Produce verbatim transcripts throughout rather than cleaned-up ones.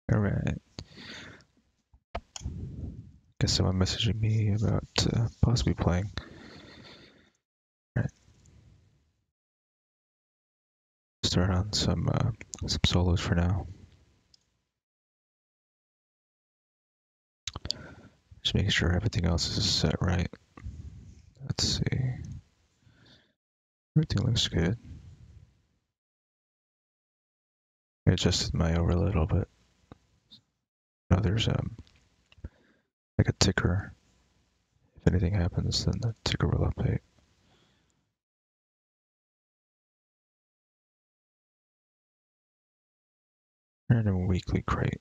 Alright. Guess someone messaging me about uh, possibly playing. Alright. Start on some uh, some solos for now. Just making sure everything else is set right. Let's see. Everything looks good. I adjusted my overlay a little bit. Now there's um like a ticker. If anything happens, then the ticker will update. Random weekly crate.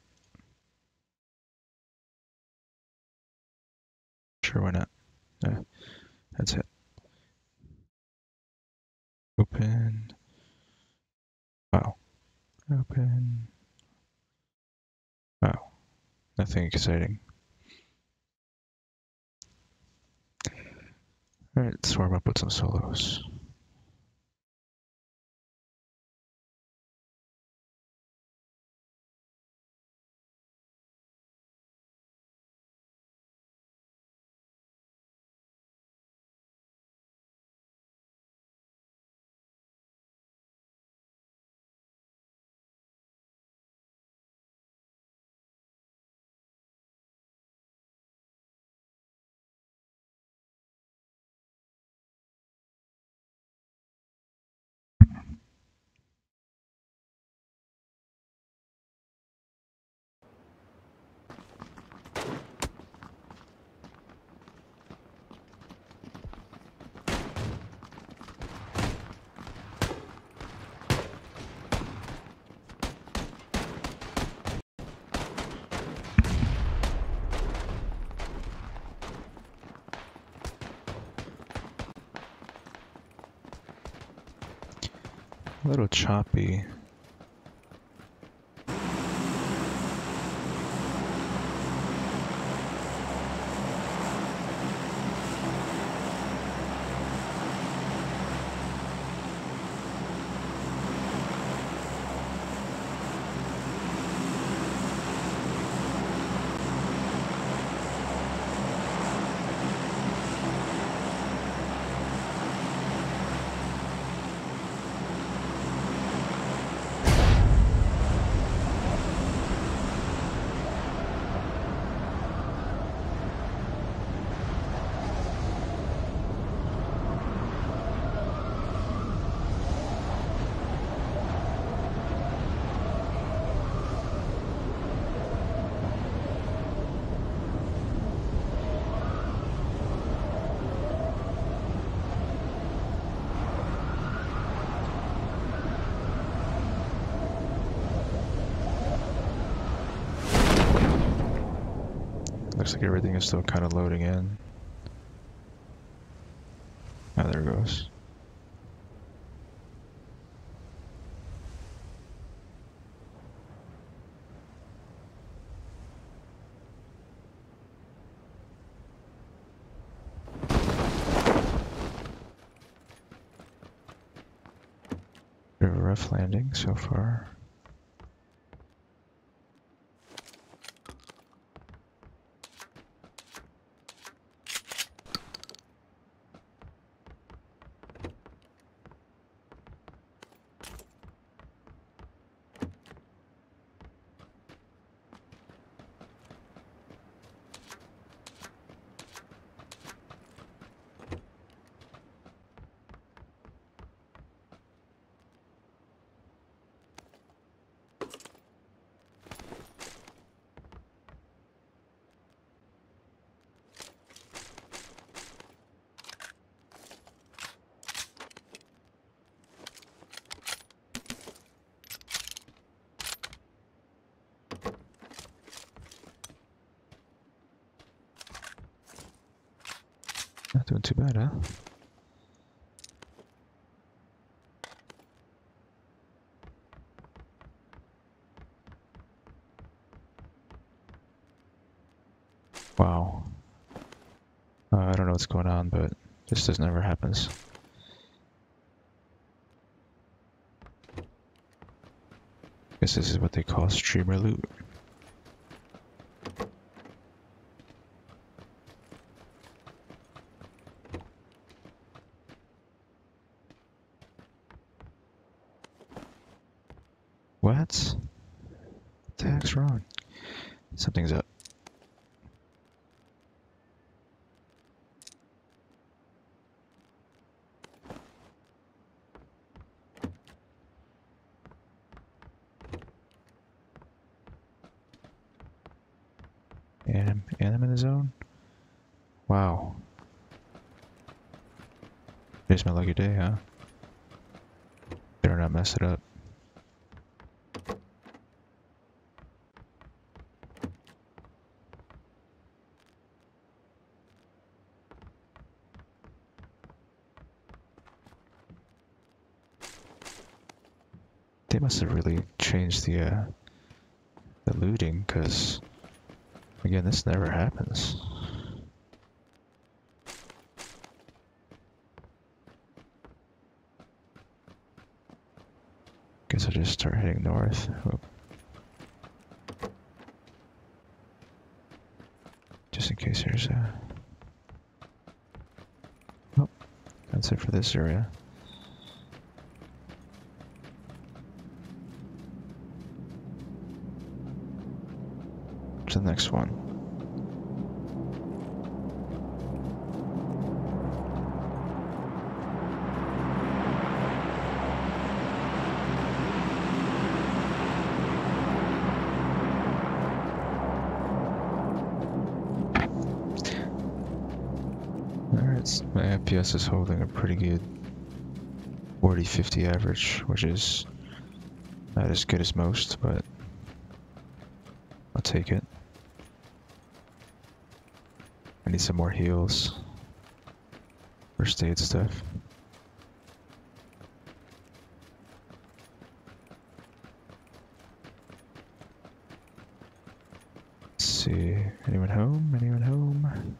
Sure, why not? Yeah, that's it. Open. Wow. Open. Wow. Nothing exciting. Alright, let's warm up with some solos. A little choppy. Looks like everything is still kind of loading in. Ah, there it goes. Bit of a rough landing so far. Not doing too bad, huh? Wow. Uh, I don't know what's going on, but this just never happens. Guess this is what they call streamer loot. What? What the heck's wrong? Something's up. And I'm, and I'm in the zone? Wow. Today's my lucky day, huh? Better not mess it up. They must have really changed the, uh, the looting, because, again, this never happens. Guess I'll just start heading north. Oh. Just in case there's a... Oh, that's it for this area. To the next one. Alright, my F P S is holding a pretty good forty fifty average, which is not as good as most, but I'll take it. I need some more heals. First aid stuff. Let's see. Anyone home? Anyone home?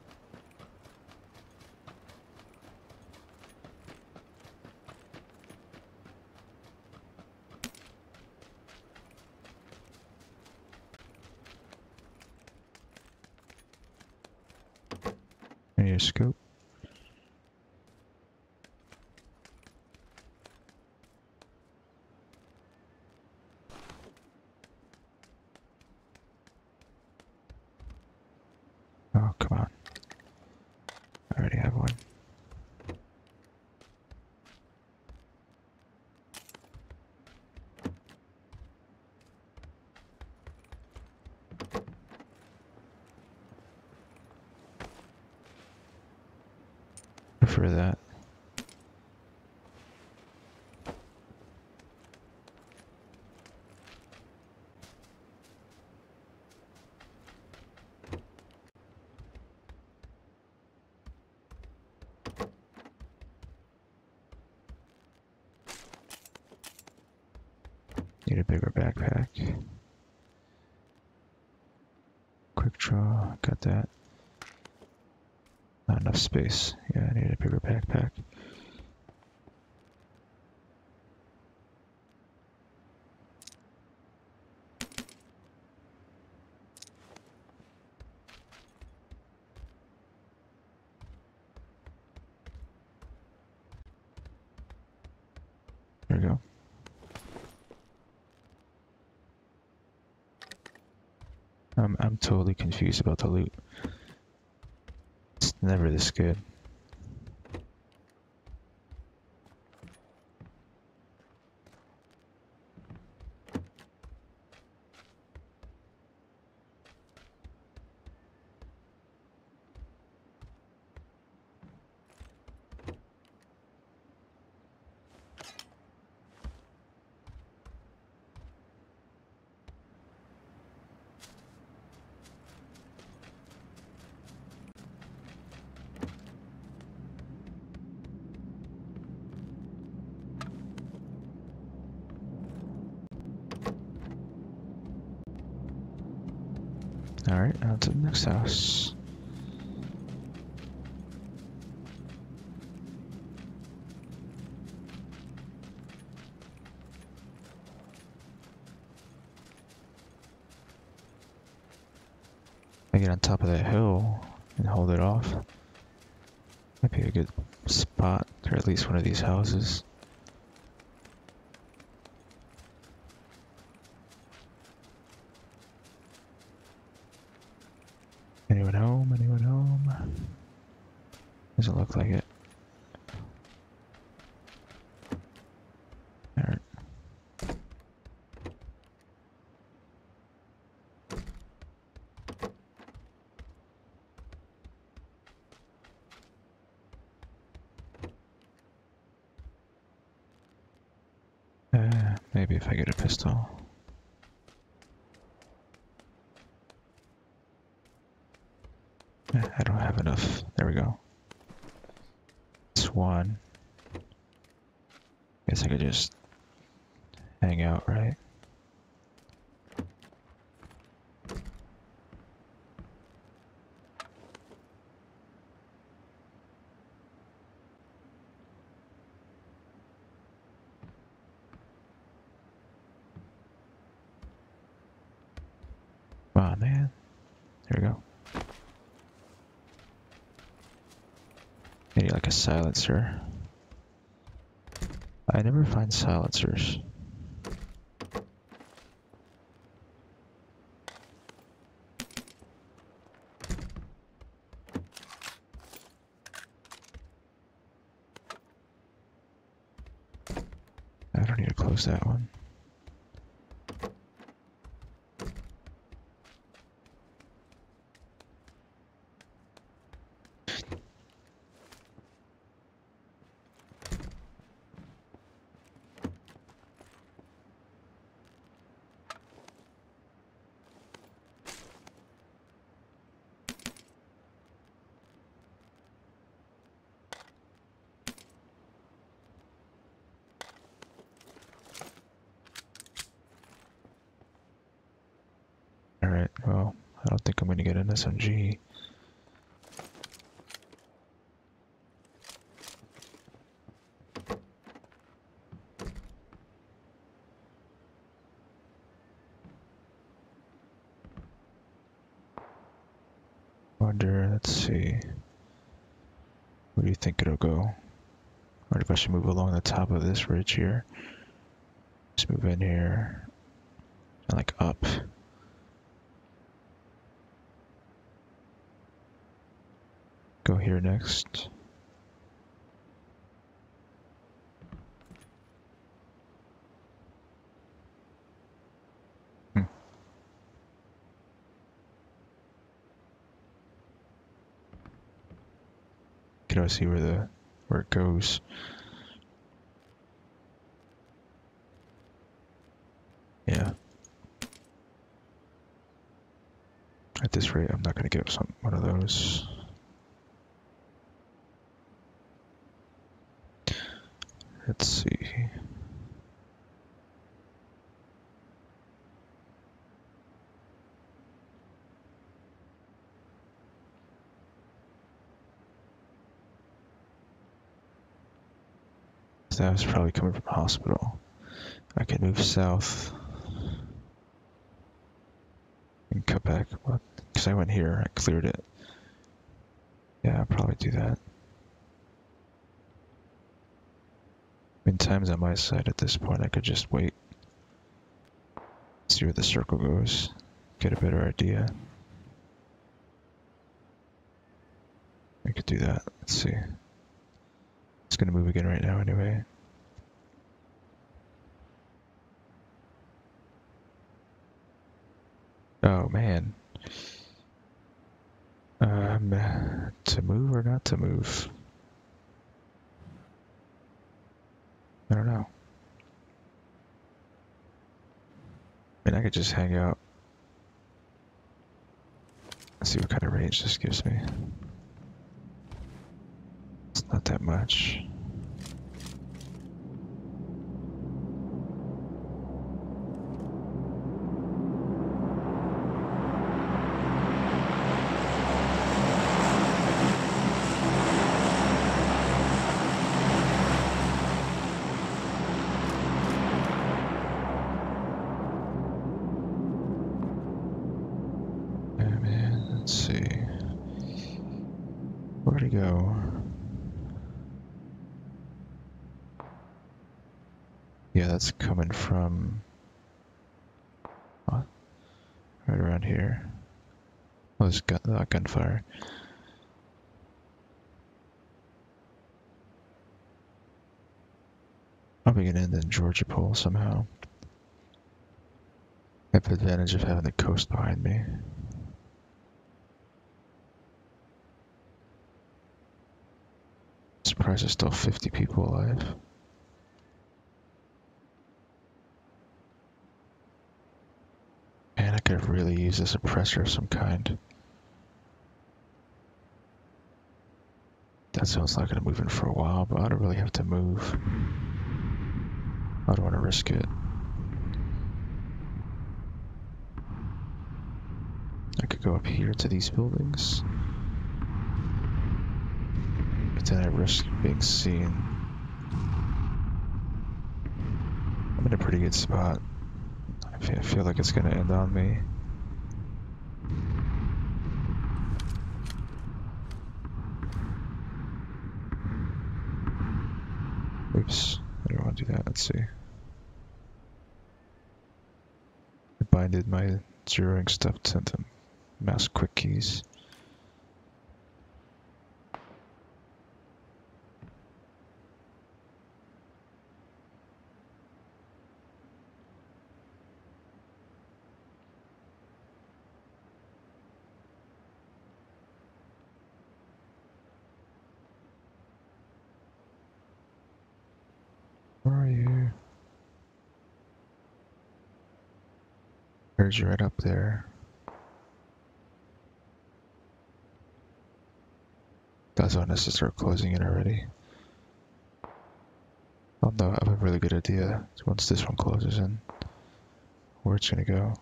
I need a scope. Oh, come on. I already have one. Prefer that. Need a bigger backpack. Quick draw, got that. Not enough space. Yeah, I need a bigger backpack. There we go. I'm, I'm totally confused about the loot. It's never this good. Alright, on to the next house. I get on top of that hill and hold it off. Might be a good spot, or at least one of these houses. Anyone home? Anyone home? Doesn't look like it. Alright. Uh, maybe if I get a pistol. Uh, I don't have enough. There we go. It's one. Guess I could just hang out, right? Come on, man. There we go. I need like a silencer. I never find silencers. I don't need to close that one. Alright, well, I don't think I'm gonna get an S M G. Wonder, let's see. Where do you think it'll go? Or if I should move along the top of this ridge here. Just move in here. And like up. Go here next. Hmm. Can I see where the where it goes? Yeah. At this rate, I'm not gonna get some one of those. Let's see. That was probably coming from hospital. I can move south and cut back. Because I went here, I cleared it. Yeah, I'll probably do that. I mean, time's on my side at this point. I could just wait. See where the circle goes. Get a better idea. I could do that. Let's see. It's gonna move again right now anyway. Oh man. Um, to move or not to move? I don't know. I mean, I could just hang out. Let's see what kind of range this gives me. It's not that much. Where'd he go? Yeah, that's coming from... What? Right around here. Oh, there's gun, uh, gunfire. Probably gonna end in Georgia Pole somehow. I have the advantage of having the coast behind me. Surprised there's still fifty people alive. Man, I could have really used a suppressor of some kind. That zone's not gonna move in for a while, but I don't really have to move. I don't want to risk it. I could go up here to these buildings. But then I risk being seen. I'm in a pretty good spot. I feel, I feel like it's gonna end on me. Oops, I don't want to do that. Let's see. I binded my zeroing stuff to the mouse quick keys. Where are you? Heard you right up there. Guys want us to start closing in already. Oh no, I have a really good idea. Once this one closes in, where it's gonna go.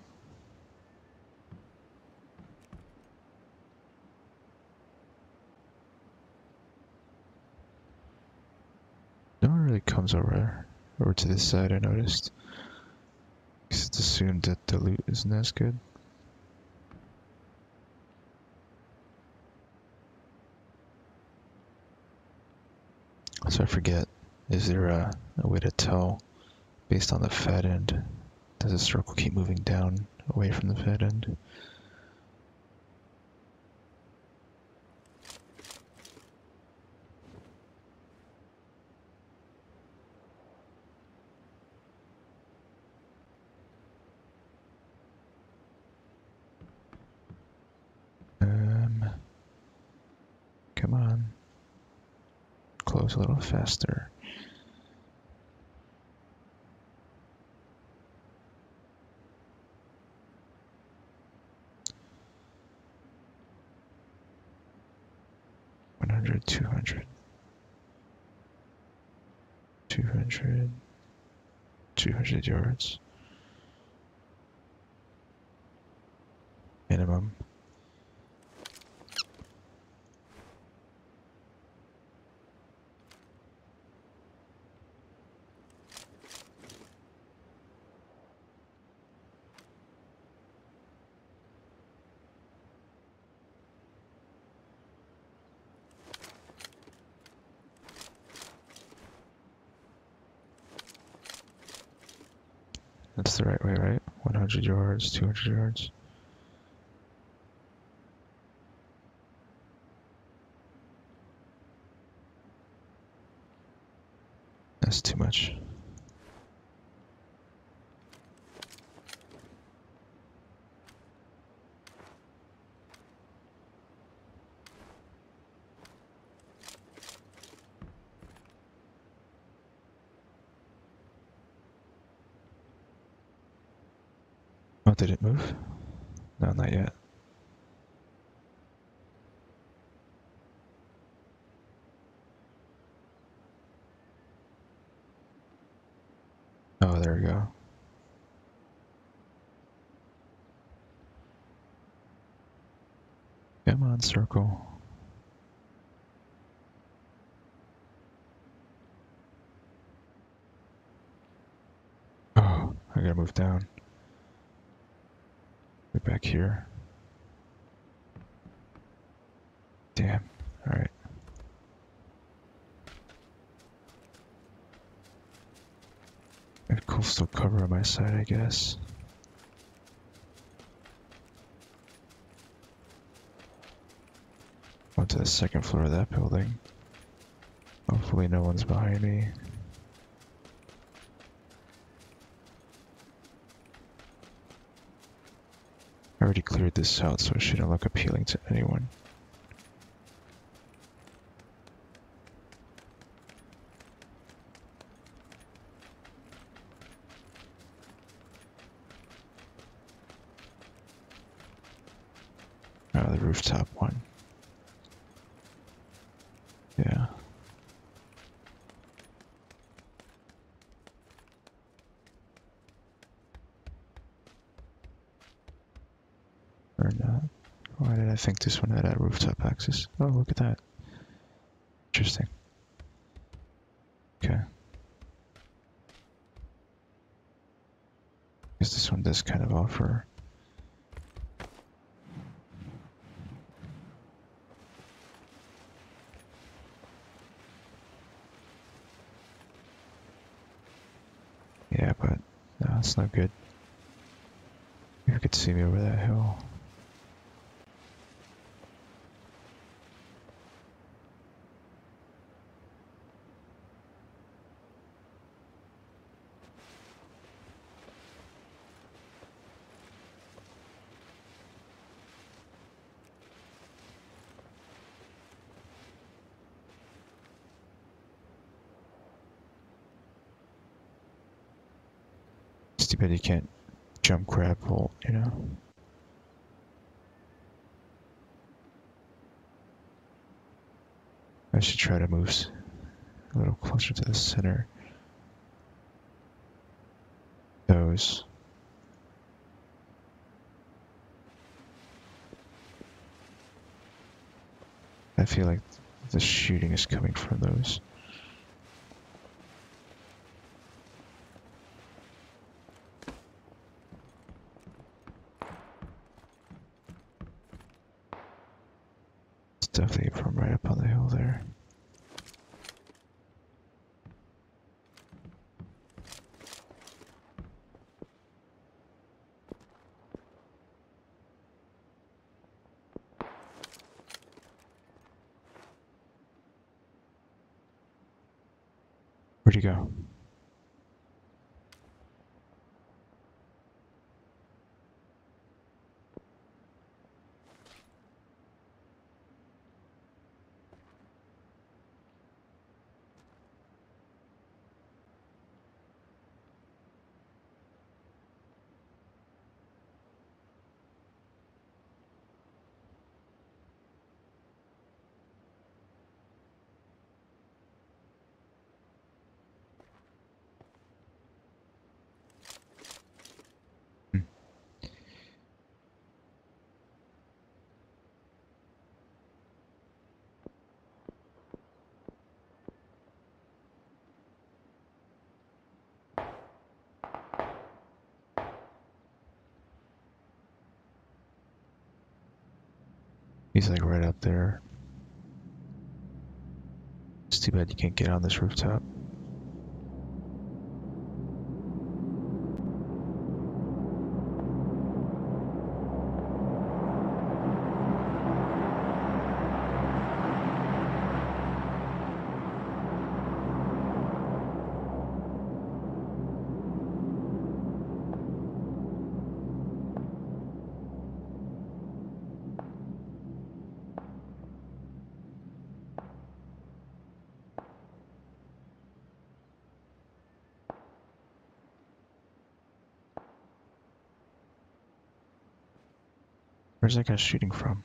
No one really comes over over to this side, I noticed. It's assumed that the loot isn't as good. So I forget, is there a, a way to tell based on the fed end? Does the circle keep moving down away from the fed end? Um, come on. Close a little faster. one hundred, two hundred. two hundred. two hundred yards. Minimum. That's the right way, right? one hundred yards, two hundred yards. That's too much. Oh, did it move? No, not yet. Oh, there we go. Come on, circle. Oh, I gotta move down. Get back here. Damn. Alright. I have coastal cover on my side, I guess. Went to the second floor of that building. Hopefully no one's behind me. I already cleared this out, so it shouldn't look appealing to anyone. Oh, the rooftop one. Yeah. Or not. Why did I think this one had a rooftop access? Oh, look at that. Interesting. Okay. Guess this one does kind of offer. Yeah, but no, it's not good. You could see me over that hill. It's too bad you can't jump grab vault, you know? I should try to move a little closer to the center. Those. I feel like the shooting is coming from those. It's definitely from right up on the hill there. Where'd he go? Hmm. He's like right up there. It's too bad you can't get on this rooftop. Where's that guy shooting from?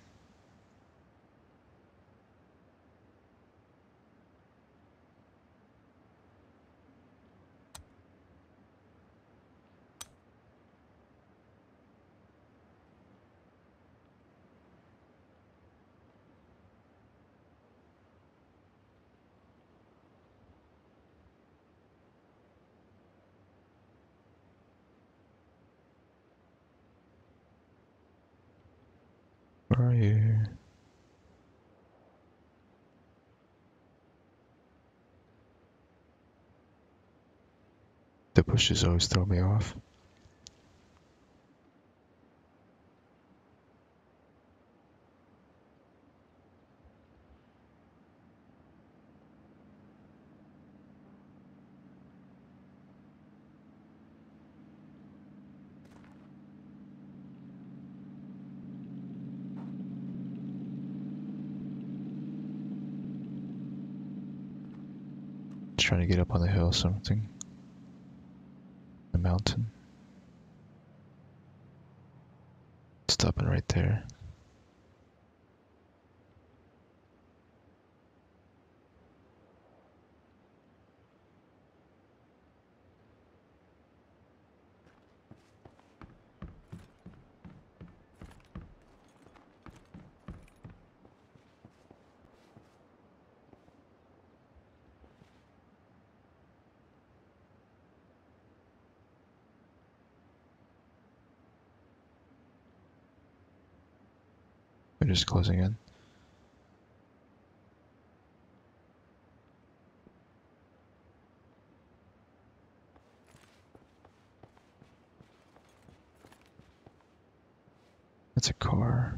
Where are you? The bushes always throw me off. Trying to get up on the hill or something. The mountain. Stopping right there. We're just closing in. That's a car.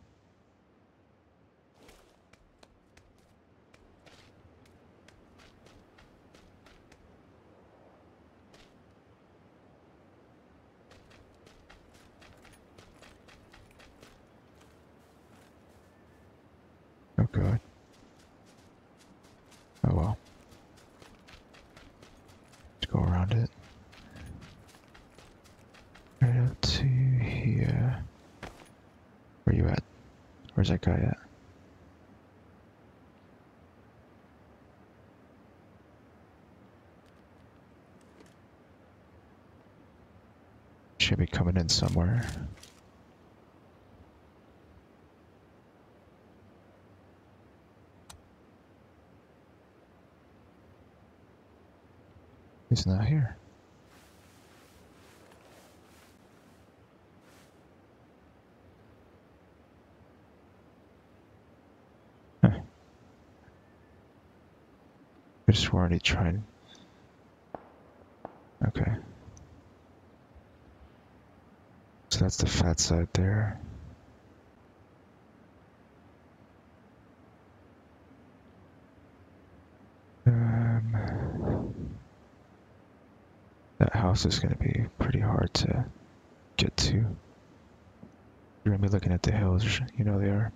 Oh god. Oh well. Let's go around it. Right up to here. Where you at? Where's that guy at? Should be coming in somewhere. He's not here. Huh. I just already tried. Okay. So that's the fat side there. Um, that house is going to be pretty hard to get to. You're going to be looking at the hills, you know they are.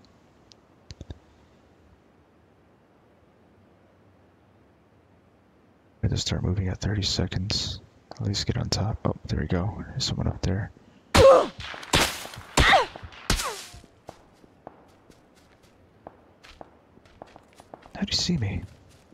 I just start moving at thirty seconds. At least get on top. Oh, there we go. There's someone up there. How'd you see me?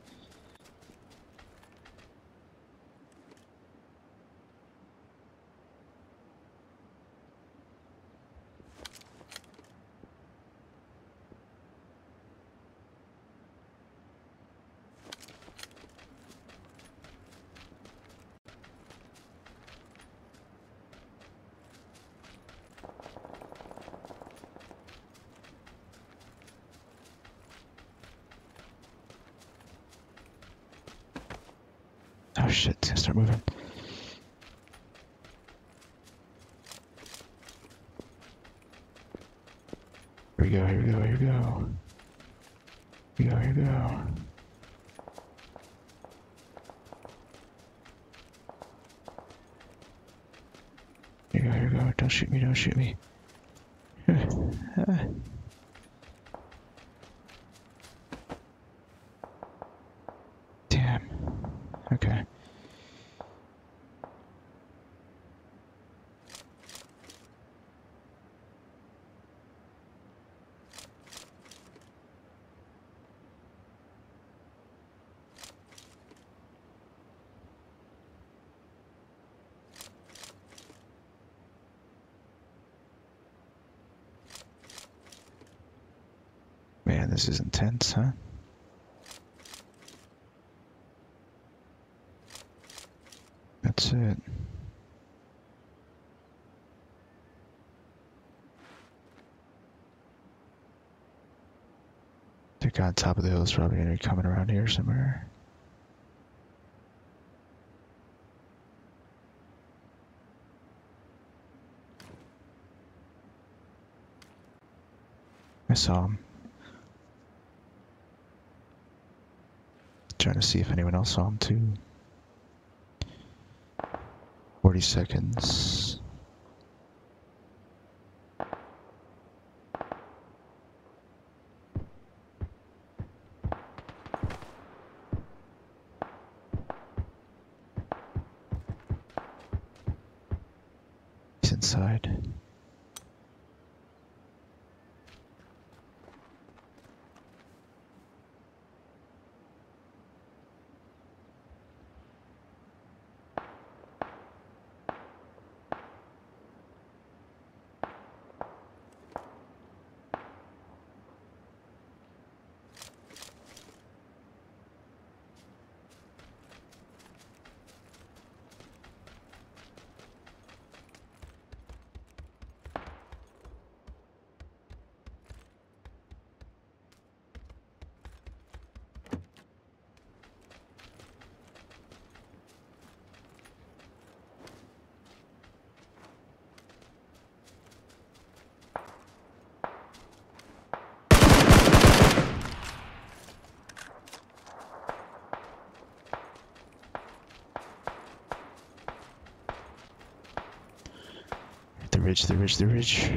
Oh shit, start moving. Here we go, here we go, here we go. Here we go, here we go. Here we go, here we go. Don't shoot me, don't shoot me. Damn. Okay. Man, this is intense, huh? That's it. The guy on top of the hill is probably gonna be coming around here somewhere. I saw him. Trying to see if anyone else saw him too. forty seconds. side. The ridge, the ridge, the ridge.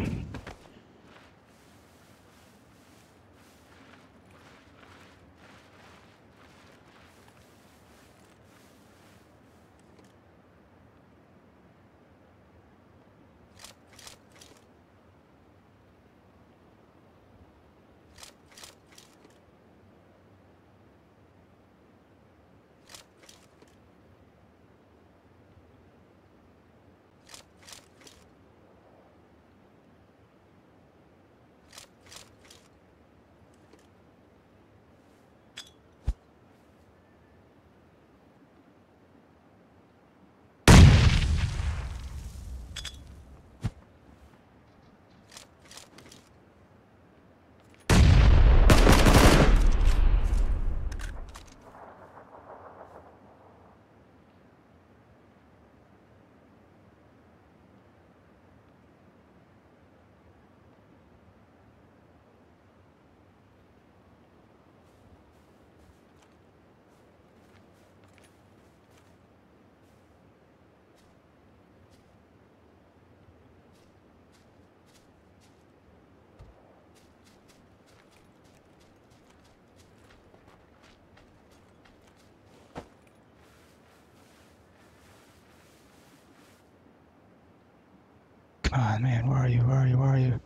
Come on, man, where are you, where are you, where are you?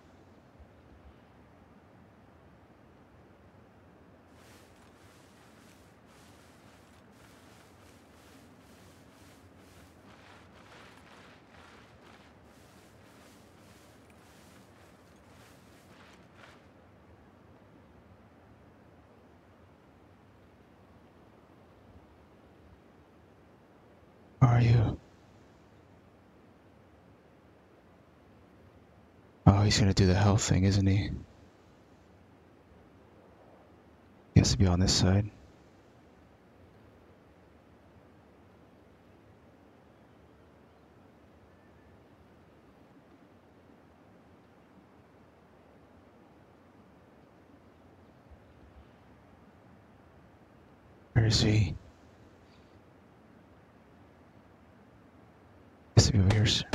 Where are you? Oh, he's gonna do the health thing, isn't he? He has to be on this side. Where is he? He has to be over here. sir.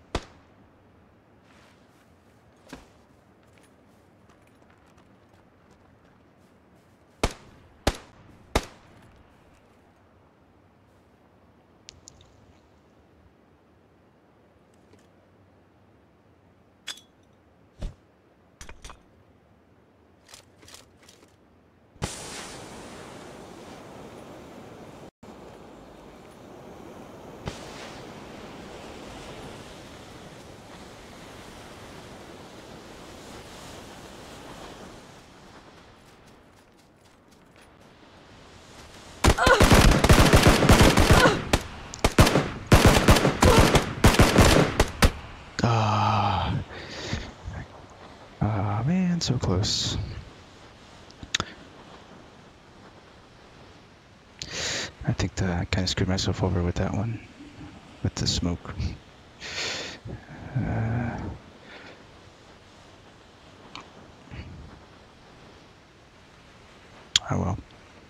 Ah, ah, man, so close. I think that I kind of screwed myself over with that one, with the smoke. Uh, oh well.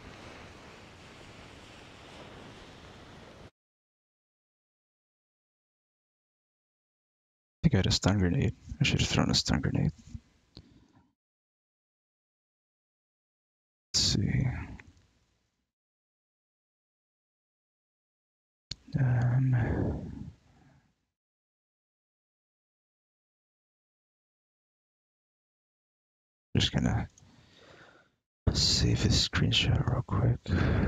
I think I had a stun grenade. I should have thrown a stun grenade. Let's see. Um, Just gonna save this screenshot real quick.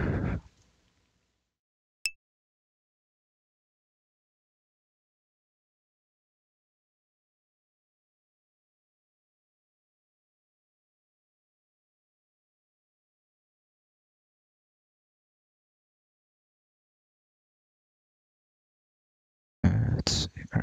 Uh, let's see. All right.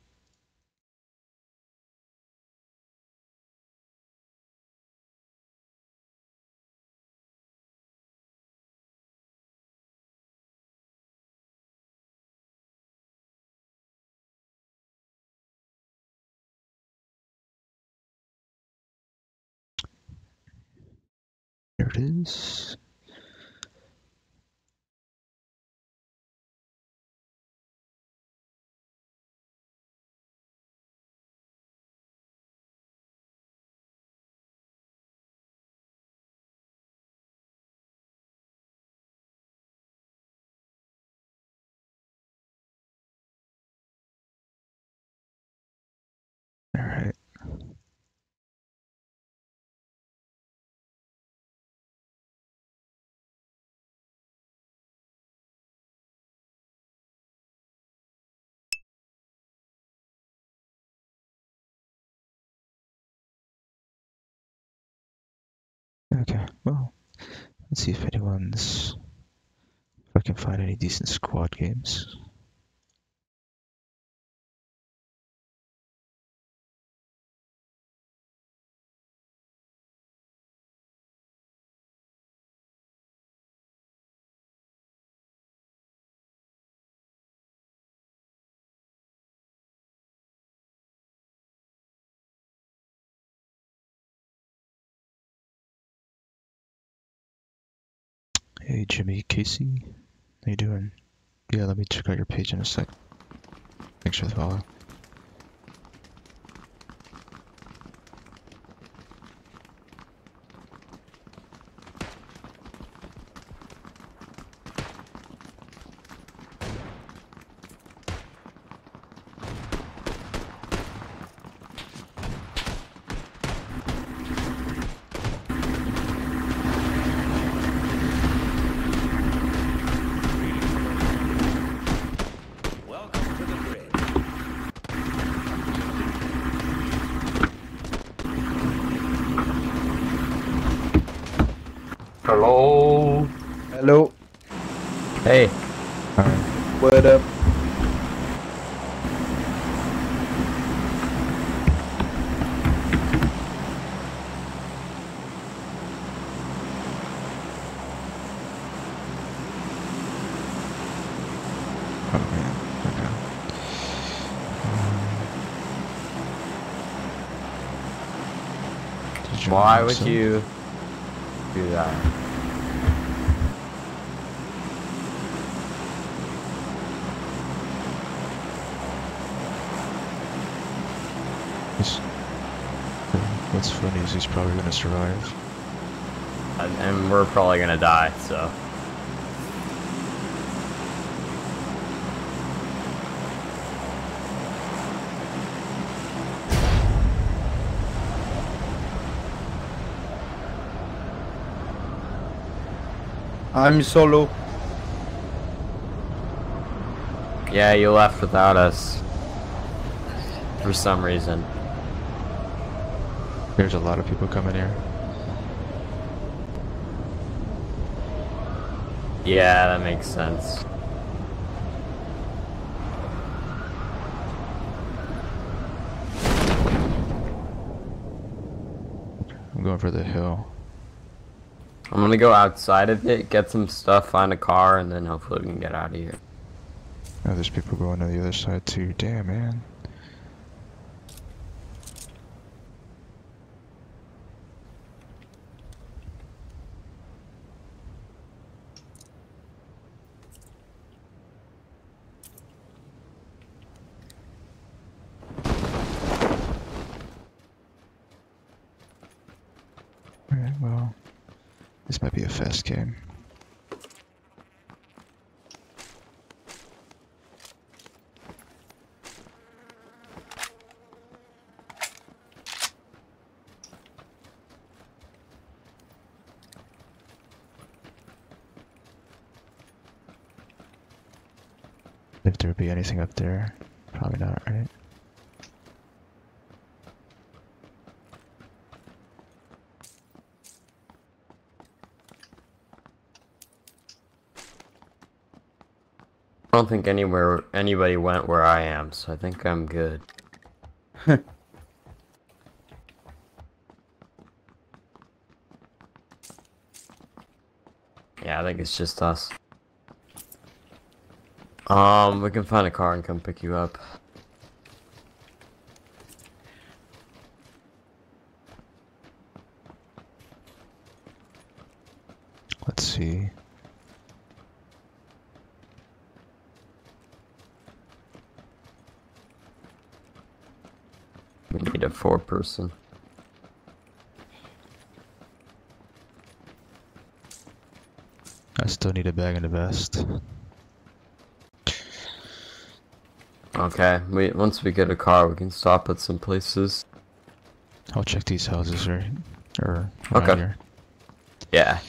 There it is. All right. Okay. Well, let's see if anyone's. If I can find any decent squad games. Hey, Jimmy Casey. How you doing? Yeah, let me check out your page in a sec. Thanks for the follow. Hello. Hello. Hey. Alright. What up? Oh man. Okay. Um, did you Why want would some? you do that? He's, what's funny is he's probably gonna survive. And, and we're probably gonna die, so. I'm solo. Yeah, you left without us. For some reason. There's a lot of people coming here. Yeah, that makes sense. I'm going for the hill. I'm gonna go outside of it, get some stuff, find a car, and then hopefully we can get out of here. Oh, there's people going to the other side too. Damn, man. Alright, well, this might be a fast game. If there would be anything up there. Probably not, right? I don't think anywhere anybody went where I am, so I think I'm good. Yeah, I think it's just us. Um, we can find a car and come pick you up. Let's see. We need a four person. I still need a bag and a vest. Okay, we once we get a car, we can stop at some places. I'll check these houses or or Okay. around here. Yeah.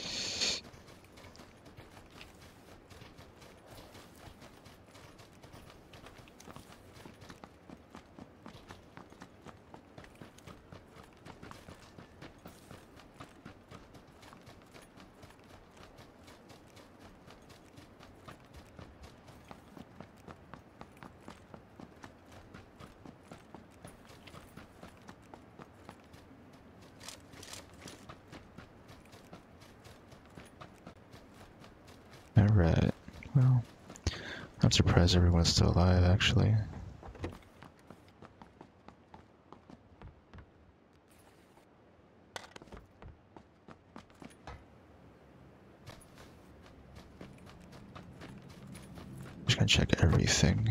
Alright. Well, I'm surprised everyone's still alive, actually. Just gonna check everything.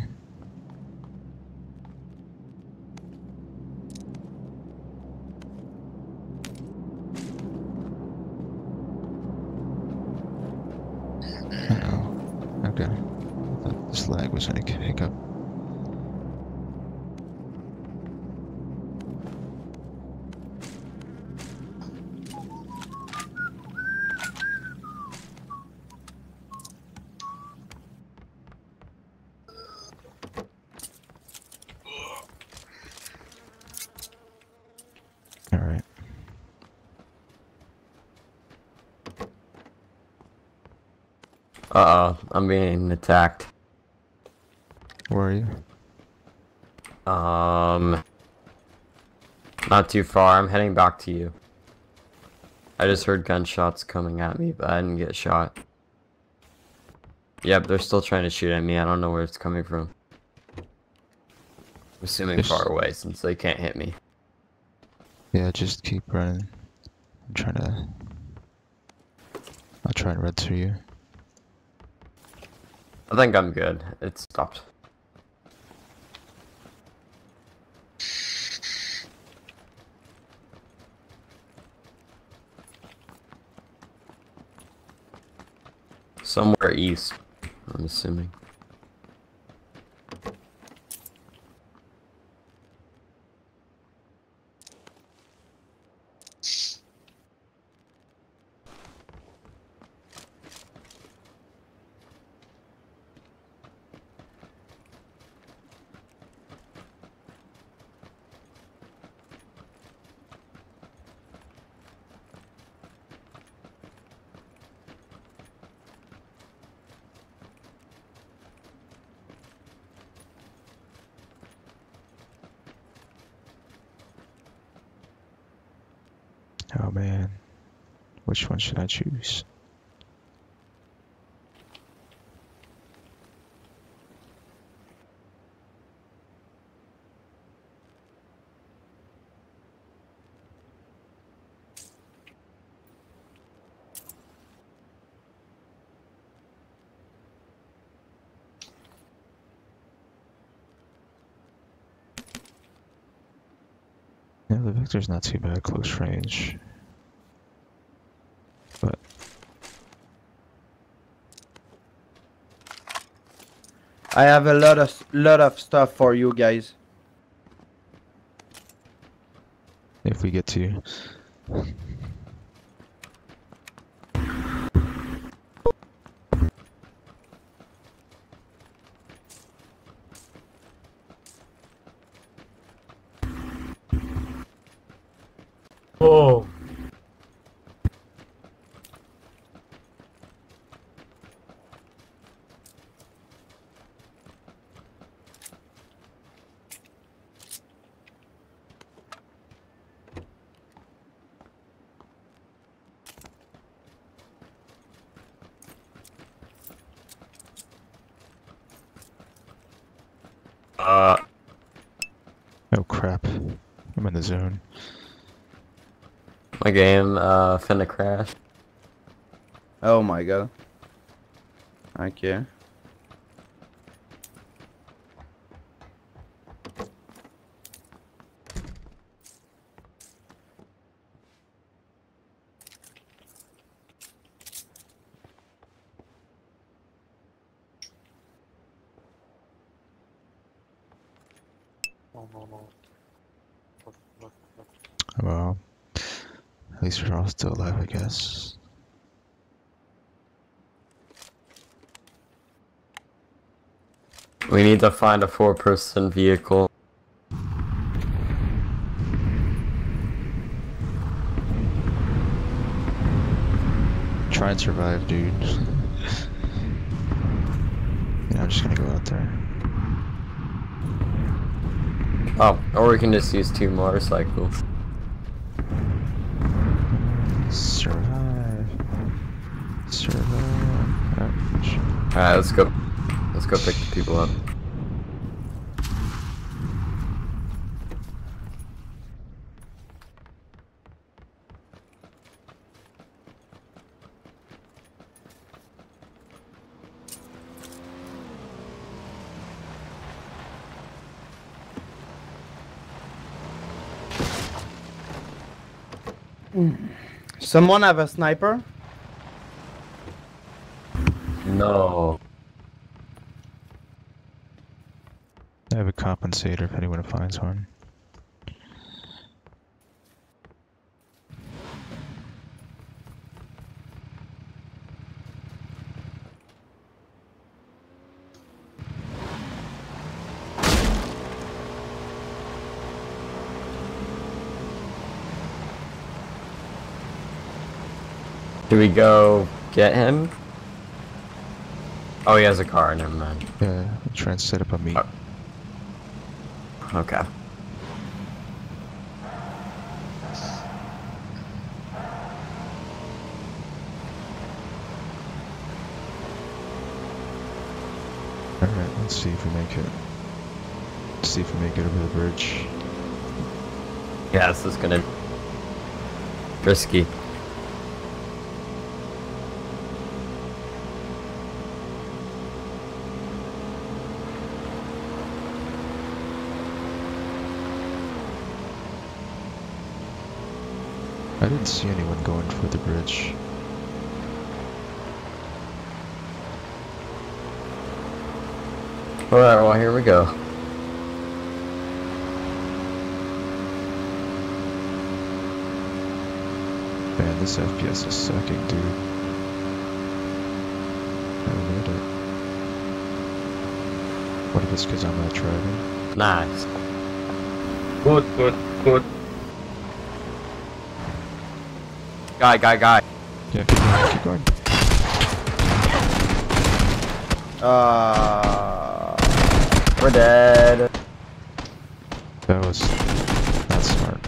Uh-oh. Okay. I thought this lag was gonna hiccup. Alright. Uh-oh, I'm being attacked. Where are you? Um, not too far. I'm heading back to you. I just heard gunshots coming at me, but I didn't get shot. Yep, they're still trying to shoot at me. I don't know where it's coming from. I'm assuming Just- far away, since they can't hit me. Yeah, just keep running. I'm trying to... I'll try and run through you. I think I'm good. It stopped. Somewhere east, I'm assuming. Oh man. Which one should I choose? Yeah, the Victor's not too bad close range. But I have a lot of lot of stuff for you guys. if we get to... Oh. Uh, Oh crap. I'm in the zone. my game, uh, finna crash. Oh my god. Okay. Well, at least we're all still alive, I guess. We need to find a four-person vehicle. Try and survive, dude. Yeah, I'm just gonna go out there. Oh, or we can just use two motorcycles. Survive. Survive. Oh, shit. Alright, let's go. Let's go pick the people up. Someone have a sniper? No. I have a compensator if anyone finds one. Should we go get him? Oh, he has a car, never mind. Yeah, I'm trying to set up a meet. Oh. Okay. Alright, let's see if we make it. Let's see if we make it over the bridge. Yeah, this is gonna risky. I didn't see anyone going for the bridge. Alright, well, here we go. Man, this F P S is sucking, dude. I admit it. What if it's because I'm not driving? Nice. Good, good, good. Guy, guy, guy. Yeah, keep going, keep going. Uh, We're dead. That was not smart.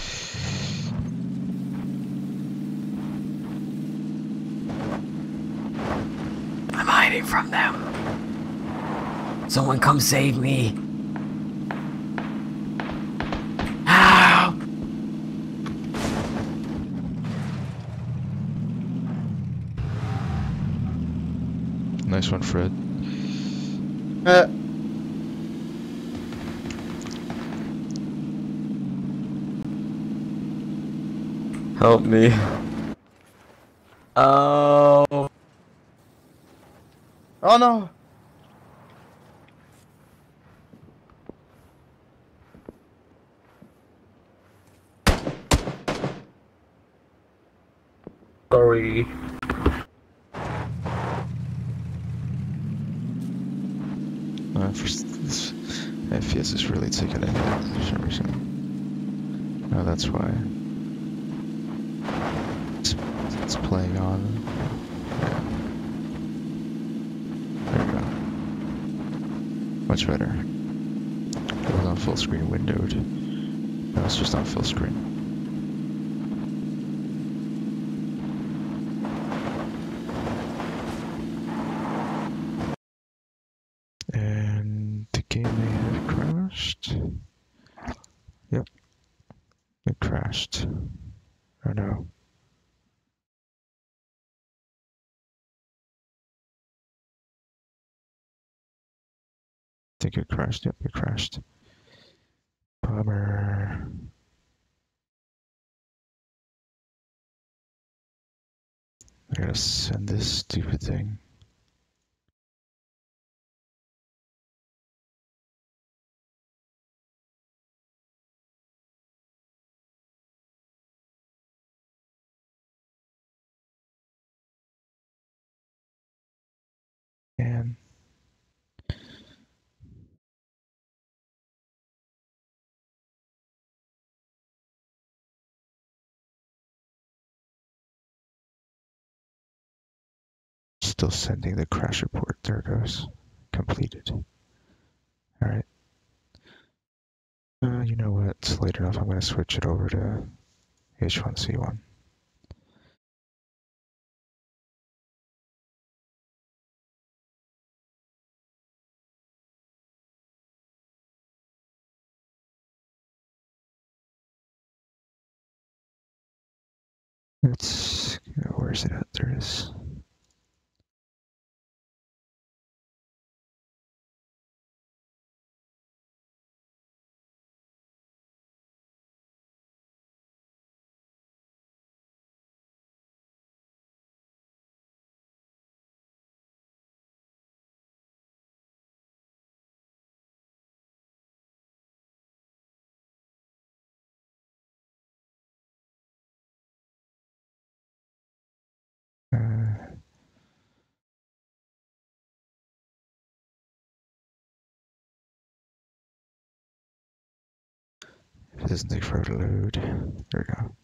I'm hiding from them. Someone come save me. Help! Nice one, Fred. uh, Help me. Oh. oh no. Sorry. Uh, for s- this F P S is really taking a hit for some reason. Oh, that's why. it's playing on. Yeah. There we go. Much better. It was on full screen windowed. No, it's just on full screen. And the game may have crashed. Yep. It crashed. Oh no. I think it crashed. Yep, it crashed. Bummer. I gotta send this stupid thing. And still sending the crash report. There it goes. Completed. Alright. Uh, you know what? It's late enough. I'm going to switch it over to H one C one. It's... Where is it at? There it is. Uh, if it doesn't take forever to load. There we go.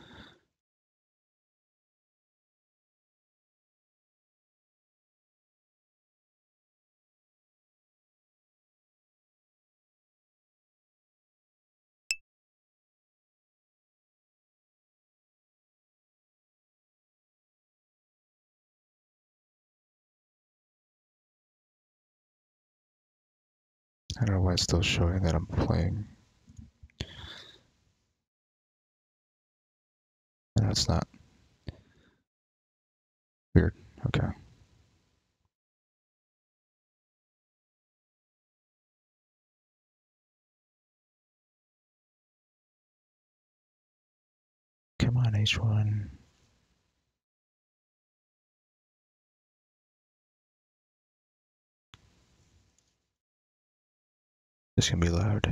I don't know why it's still showing that I'm playing. No, it's not. Weird. Okay. Come on, H one. This can be loud.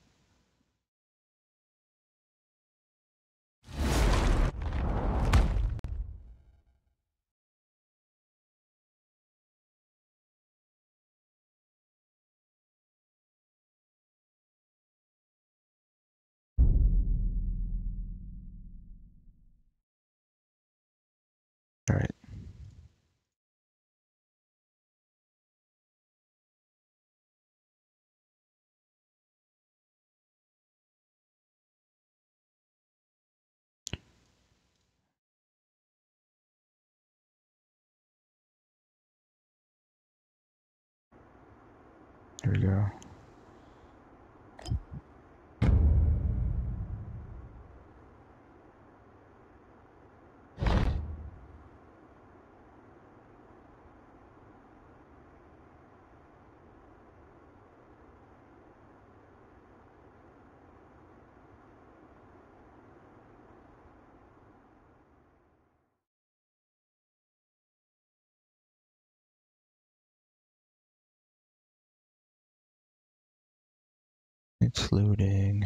All right. Here we go. It's loading.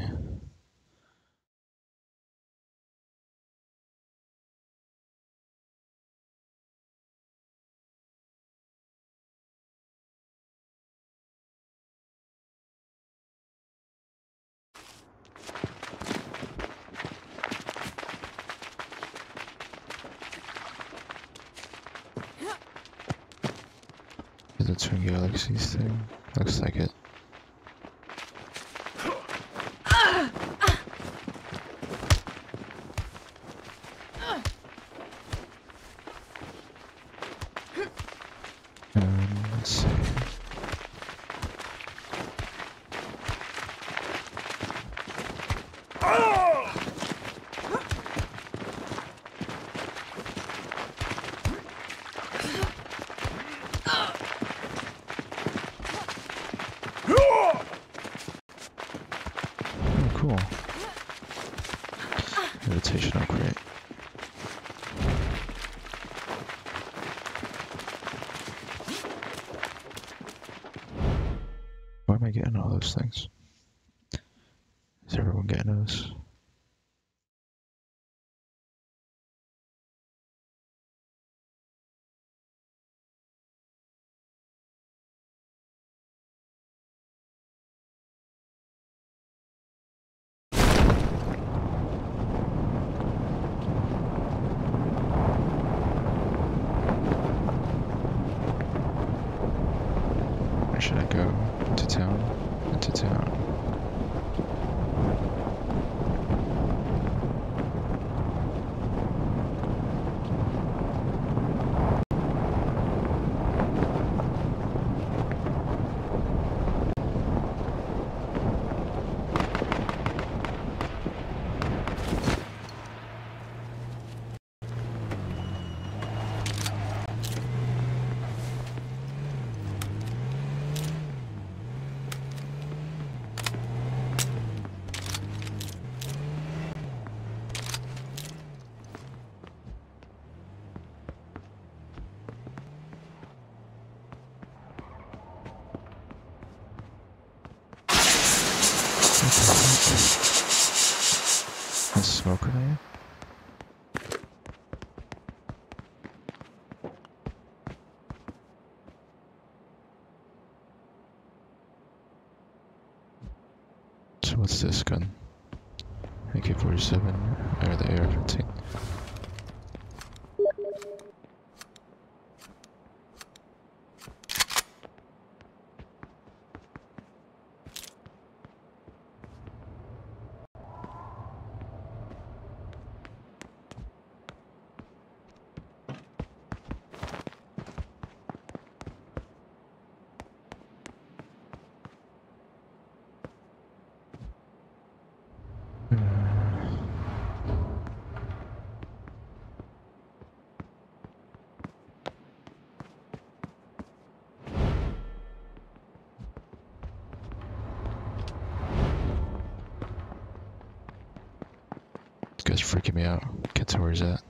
the Twin Galaxies thing? Looks like it. Um, let's see. Oh, cool. Meditation upgrade. Why am I getting all those things? Is everyone getting those? Where should I go? Into town? Into town. There's smoke in there. So what's this gun? A K forty-seven or the A R fifteen? This guy's freaking me out. Get to where he's at.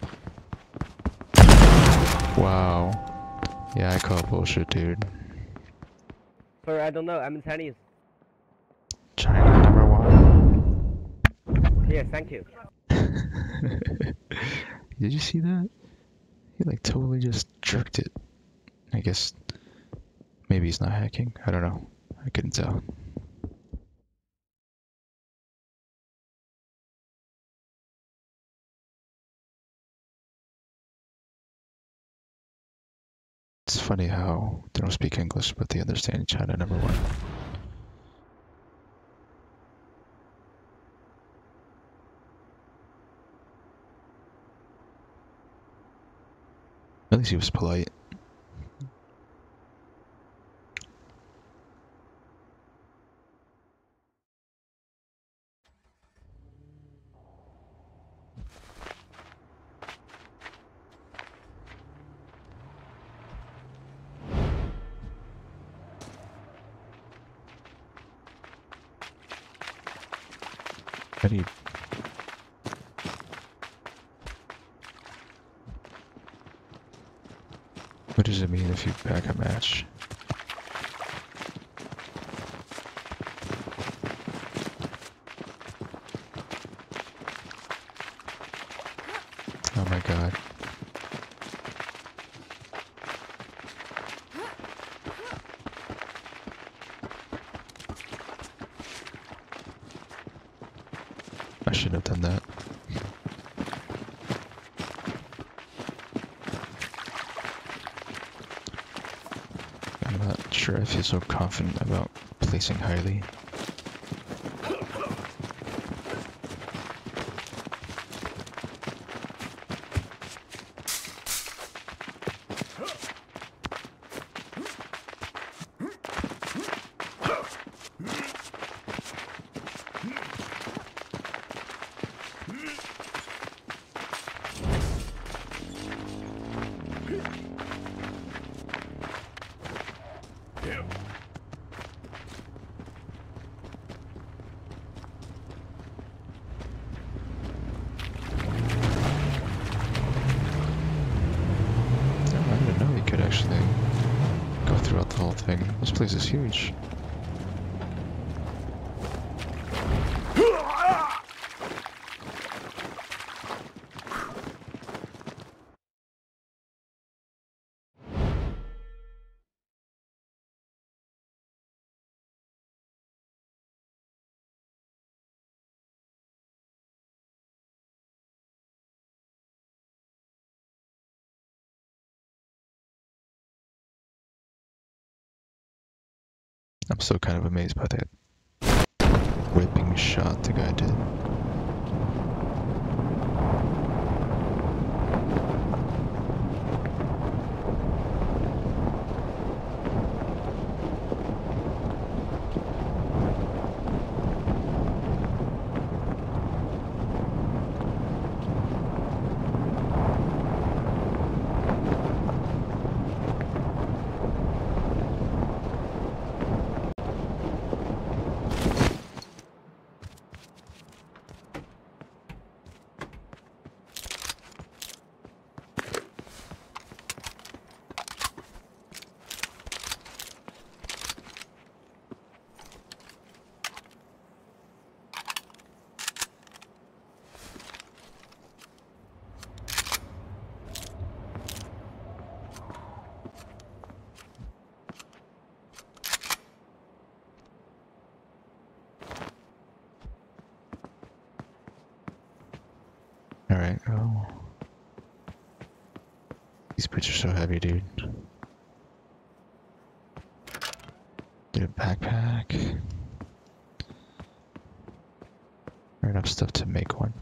Wow. Yeah, I call bullshit, dude. Sir, I don't know. I'm in Chinese. China number one. Yes, thank you. Did you see that? He like totally just jerked it. I guess maybe he's not hacking. I don't know. I couldn't tell. It's funny how they don't speak English, but they understand China number one. At least he was polite. How do you... What does it mean if you pack a match? Oh my god. I shouldn't have done that. I'm not. sure I feel so confident about placing highly. I didn't know you could actually go throughout the whole thing. This place is huge. I'm still kind of amazed by that whipping shot the guy did. Alright, oh. These boots are so heavy, dude. Get a backpack. Or enough stuff to make one.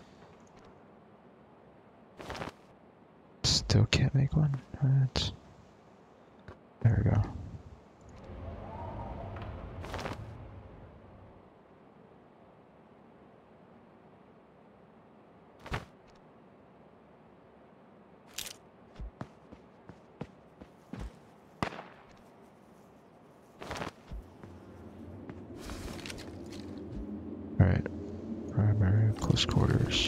Still can't make one? What? There we go. Alright, primary close quarters.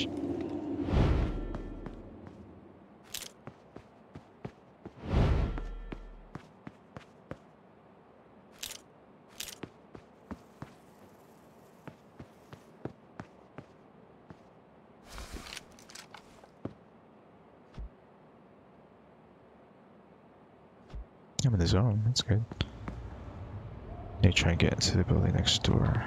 I'm in the zone, that's good. Need to try and get into the building next door.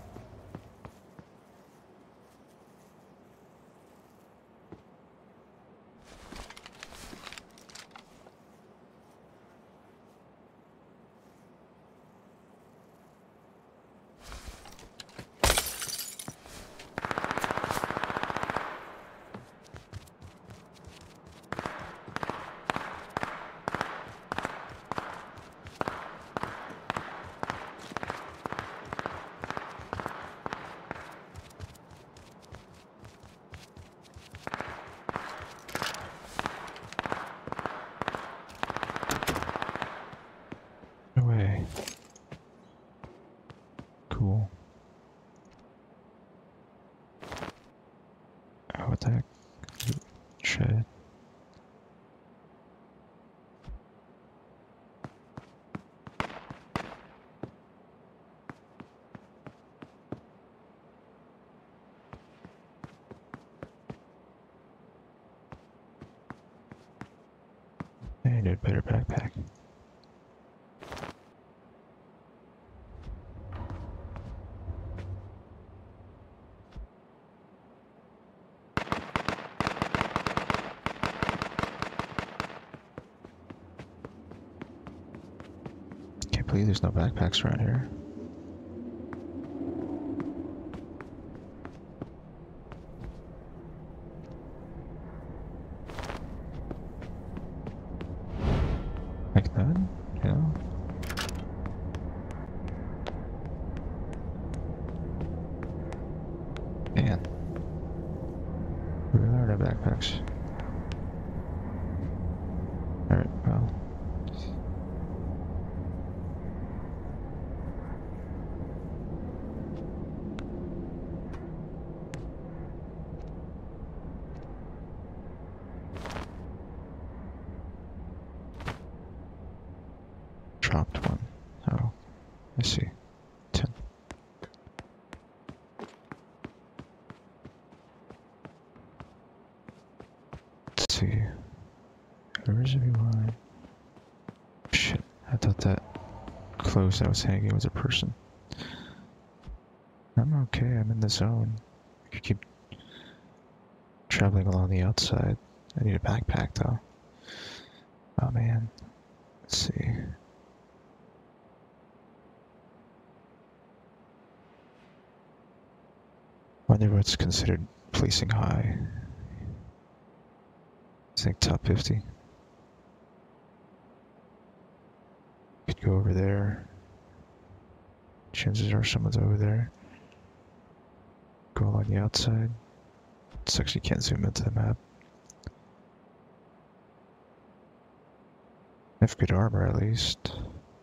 No way. Cool. Oh, what the heck? Shit. I need a better backpack. believe there's no backpacks around here. Like that, you know? Man. Where are the backpacks? Alright, well. Dropped one. Oh, I see. Ten. Let's see. Where is everyone? Shit, I thought that clothes I was hanging was a person. I'm okay, I'm in the zone. I could keep traveling along the outside. I need a backpack though. Oh man. Let's see. Wonder what's considered placing high. I think top fifty. Could go over there. Chances are someone's over there. Go along the outside. Sucks you can't zoom into the map. I have good armor at least.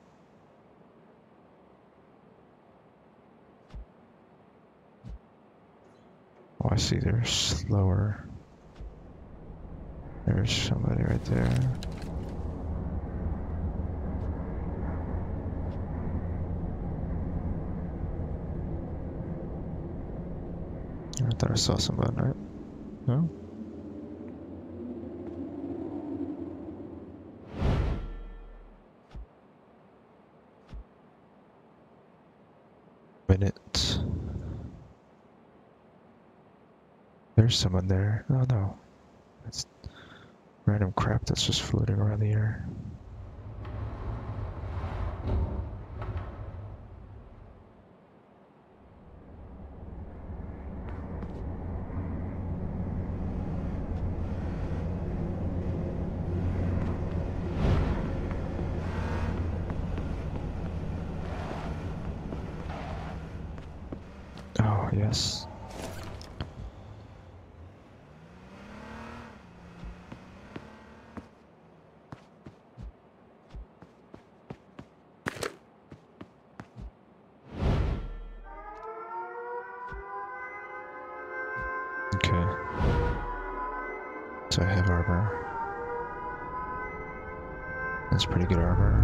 Oh, I see they're slower. There's somebody right there. I thought I saw somebody, right? No? Minute. There's someone there. Oh no. It's random crap that's just floating around the air. Oh, yes. Okay. So I have armor. That's pretty good armor.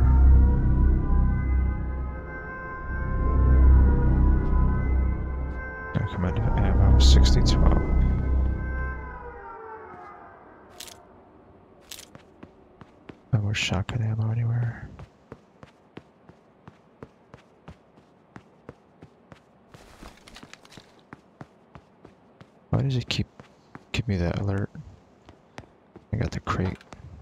Recommended ammo sixty twelve. No more shotgun ammo anywhere. Why does it keep give me that alert? I got the crate.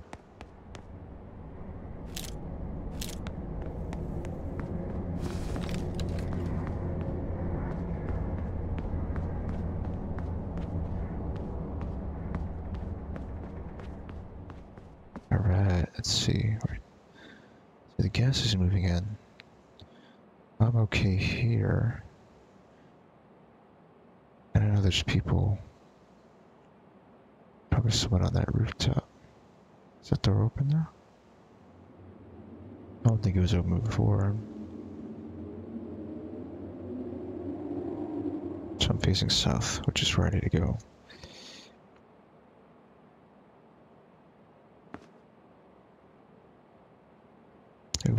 Alright, let's see. So the gas is moving in. I'm okay here. And I know there's people. Probably someone on that rooftop. Is that door open now? I don't think it was open before. So I'm facing south, which is where I need to go. Ooh.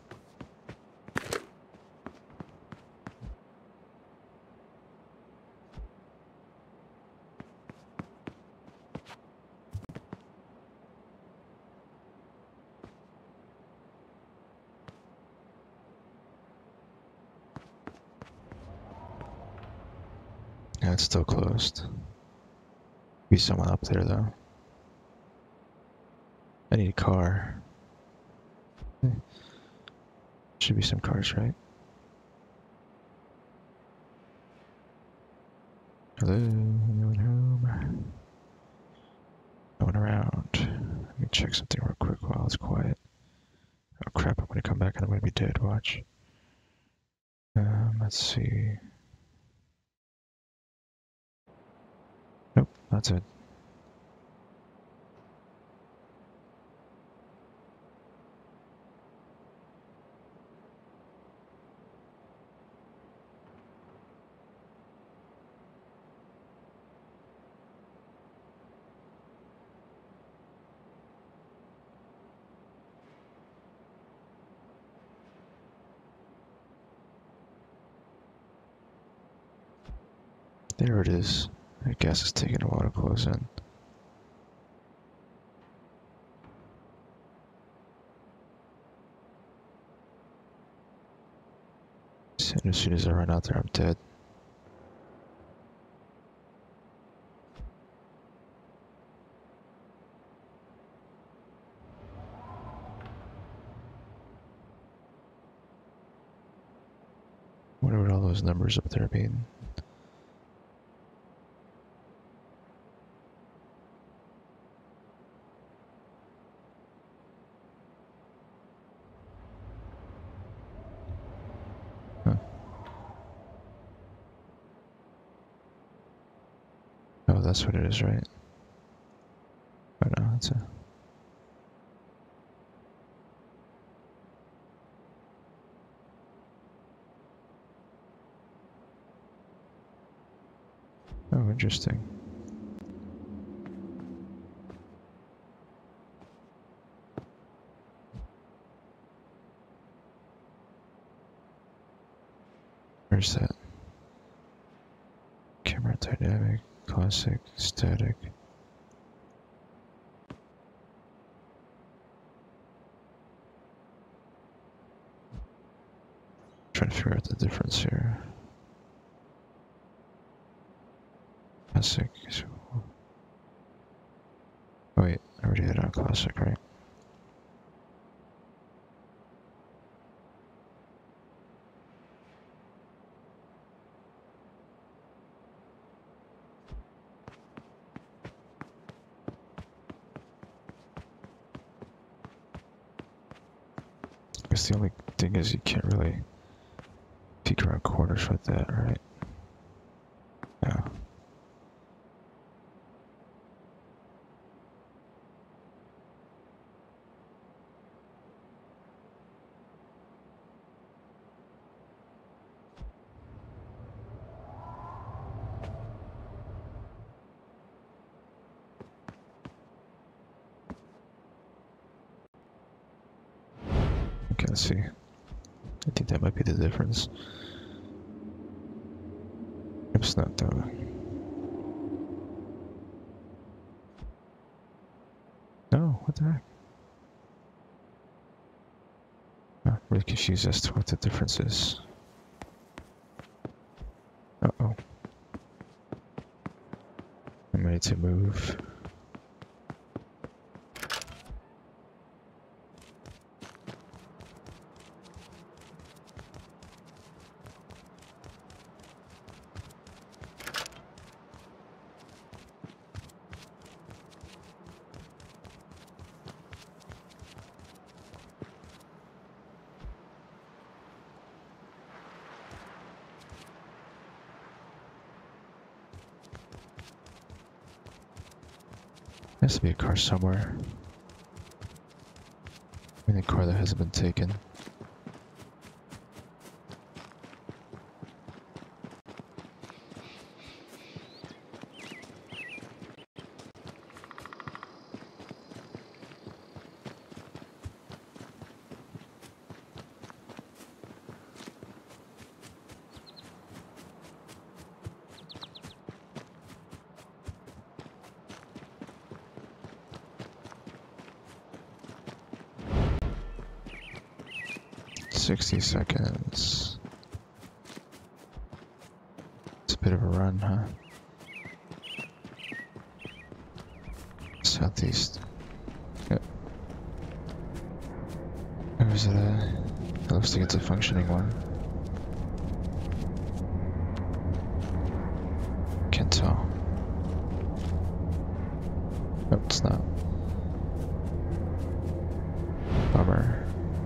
Yeah, it's still closed. Be someone up there though. I need a car. Should be some cars, right? Hello, anyone home? No one around. Let me check something real quick while it's quiet. Oh crap, I'm gonna come back and I'm gonna be dead, watch. Um, let's see. Nope, that's it. There it is. I guess it's taking a while to close in. And as soon as I run out there, I'm dead. Wonder what all those numbers up there mean. Oh, that's what it is, right? Oh no, that's a... Oh, interesting. Where's that? Camera dynamic, classic, static. Trying to figure out the difference here. Classic. Oh wait, I already had it on classic, right? I guess the only thing is you can't really peek around corners with that, right? Yeah. Okay, let's see. I think that might be the difference. It's not though. No, what the heck? I'm really confused as to what the difference is. Uh-oh. I'm ready to move. There has to be a car somewhere. I mean, a car that hasn't been taken. sixty seconds. It's a bit of a run, huh? Southeast. Yep. Where is it at? It looks like it's a functioning one. Can't tell. Nope, it's not. Bummer.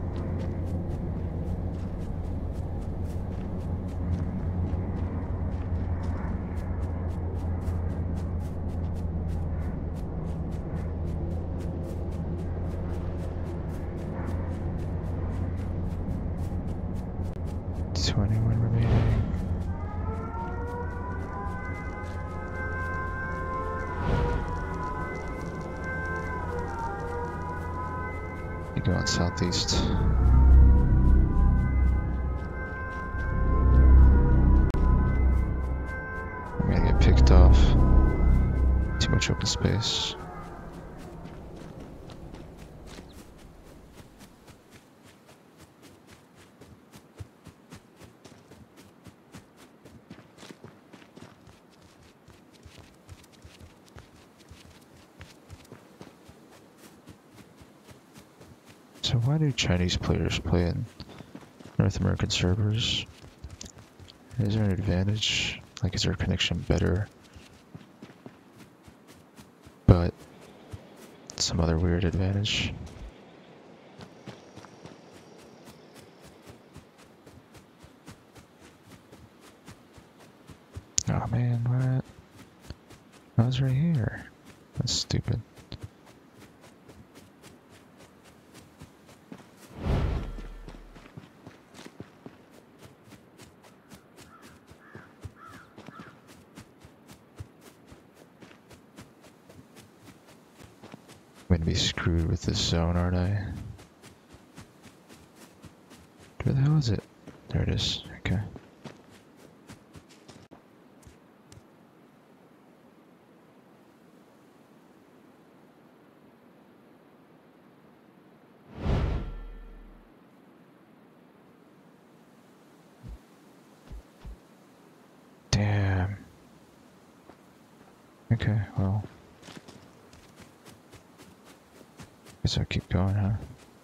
twenty-one remaining. You go on southeast. I'm gonna get picked off. Too much open space. So why do Chinese players play in North American servers? Is there an advantage? Like, is their connection better? But some other weird advantage? Oh man, what? I was right here. That's stupid. I'm gonna be screwed with this zone, aren't I? Where the hell is it? There it is. Okay. Damn. Okay, well. Guess I'll keep going, huh?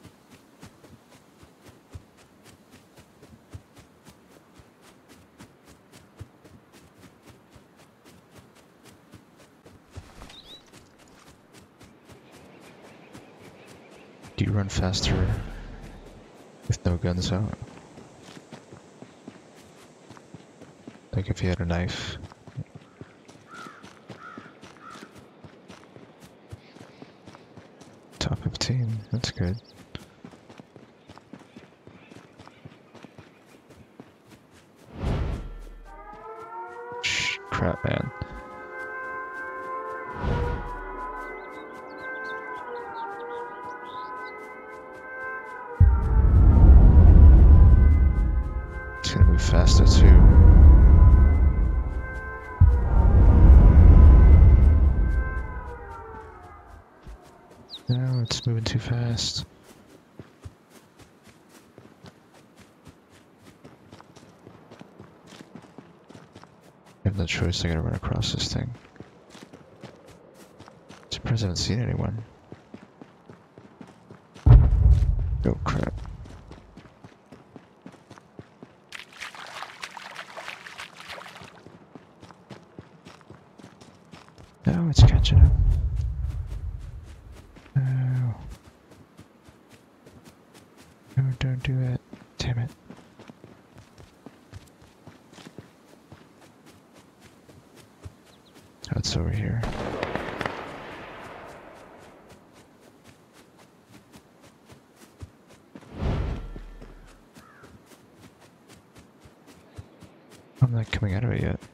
Do you run faster with no guns out? Like if you had a knife? Top fifteen, that's good. Shh, crap, man. It's gonna move faster too. No, it's moving too fast. I have no choice, I gotta run across this thing. Surprised I haven't seen anyone. Oh crap. No, it's catching up. No. No, don't do it. Damn it. Oh, it's over here. I'm not coming out of it yet.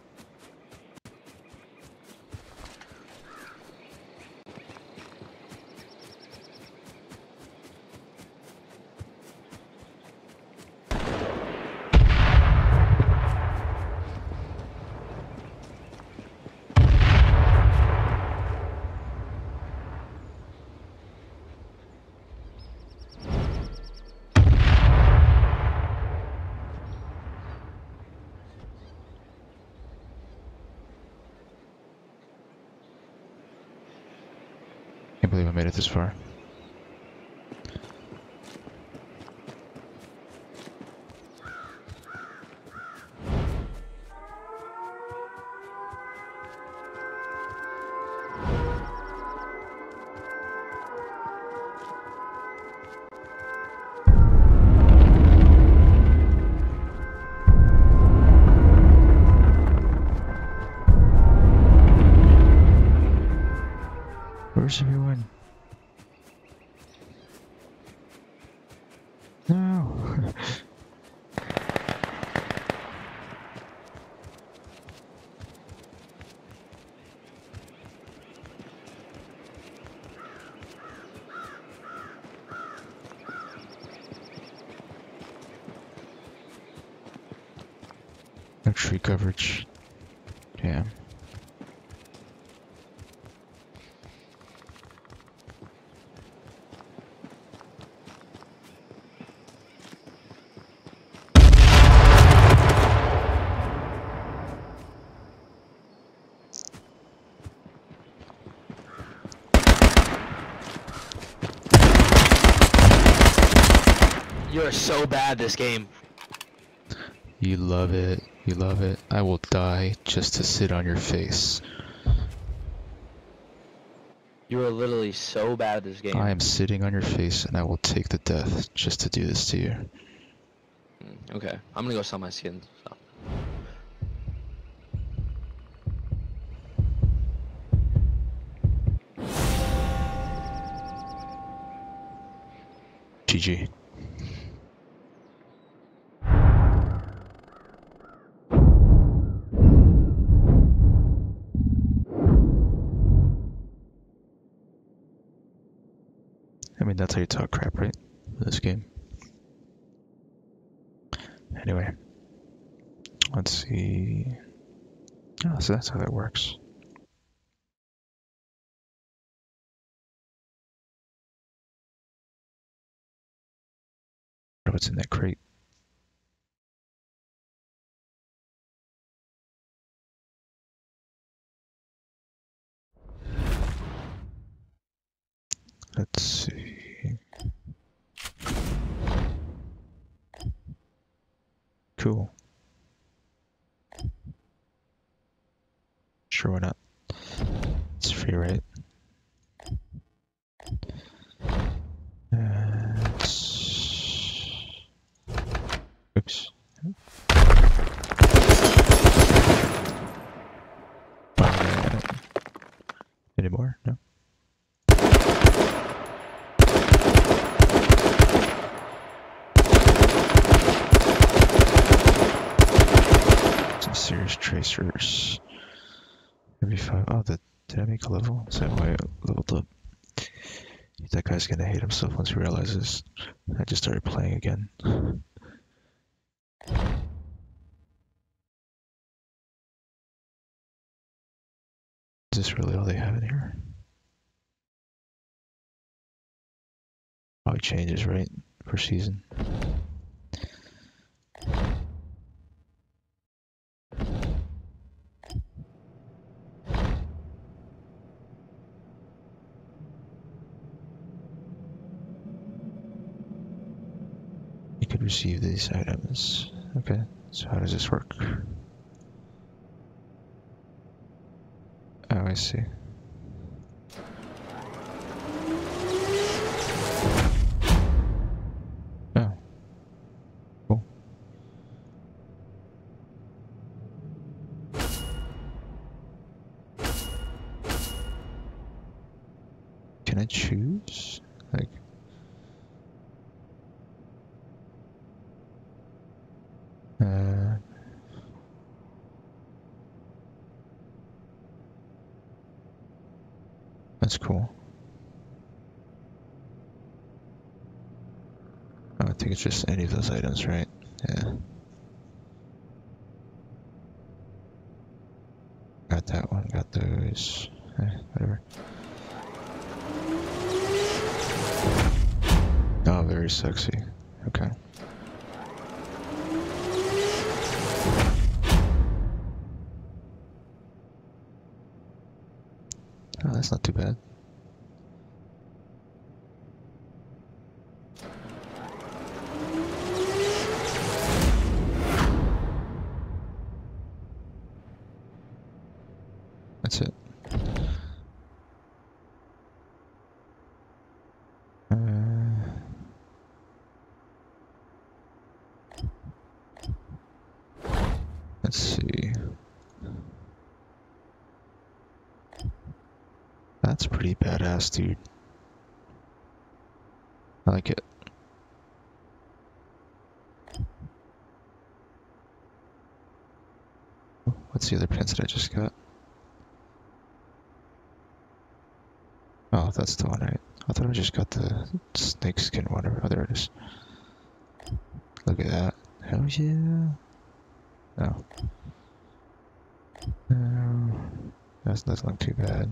Can't believe I made it this far. No. No tree coverage. Damn. You're so bad this game. You love it. You love it. I will die just to sit on your face. You are literally so bad at this game. I am sitting on your face and I will take the death just to do this to you. Mm, Okay, I'm gonna go sell my skins. So. G G. I mean, that's how you talk crap, right? This game. Anyway. Let's see. Oh, so that's how that works. What's in that crate? Let's see. Cool. Sure, why not? It's free, right? Uh, it's... Oops. Uh, any more? No? Some serious tracers. Every five. Oh, the, did I make a level? Is that why I leveled up? That guy's gonna hate himself once he realizes I just started playing again. Is this really all they have in here? Probably changes, right? Per season. You could receive these items. Okay, so how does this work? Oh, I see. Oh. Cool. Can I choose? Like... Uh... That's cool. Oh, I think it's just any of those items, right? Yeah. Got that one, got those. Eh, whatever. Oh, very sexy. Okay. Oh, that's not too bad. That's it. Uh, let's see. That's pretty badass, dude. I like it. What's the other pins that I just got? Oh, that's the one, right? I thought I just got the snake skin one. Oh, there it is. Look at that. Hell yeah. No. No. That's not looking too bad.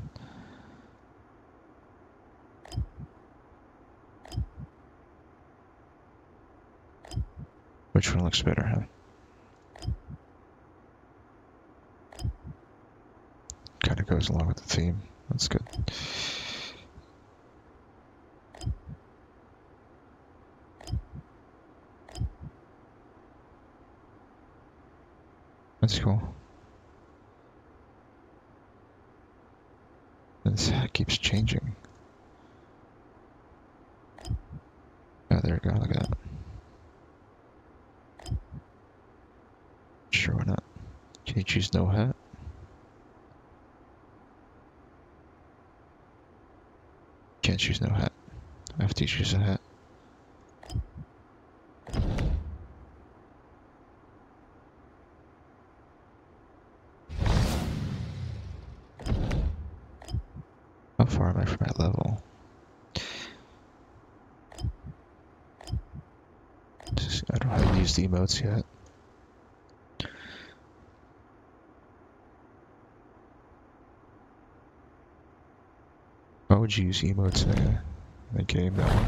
Which one looks better, huh? Kind of goes along with the theme. That's good. That's cool. This hat keeps changing. Oh, there we go. Look at that. Sure, why not? Can you choose no hat? Can't choose no hat. I have to choose a hat. How far am I from my level? Just, I don't have used the emotes yet. Why would you use emotes in a, in a game though?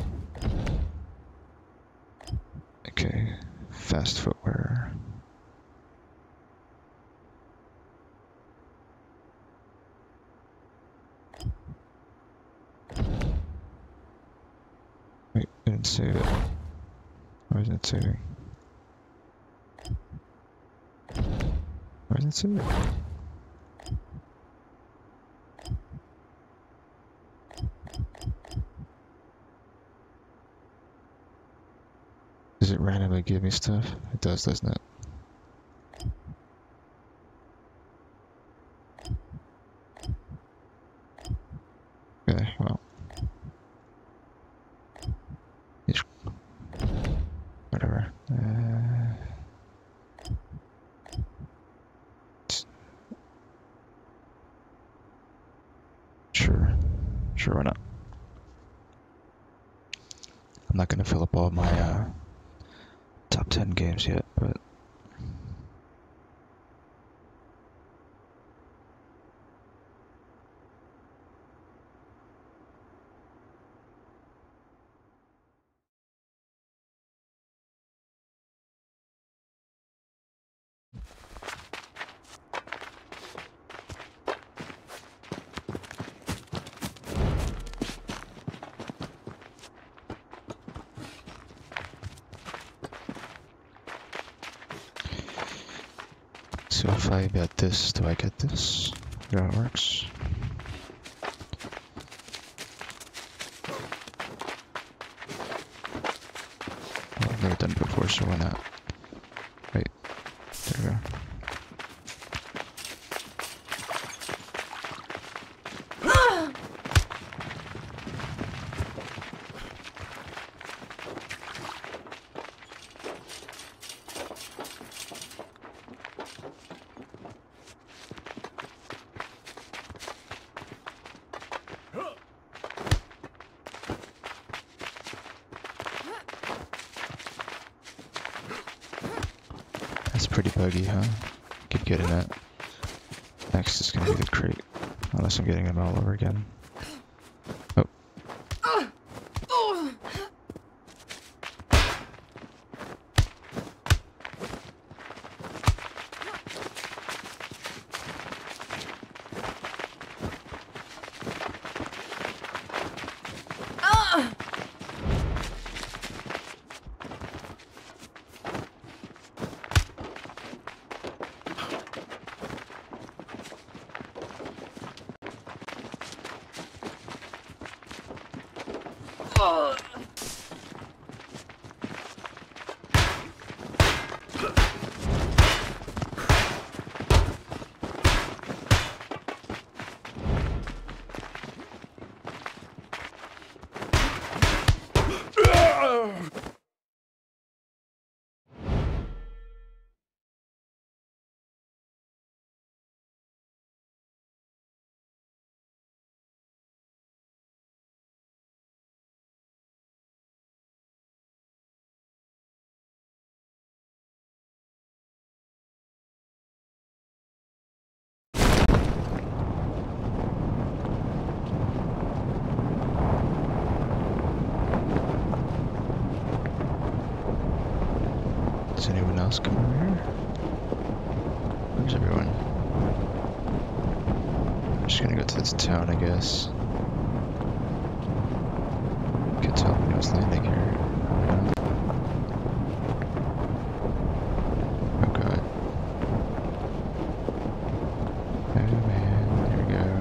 Okay, fast footwear. Wait, I didn't save it. Why isn't it saving? Why isn't it saving? Does it randomly give me stuff? It does, doesn't it? Okay, well. Whatever. Uh, sure. Sure, why not? I'm not gonna fill up all my uh, top ten games yet, but so if I bet this, do I get this? Is that how it works? Well, I've never done it before, so why not? Wait, there we go. That's pretty buggy, huh? Keep getting that. Next is gonna be the crate. Unless I'm getting them all over again. Oh. Does anyone else come over here? Where's everyone? I'm just gonna go to this town, I guess. Can't tell when I was landing here. Oh god. Oh man, there we go.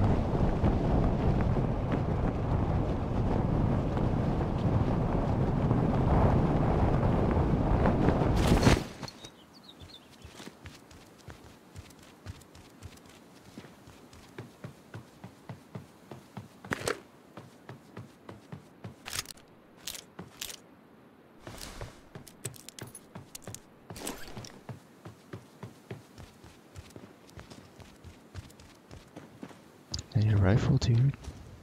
I need a rifle, dude.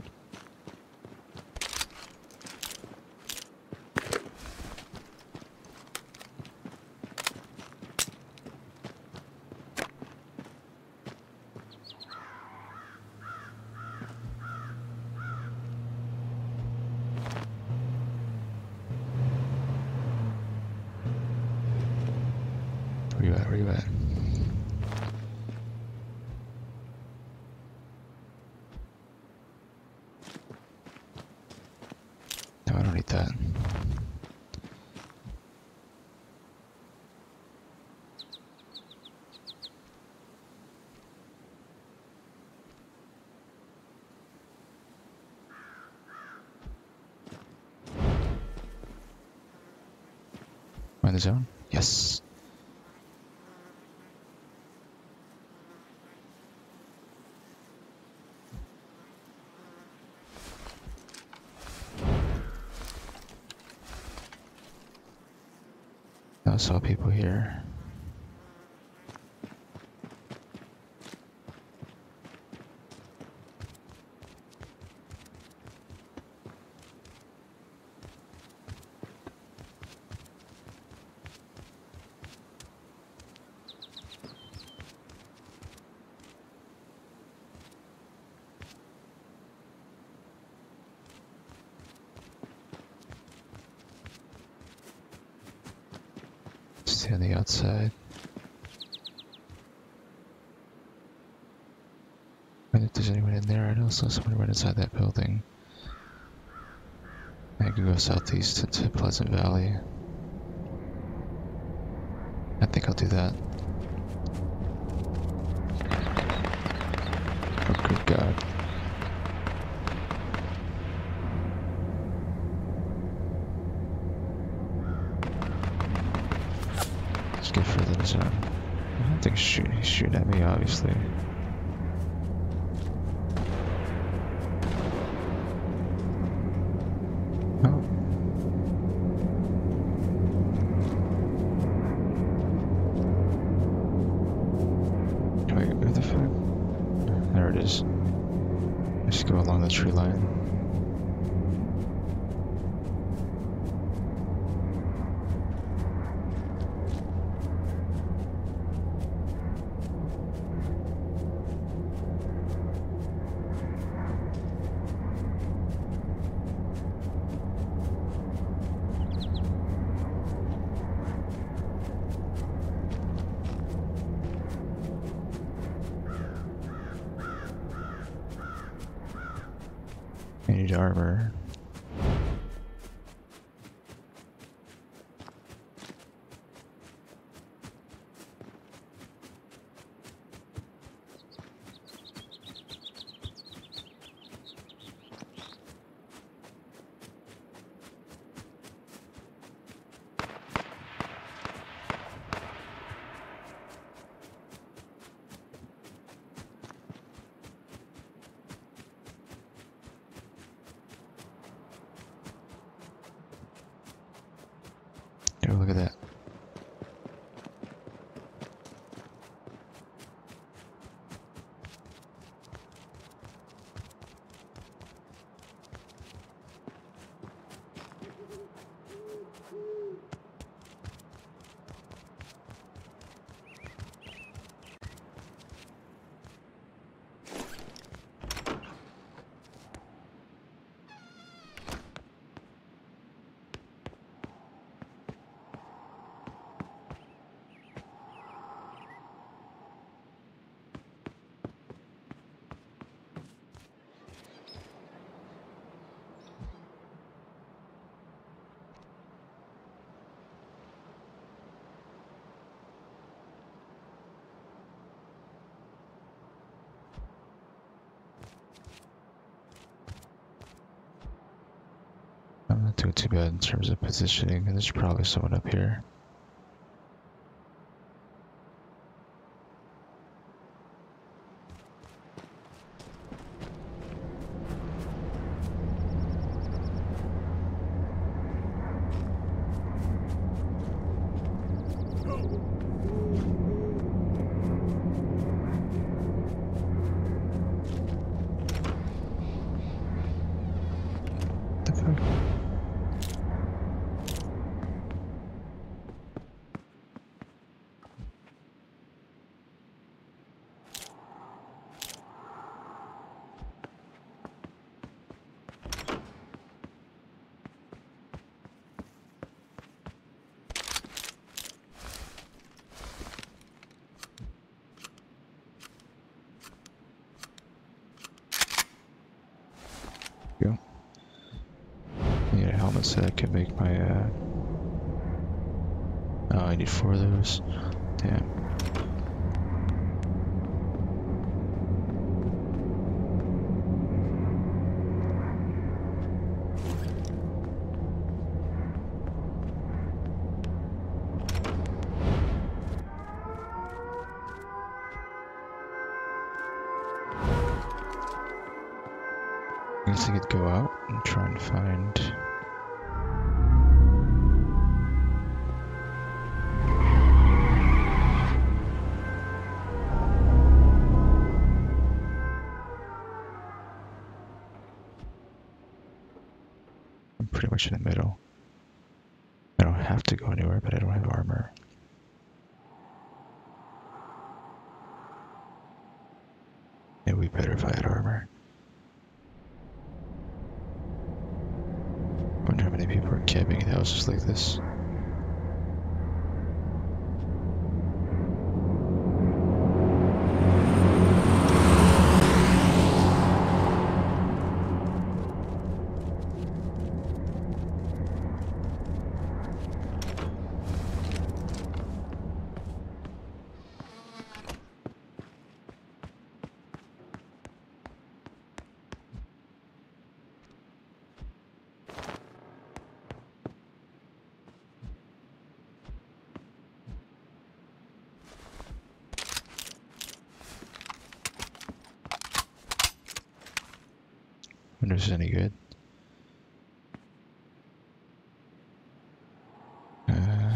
Where you at? Where you at? No, I don't need that. Am I in the zone? Yes. I saw people here. Stay on the outside. I wonder if there's anyone in there. I know I saw someone right inside that building. I could go southeast into Pleasant Valley. I think I'll do that. Oh, good God. Let's get further in the zone. I don't think he's shooting, he's shooting at me, obviously. Oh. Wait, where the fuck? There it is. Just go along the tree line. I need armor. Not doing too bad in terms of positioning, and there's probably someone up here. The fuck? Go. I need a helmet so I can make my, uh... Oh, I need four of those. Damn. I guess I could go out and try and find... I'm pretty much in the middle. I don't have to go anywhere, but I don't have armor. It would be better if I had armor. Wonder how many people are camping in houses like this. Wonder if it's any good. Uh,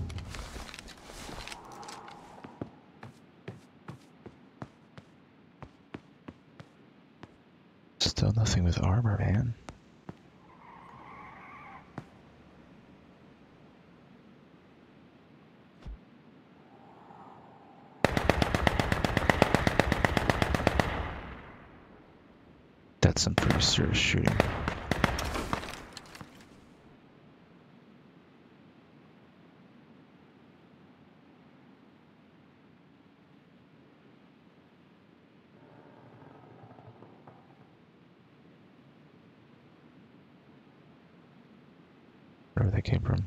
still nothing with armor, man. That's some pretty serious shooting. Wherever they came from.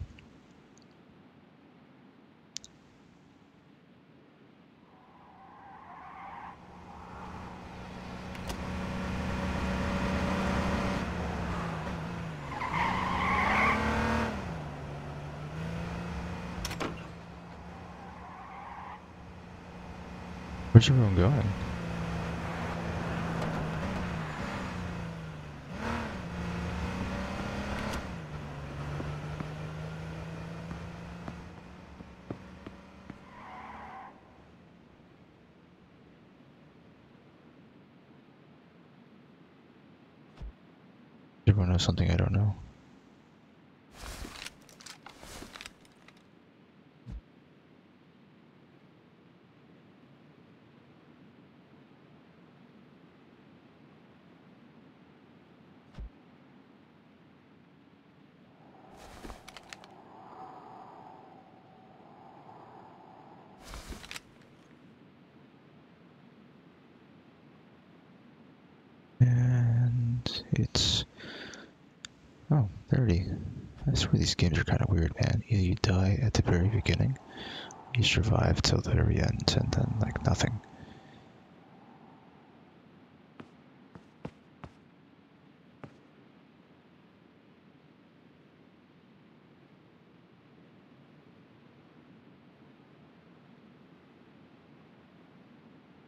Where's everyone going? Everyone knows something I don't know. And it's oh thirty. That's where these games are kind of weird, man. Either you die at the very beginning, you survive till the very end, and then like nothing.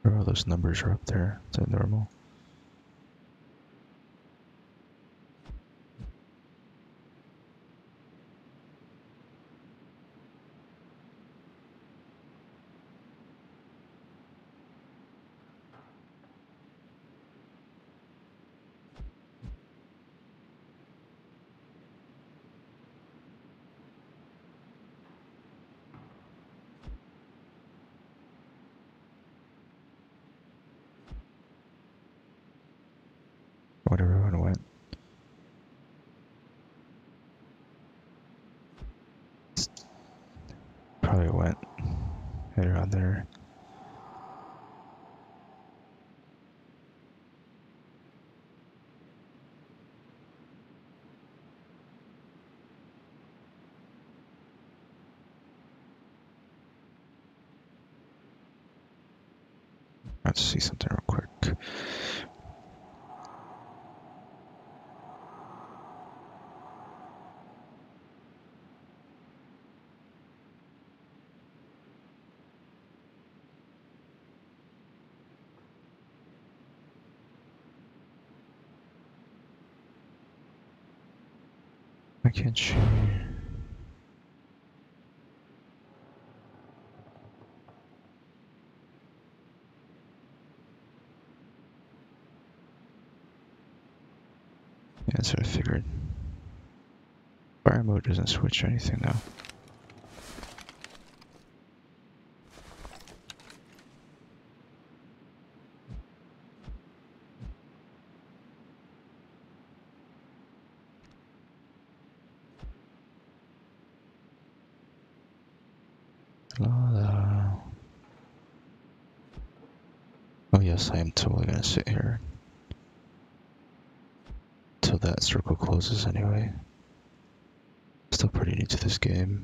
Where all those numbers are up there. Is that normal? Where everyone went. Probably went right around there. Let's see something real quick. Why can't she? Yeah, that's what I figured. Fire mode doesn't switch or anything now. La la. Oh yes, I am totally gonna sit here till that circle closes anyway. Still pretty new to this game.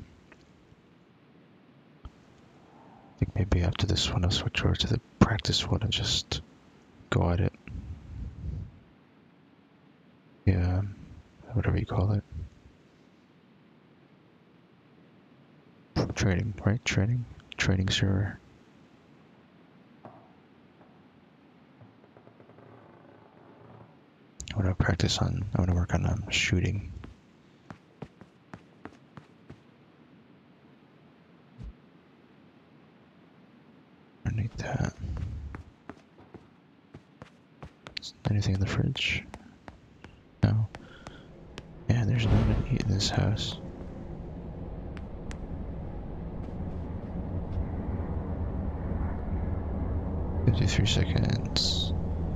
I think maybe after this one I'll switch over to the practice one and just go at it. Yeah, whatever you call it. Training, right? Training? Training server. I want to practice on, I want to work on um, shooting. I need that. Is there anything in the fridge? No. Yeah, there's nothing to eat in this house. fifty-three seconds.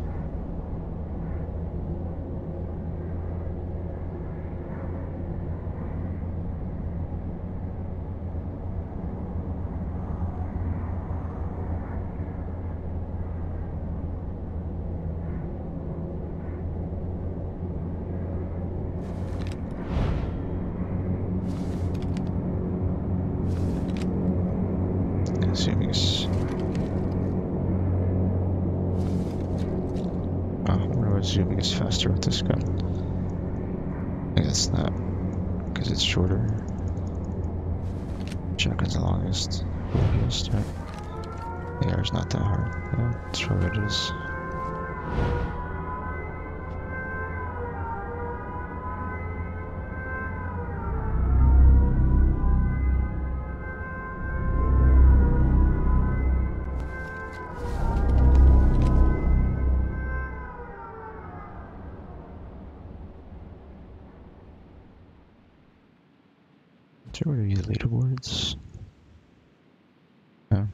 Assuming it's... Oh, I wonder what zooming is faster with this gun. I guess not, because it's shorter. Shotgun's the longest. Longest, right? The A R's not that hard. Yeah, that's probably what it is. Is there any leaderboards? No.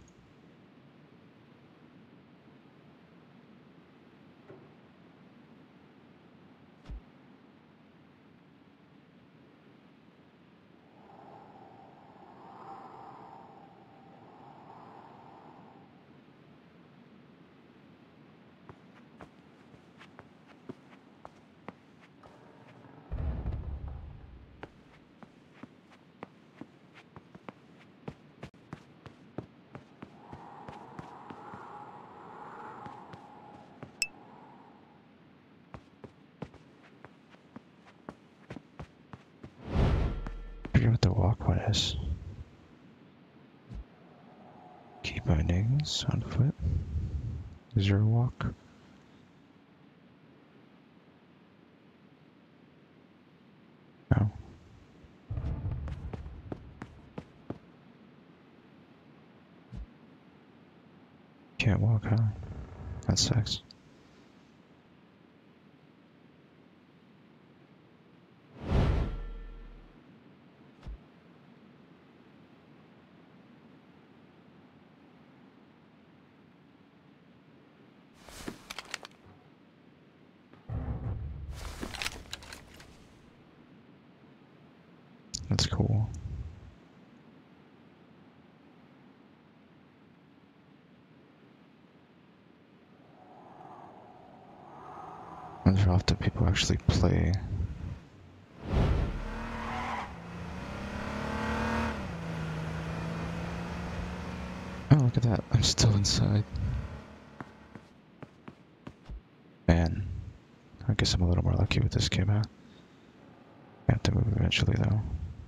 I forget what the walk one is. Key bindings on foot. Zero walk. No. Can't walk, huh? That sucks. That's cool. I wonder how often people actually play. Oh, look at that. I'm still inside. Man. I guess I'm a little more lucky with this game, huh? I have to move eventually, though.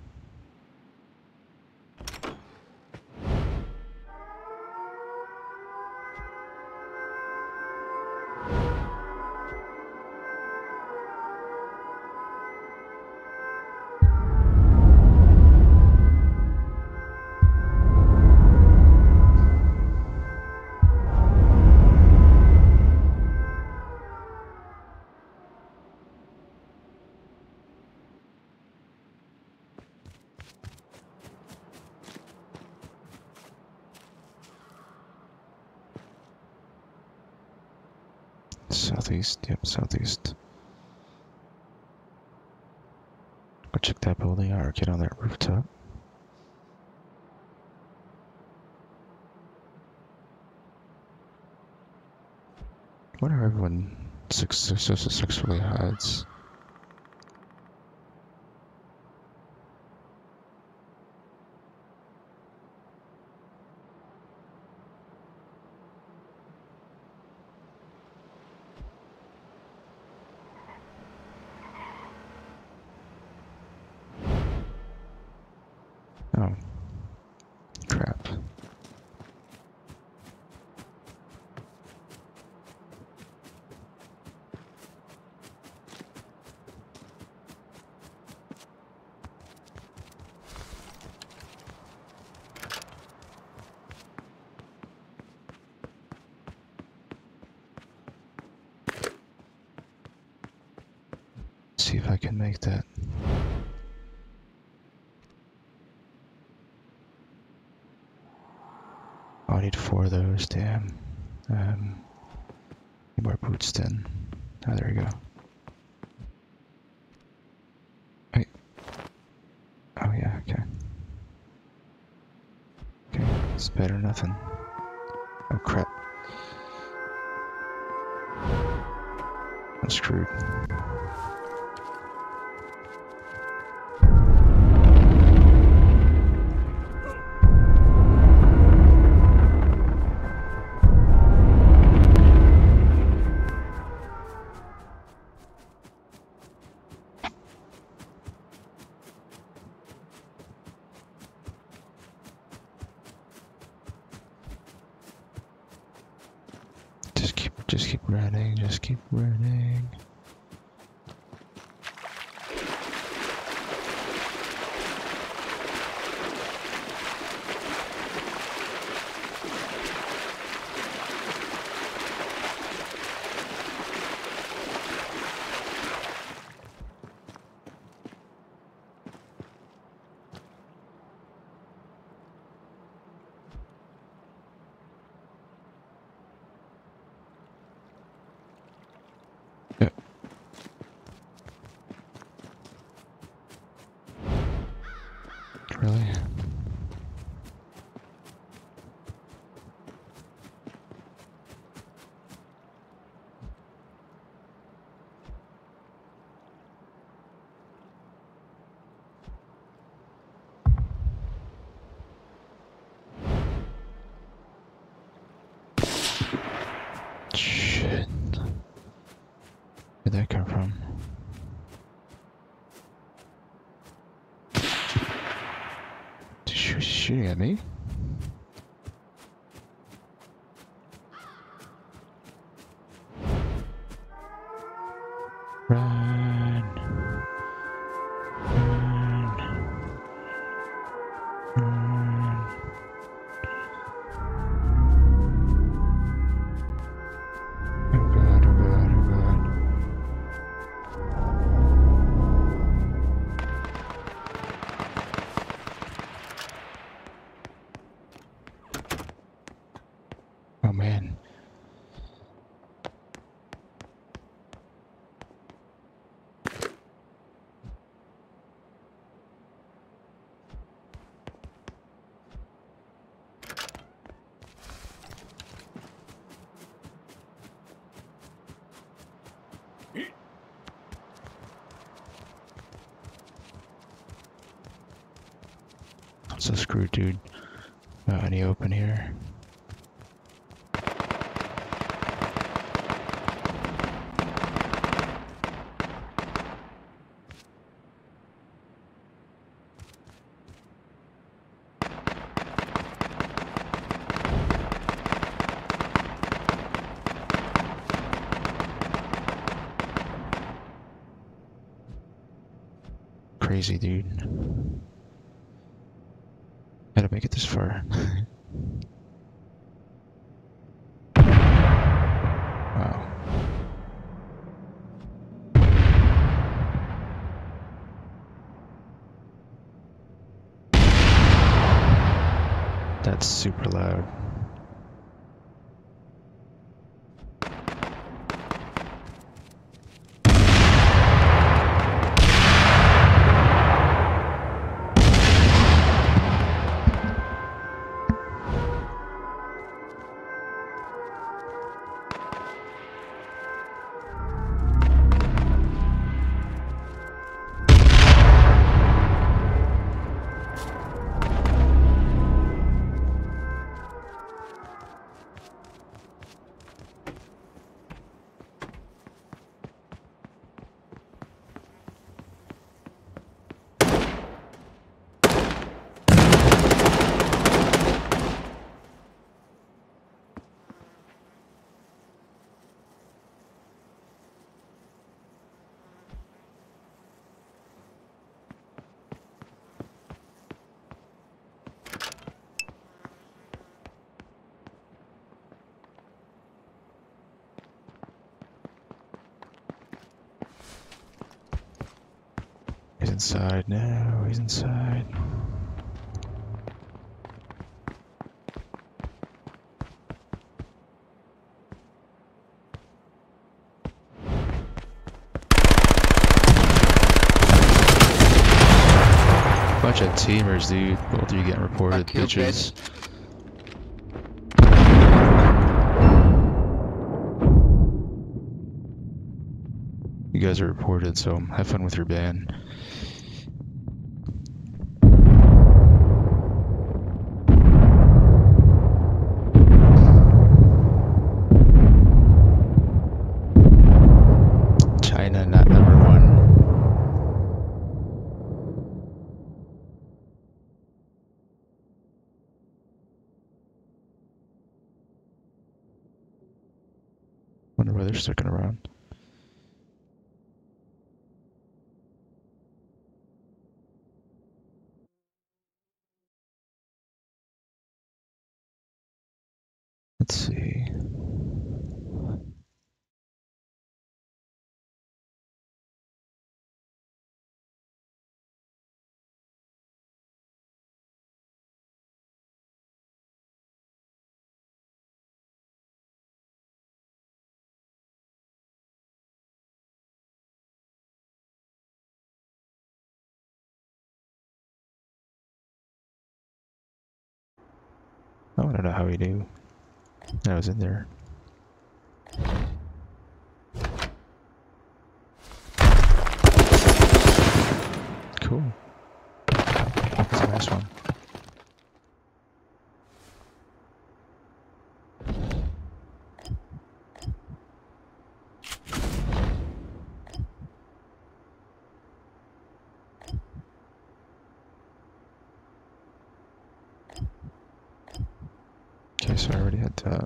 Southeast, yep, southeast. Go check that building out or get on that rooftop. I wonder how everyone so successfully hides. Oh. Crap. See if I can make that. Oh, I need four of those, damn. Um, need more boots then. Oh, there we go. Wait. Oh, yeah, okay. Okay, it's better than nothing. Oh, crap. I'm screwed. Just keep, just keep running, just keep running. Yeah. Really? Shit. Where'd that come from? She was shooting at me? man. I'm so screwed, dude. Uh, any open here? Crazy, dude. How to make it this far? Wow. That's super loud. He's inside now, he's inside. Bunch of teamers, dude. Both of you getting reported, Fuck you, bitches. You guys are reported, so have fun with your ban. China, not number one. Wonder why they're sticking around. Let's see. I want to know how he knew I was in there. Cool. That's a nice one. Okay, so I already had that.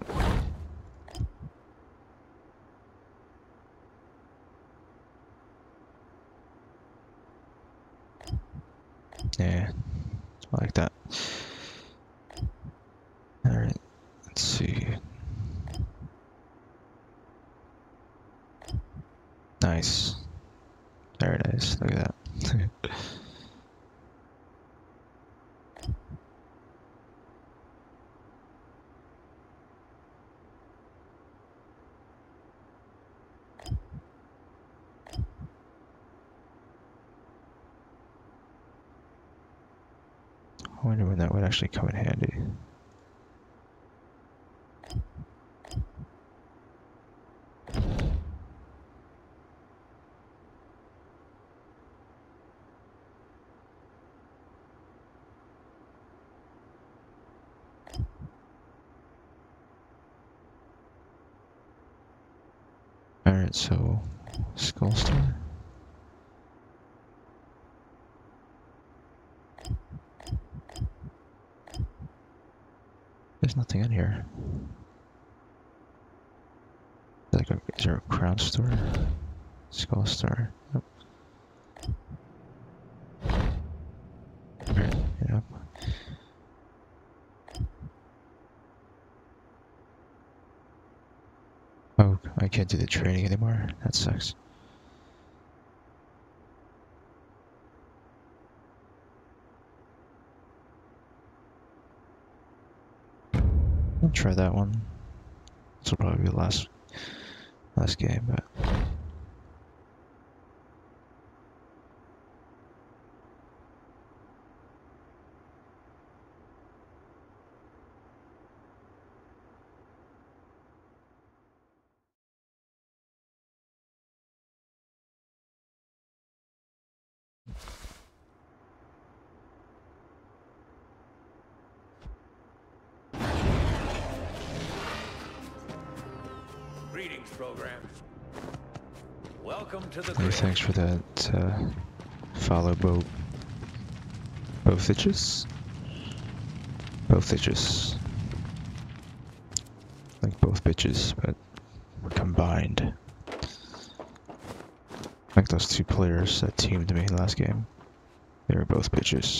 Yeah, I like that. Alright, let's see. Nice. Very nice, look at that. I wonder when that would actually come in handy. Alright, so Skullstar. There's nothing in here. Like a, is there a crown store? Skullstar. Yep. Alright, yep. Oh, I can't do the training anymore. That sucks. I'll try that one. This will probably be the last last game, but Greetings, program. Welcome to the hey, grid. thanks for that uh, follow boat. Both itches? Both itches. Like both bitches, but combined. Like those two players that teamed me last game. They were both bitches.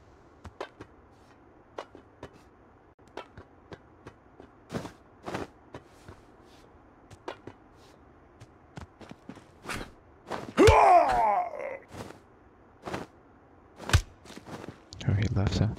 Oh, he left, huh?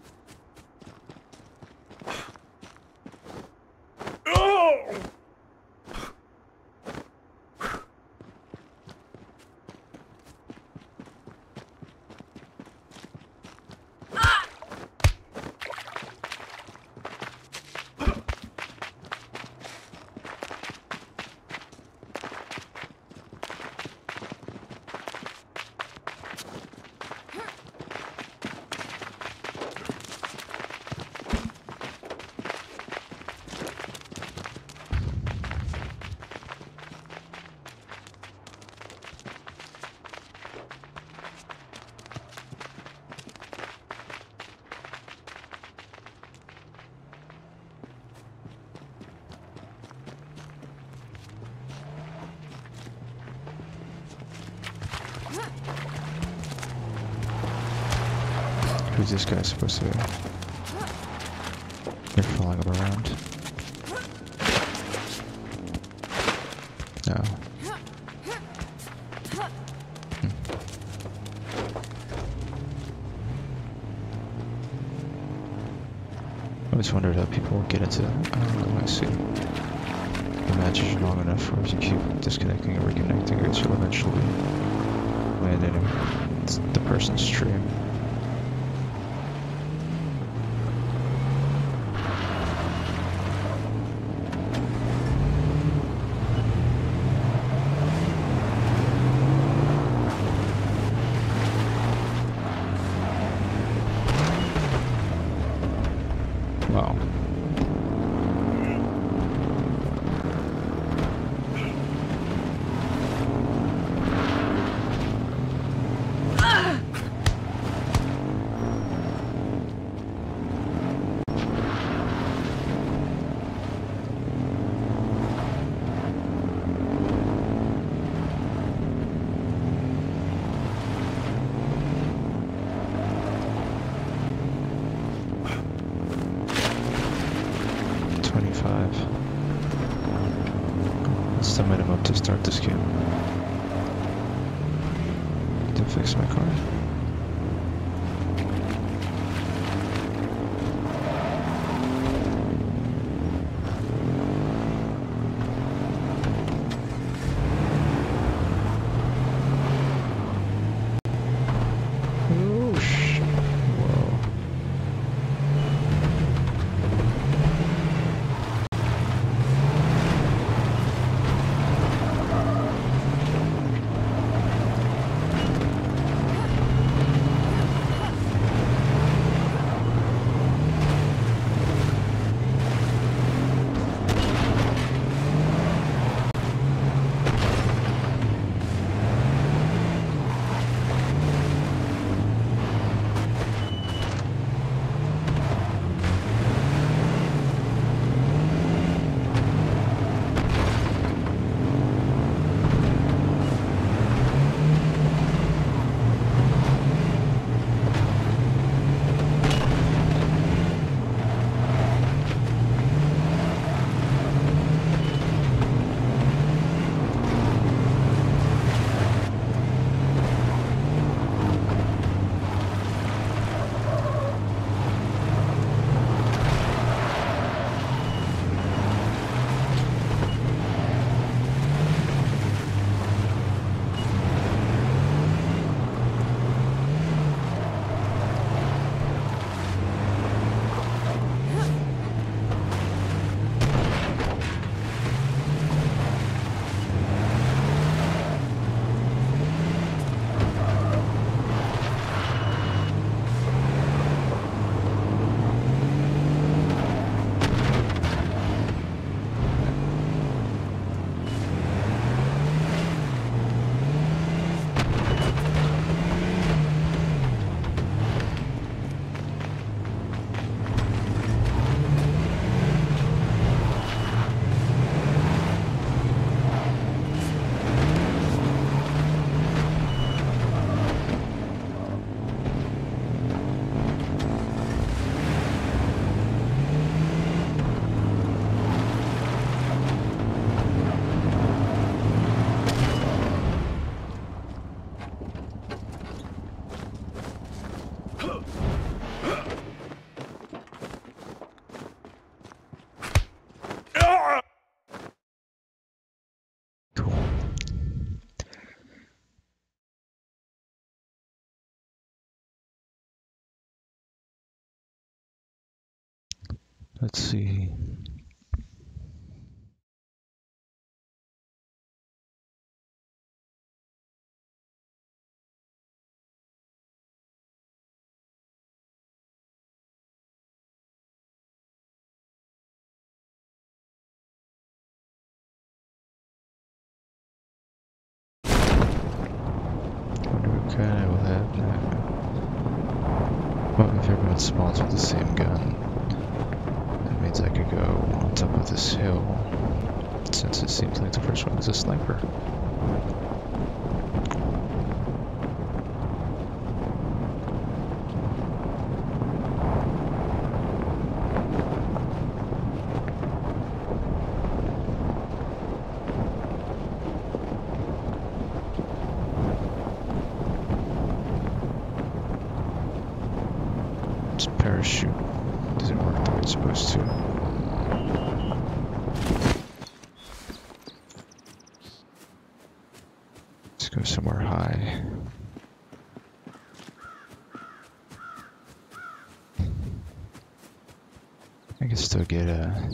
Who's this guy supposed to be? They're following him around. No. Hmm. I always wondered how people get into, I don't know, I see. The matches are long enough where if you keep disconnecting and reconnecting it, you'll eventually land in the person's stream. Wow. twenty-five. That's the minimum to start this game. To fix my car. Oh sh! Whoa. Let's see. Wonder what kind I will have now. Well, if everyone spawns with the same gun, that means I could go on top of this hill, since it seems like the first one is a sniper. This parachute doesn't work the way it's supposed to. Let's go somewhere high. I can still get a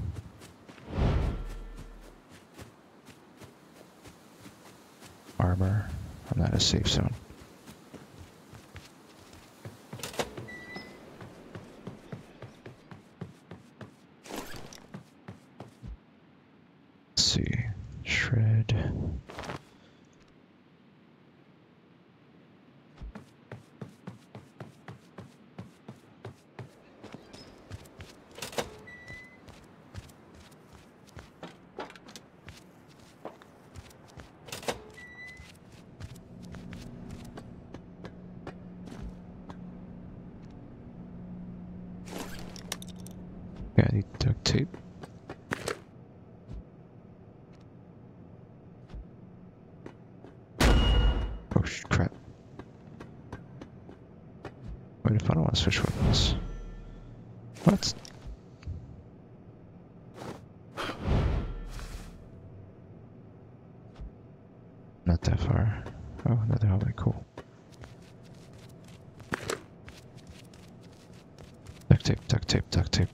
armor. I'm not in a safe zone. Let's see. Shred. Yeah, I need duct tape. Oh sh- crap. What if I don't want to switch weapons? What? Not that far. Oh, another helmet, cool. Duct tape, duct tape, duct tape.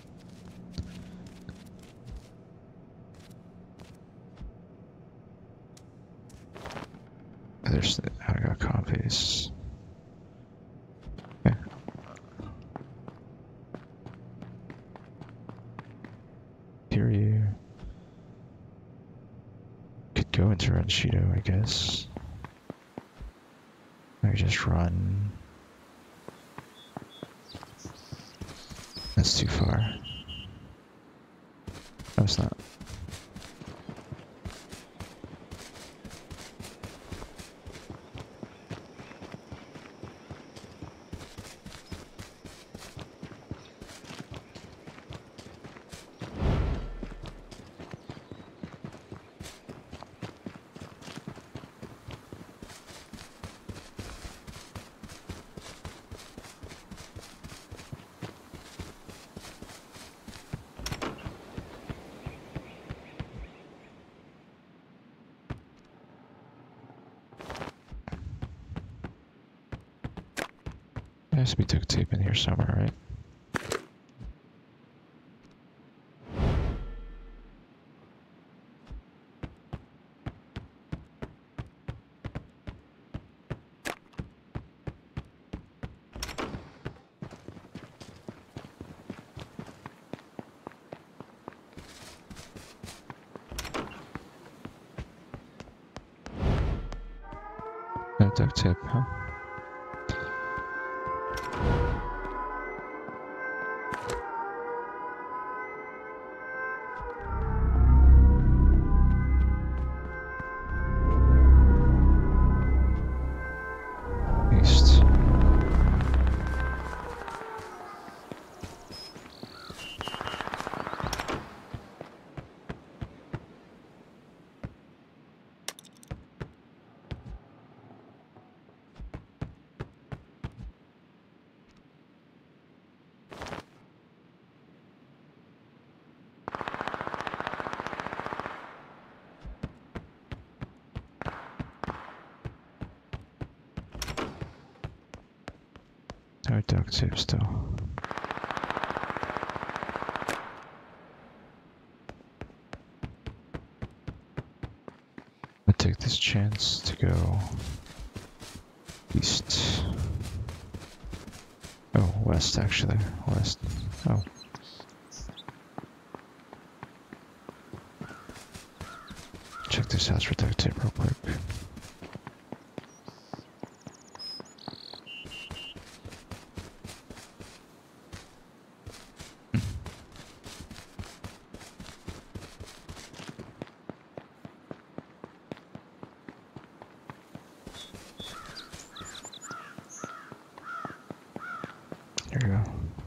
There's the, I got copies. Okay. Here you could go into Renshido, I guess. I just run. That's too far. No, it's not. There has to be duct tape in here somewhere, right? No duct tape, huh? East. No duct tape still. this chance to go east. Oh, west actually. West. Oh. Check this house for duct tape real quick. There you go.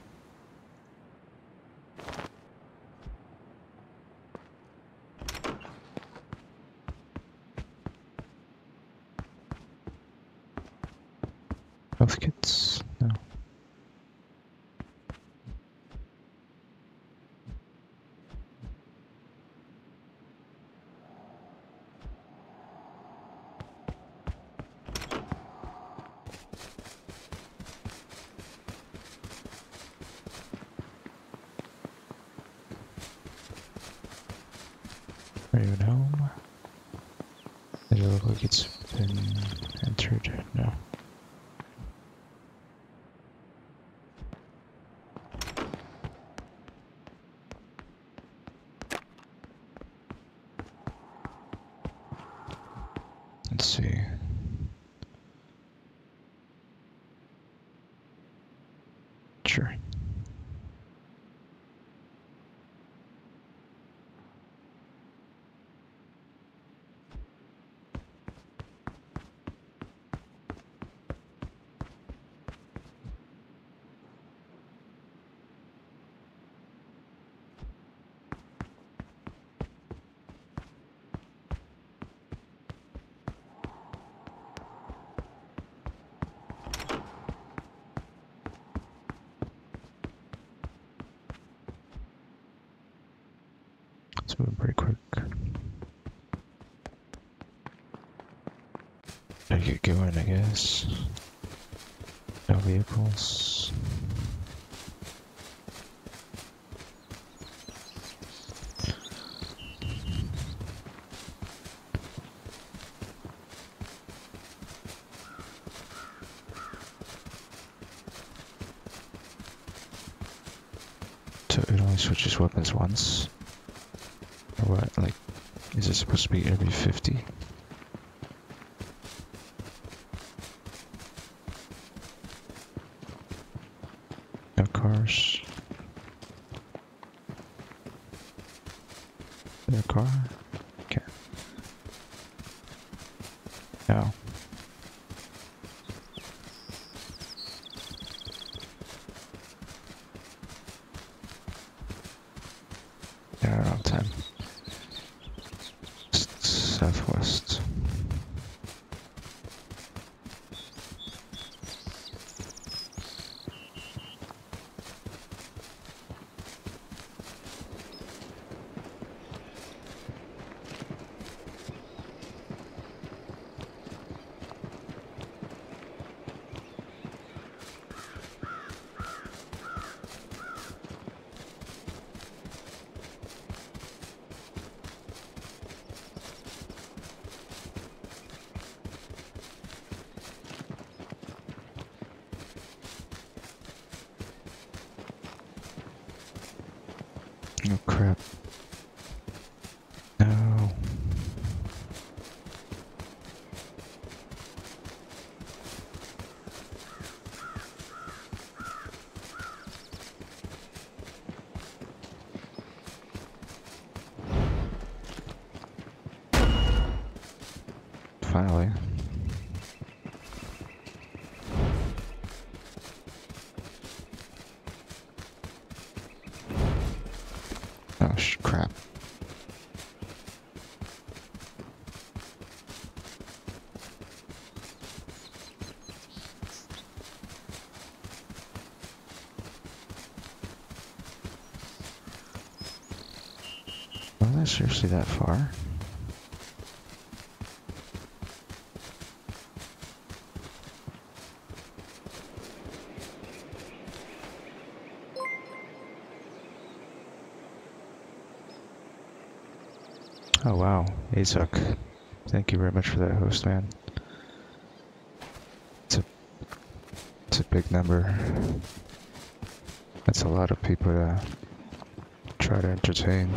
Health kits? No. Are you at home? Does it look like it's been entered? No. Let's see. Sure. It's moving pretty quick. Gotta get going, I guess. No vehicles. So it only switches weapons once? Or what? Like, is it supposed to be every fifty? No cars. Is there a car? Okay. No. Yeah, I don't have time. Southwest. Oh crap. No. Finally. Oh sh crap. Was that seriously that far? Oh wow, A Z U K. Thank you very much for that, host man. It's a, it's a big number. That's a lot of people to try to entertain.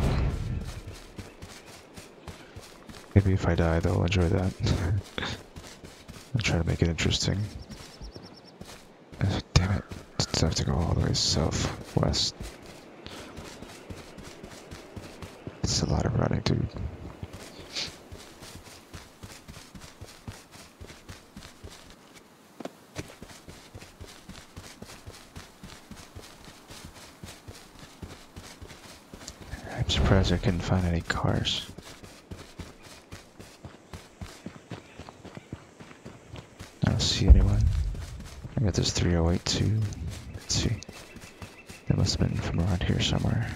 Maybe if I die, they'll enjoy that. I'll try to make it interesting. Uh, damn it. Just have to go all the way southwest. It's a lot of running, dude. I'm surprised I couldn't find any cars. I don't see anyone. I got this three oh eight too. Let's see. That must have been from around here somewhere.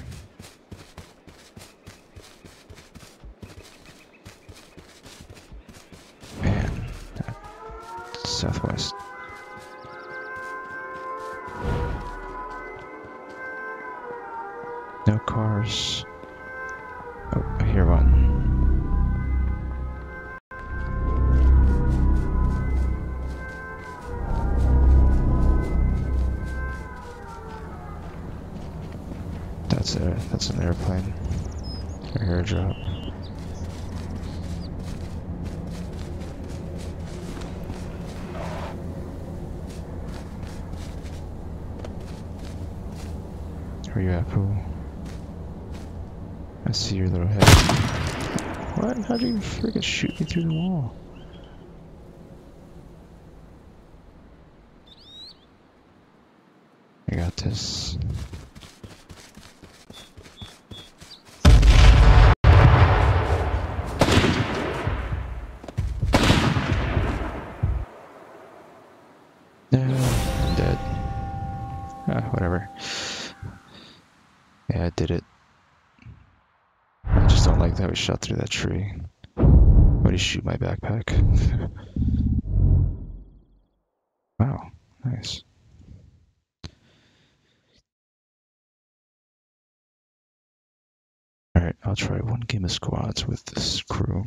Man, that's southwest. No cars. Oh, I hear one. That's a that's an airplane. Or airdrop. Where you at, Pooh? I see your little head. What? How do you freaking shoot me through the wall? I got this. No, I'm dead. Ah, whatever. Yeah, I did it. I just don't like that we shot through that tree. Why did you shoot my backpack? Wow, nice. Alright, I'll try one game of squads with this crew.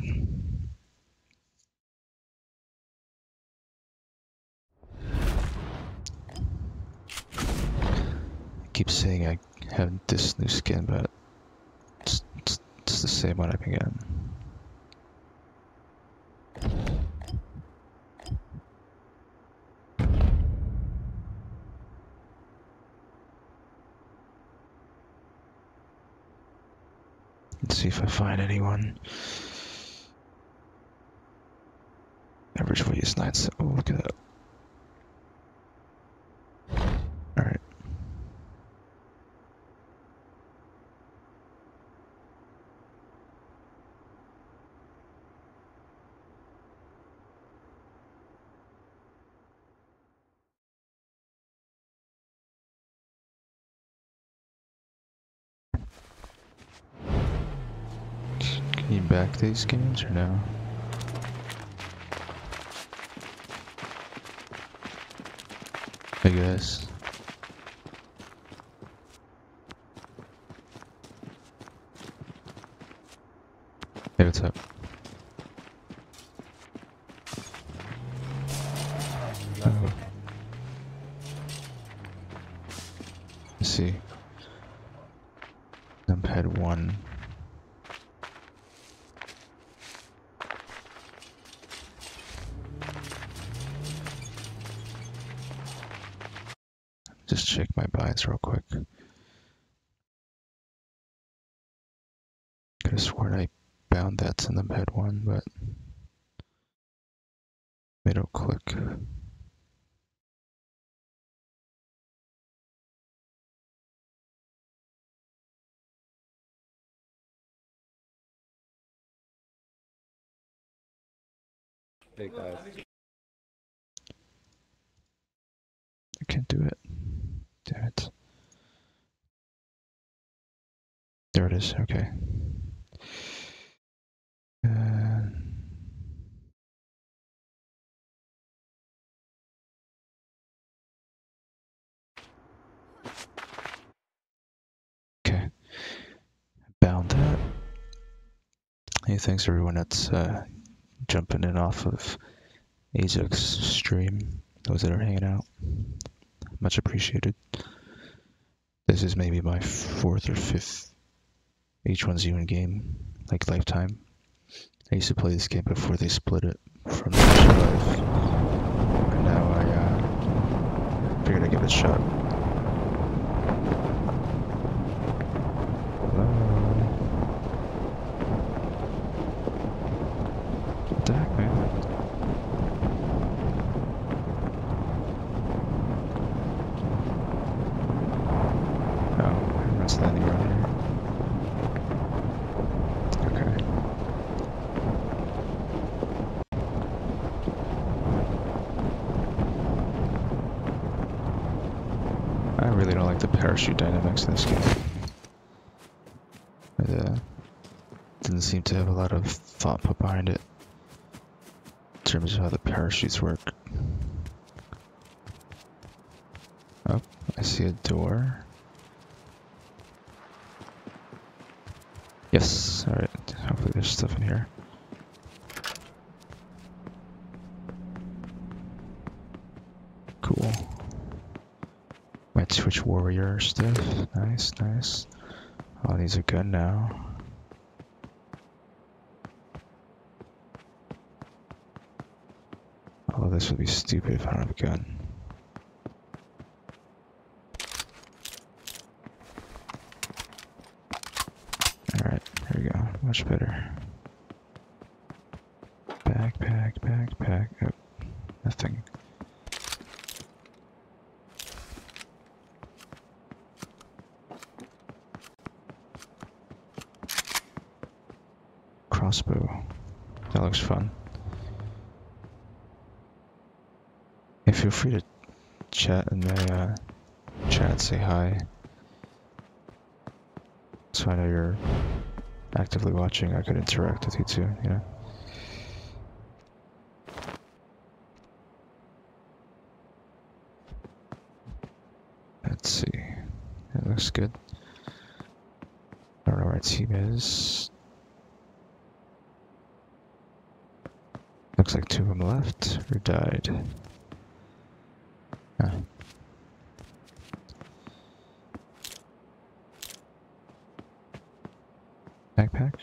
I keep saying I have this new skin, but it's, it's, it's the same one I've been getting. Let's see if I find anyone. Average weight is nine. Oh, look at that. Alright. Can you back these games or no? I guess. Hey, what's up? Oh. Let's see. Numpad one. Just check my binds real quick. Could have sworn I bound that to Numpad one, but they don't click. Hey guys. I can't do it. Damn it. There it is, okay. Uh, okay. Bound that. Hey, thanks everyone that's uh, jumping in off of Azek's stream. Those that are hanging out, much appreciated. This is maybe my fourth or fifth H one Z one game, like lifetime. I used to play this game before they split it from the Life, and now I uh, figured I'd give it a shot. Hello? What the heck, man? Oh, everyone's landing around here. Okay. I really don't like the parachute dynamics in this game. It uh, didn't seem to have a lot of thought put behind it in terms of how the parachutes work. Oh, I see a door. Yes, alright. Hopefully there's stuff in here. Cool. My Twitch warrior stuff. Nice, nice. All these are good now. All of this would be stupid if I don't have a gun. Alright, there we go. Much better. Backpack, backpack. Oh, nothing. Crossbow. That looks fun. Hey, feel free to chat in the uh, chat, say hi. So I know you're actively watching, I could interact with you too, you know? Let's see. That looks good. I don't know where our team is. Looks like two of them left or died. Huh. Backpack.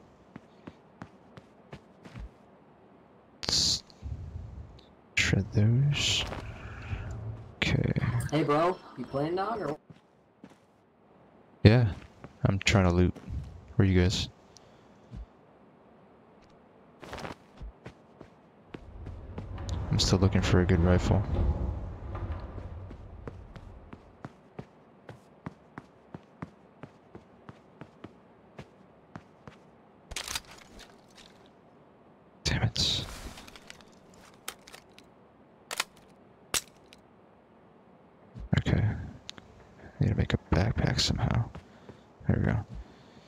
Let's shred those. Okay. Hey bro, you playing dog or? Yeah, I'm trying to loot. Where are you guys? I'm still looking for a good rifle. Damn it. Okay. I need to make a backpack somehow. There we go.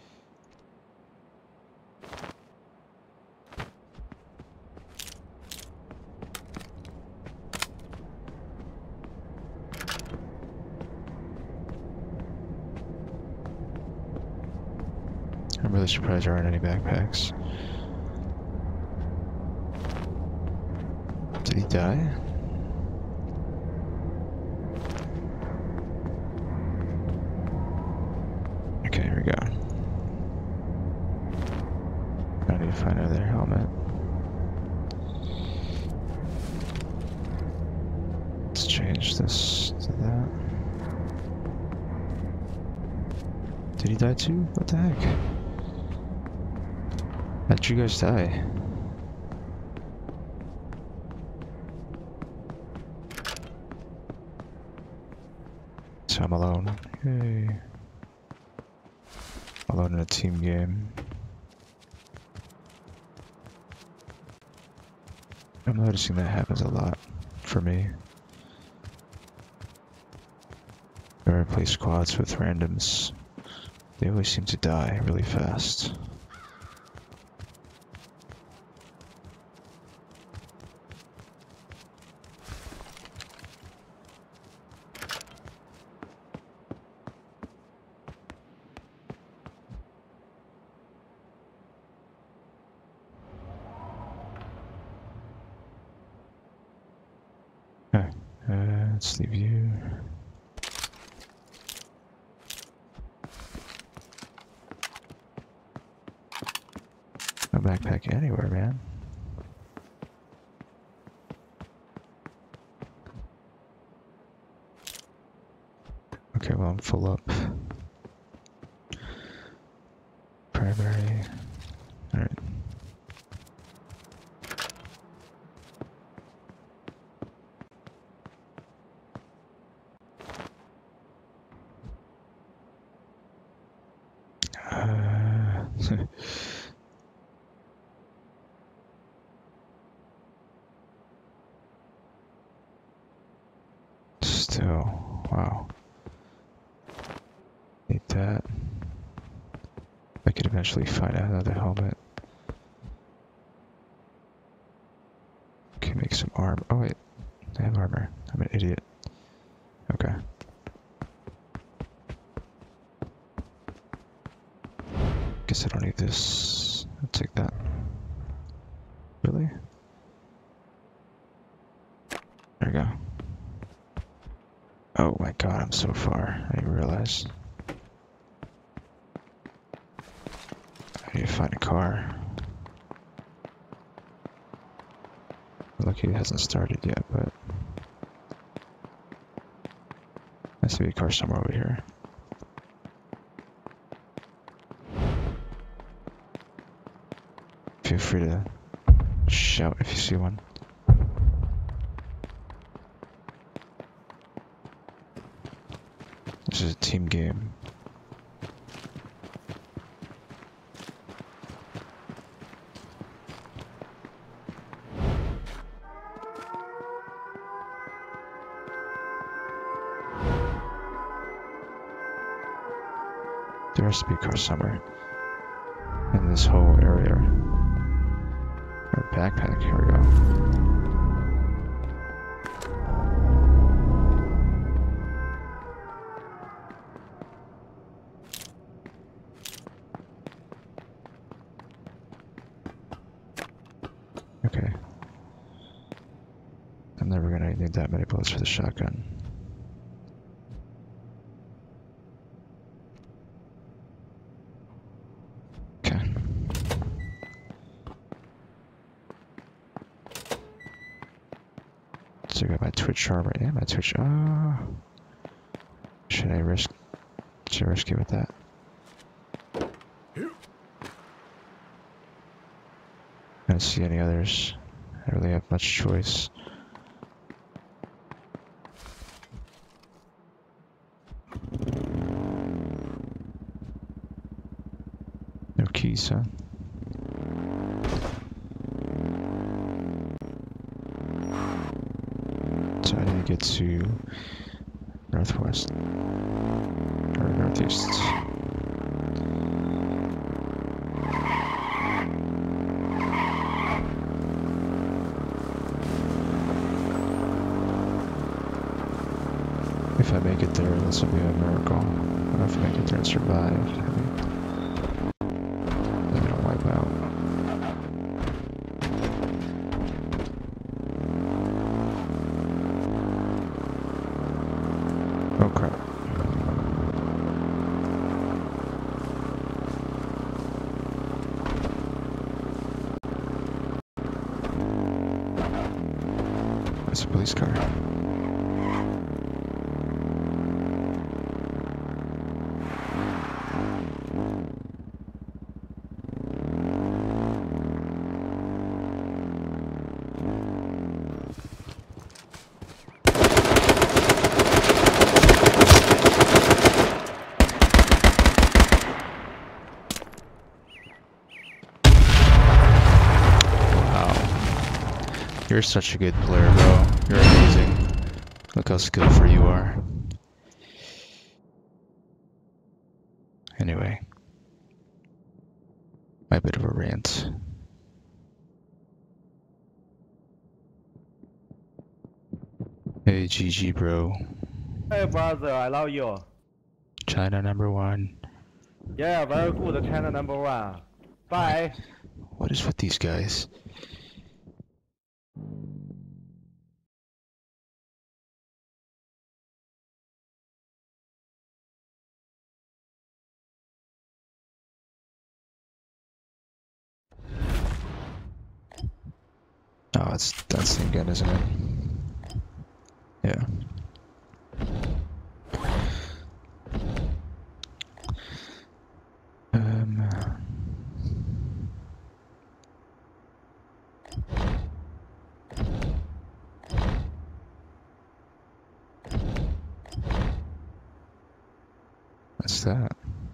I'm really surprised there aren't any backpacks. Did he die? Okay, here we go. I need to find another helmet. Let's change this to that. Did he die too? What the heck? How'd you guys die? So I'm alone. Yay. Alone in a team game. I'm noticing that happens a lot for me. Whenever I play squads with randoms, they always seem to die really fast. That's the view. No backpack anywhere, man. Okay, well, I'm full up. Primary. Alright. Uh, Still, wow. Need that. I could eventually find another helmet. Can make some arm. Oh wait, I have armor. I'm an idiot. Okay. Guess I don't need this. I'll take that. Really? There we go. Oh my god, I'm so far. I didn't realize. I need to find a car. Lucky it hasn't started yet, but there has to be a car somewhere over here. Feel free to shout if you see one. This is a team game. There has to be a car somewhere in this whole area. Or backpack, here we go. Okay. I'm never gonna need that many bullets for the shotgun. Okay. So I got my Twitch armor and my Twitch. Oh. Should I risk? Should I risk it with that? I don't see any others. I don't really have much choice. No keys, huh? So I need to get to northwest or northeast. If I make it there, this will be a miracle. I don't know if I make it there and survive. I mean, then I don't wipe out. Oh crap. That's a police car. You're such a good player, bro. You're amazing. Look how skillful you are. Anyway. My bit of a rant. Hey, G G, bro. Hey brother, I love you. China number one. Yeah, very good China number one. Bye. What is with these guys? Oh, it's that same gun, isn't it? Yeah. Um. What's that?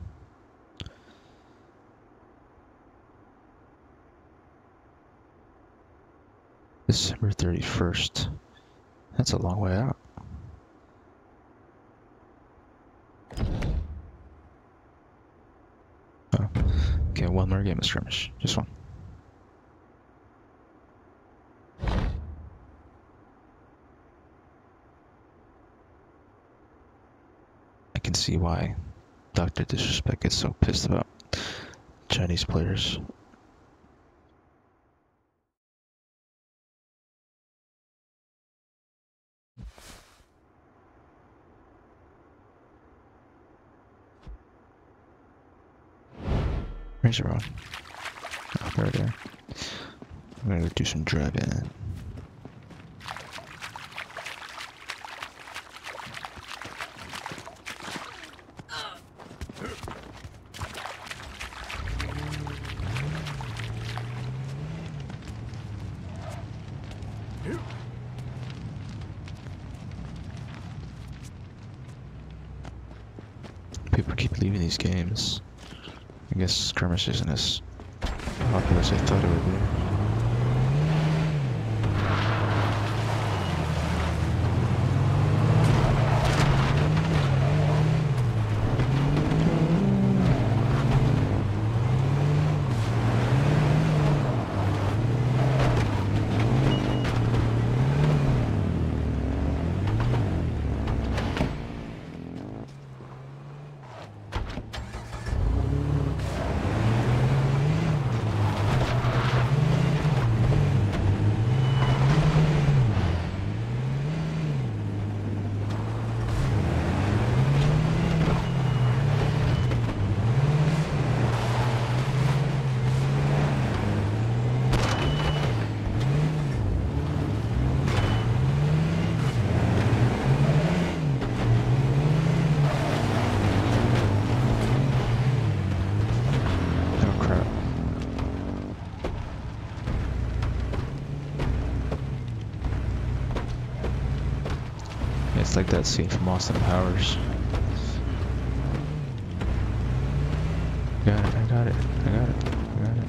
December thirty-first. That's a long way out. Oh. Okay, one more game of skirmish. Just one. I can see why Doctor Disrespect gets so pissed about Chinese players. Razor Rod. Oh, there we go. I'm gonna go do some driving. People keep leaving these games. I guess skirmish isn't as popular as I thought it would be. Oh crap. It's like that scene from Austin Powers. Got it, I got it, I got it, I got it.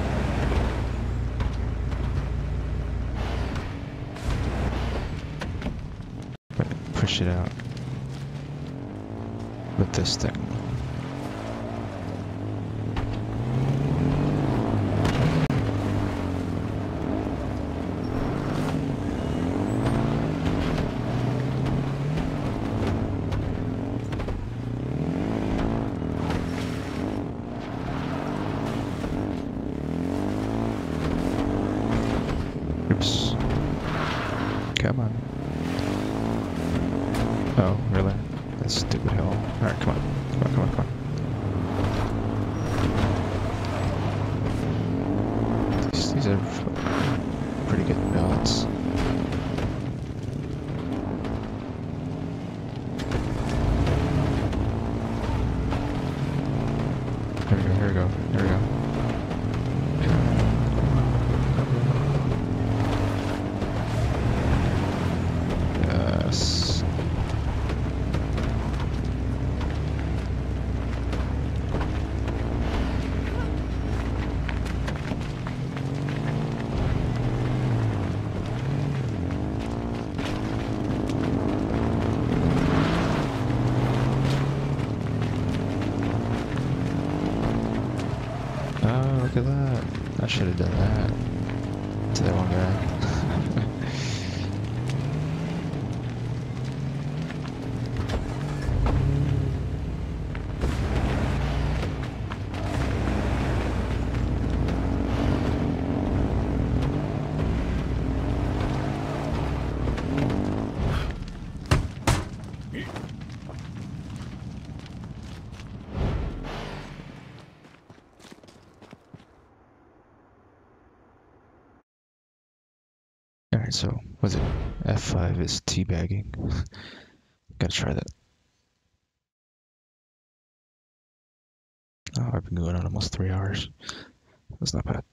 But push it out with this thing. Oops. Come on. Oh, really? That stupid hill. Alright, come on. Come on, come on, come on. These, these are pretty good balance. Here we go, here we go, here we go. Yes. Oh, look at that. I should have done that to that one guy. Alright, so was it F five is teabagging? Gotta try that. Oh, I've been going on almost three hours. That's not bad.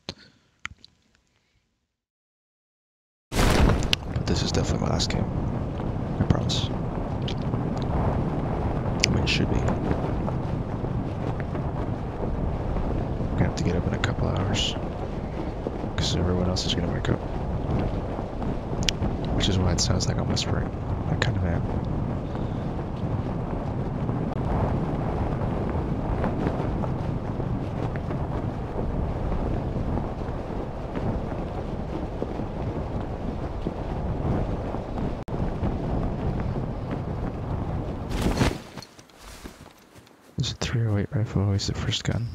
But this is definitely my last game. I promise. I mean, it should be. I'm gonna have to get up in a couple hours. Because everyone else is gonna wake up. Which is why it sounds like I'm whispering. I kind of am. This is a three oh eight rifle, always the first gun.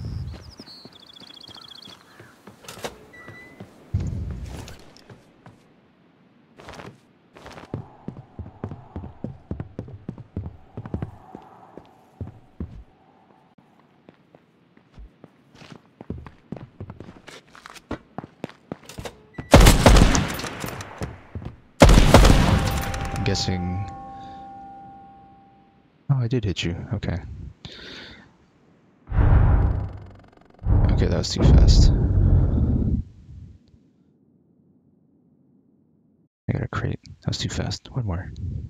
I'm guessing... Oh, I did hit you. Okay. Okay, that was too fast. I got a crate. That was too fast. One more.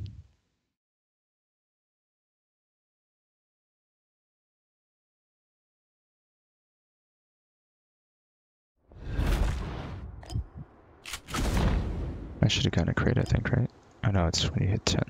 I should have gotten a crate, I think, right? Oh no, it's when you hit ten.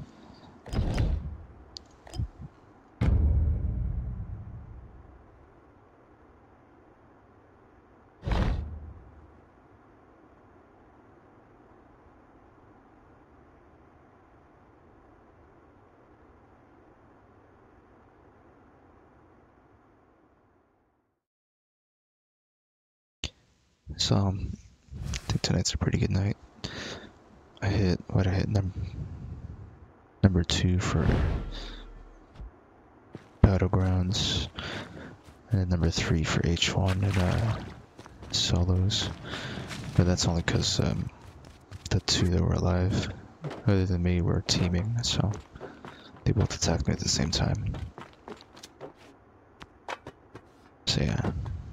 So, um, I think tonight's a pretty good night. I hit, what I hit, number, number two for Battlegrounds, and then number three for H one and uh, solos. But that's only because um, the two that were alive, other than me, were teaming, so they both attacked me at the same time. So yeah.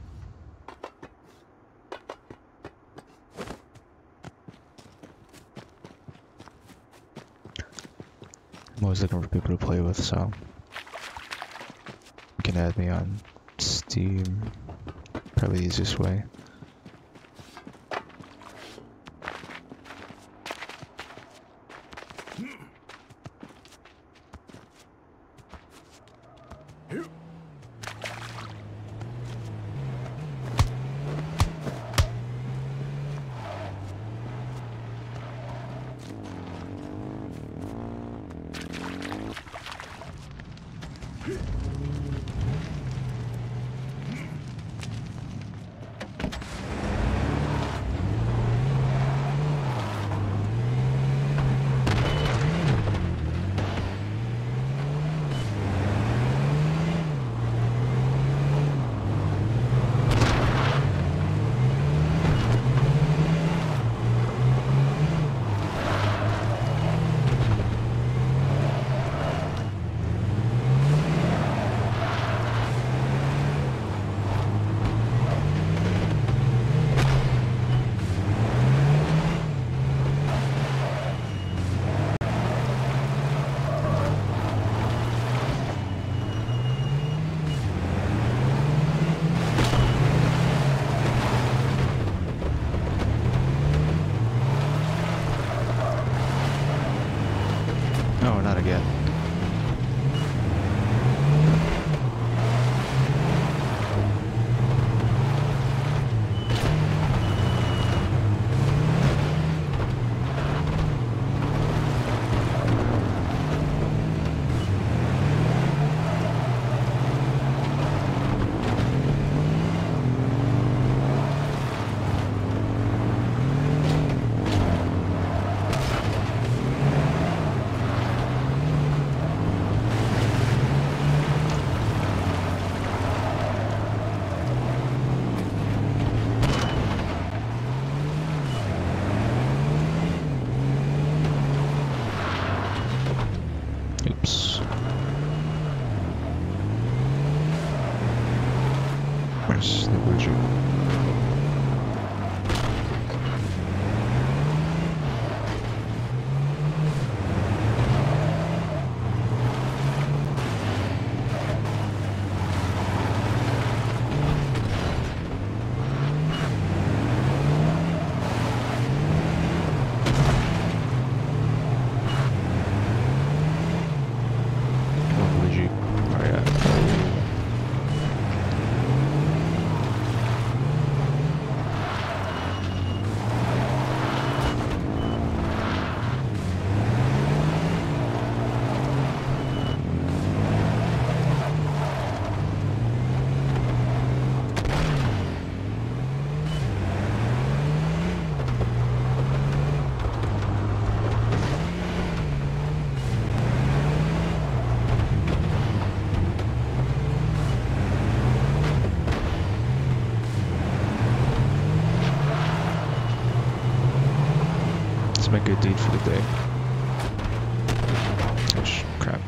I'm always looking for people to play with, so you can add me on Steam, probably the easiest way. Where's the blue jeep? Oh, blue jeep. Oh yeah. It's my good deed for the day. Oh, sh crap.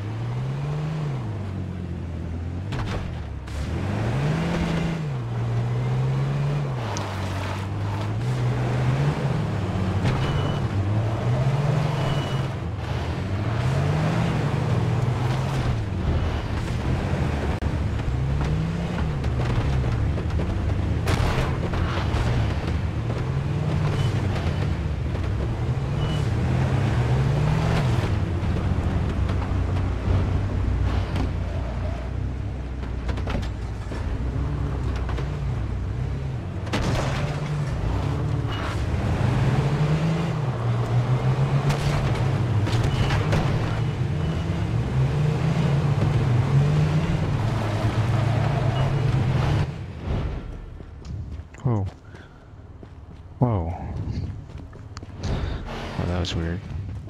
Whoa. Whoa. Oh, that was weird.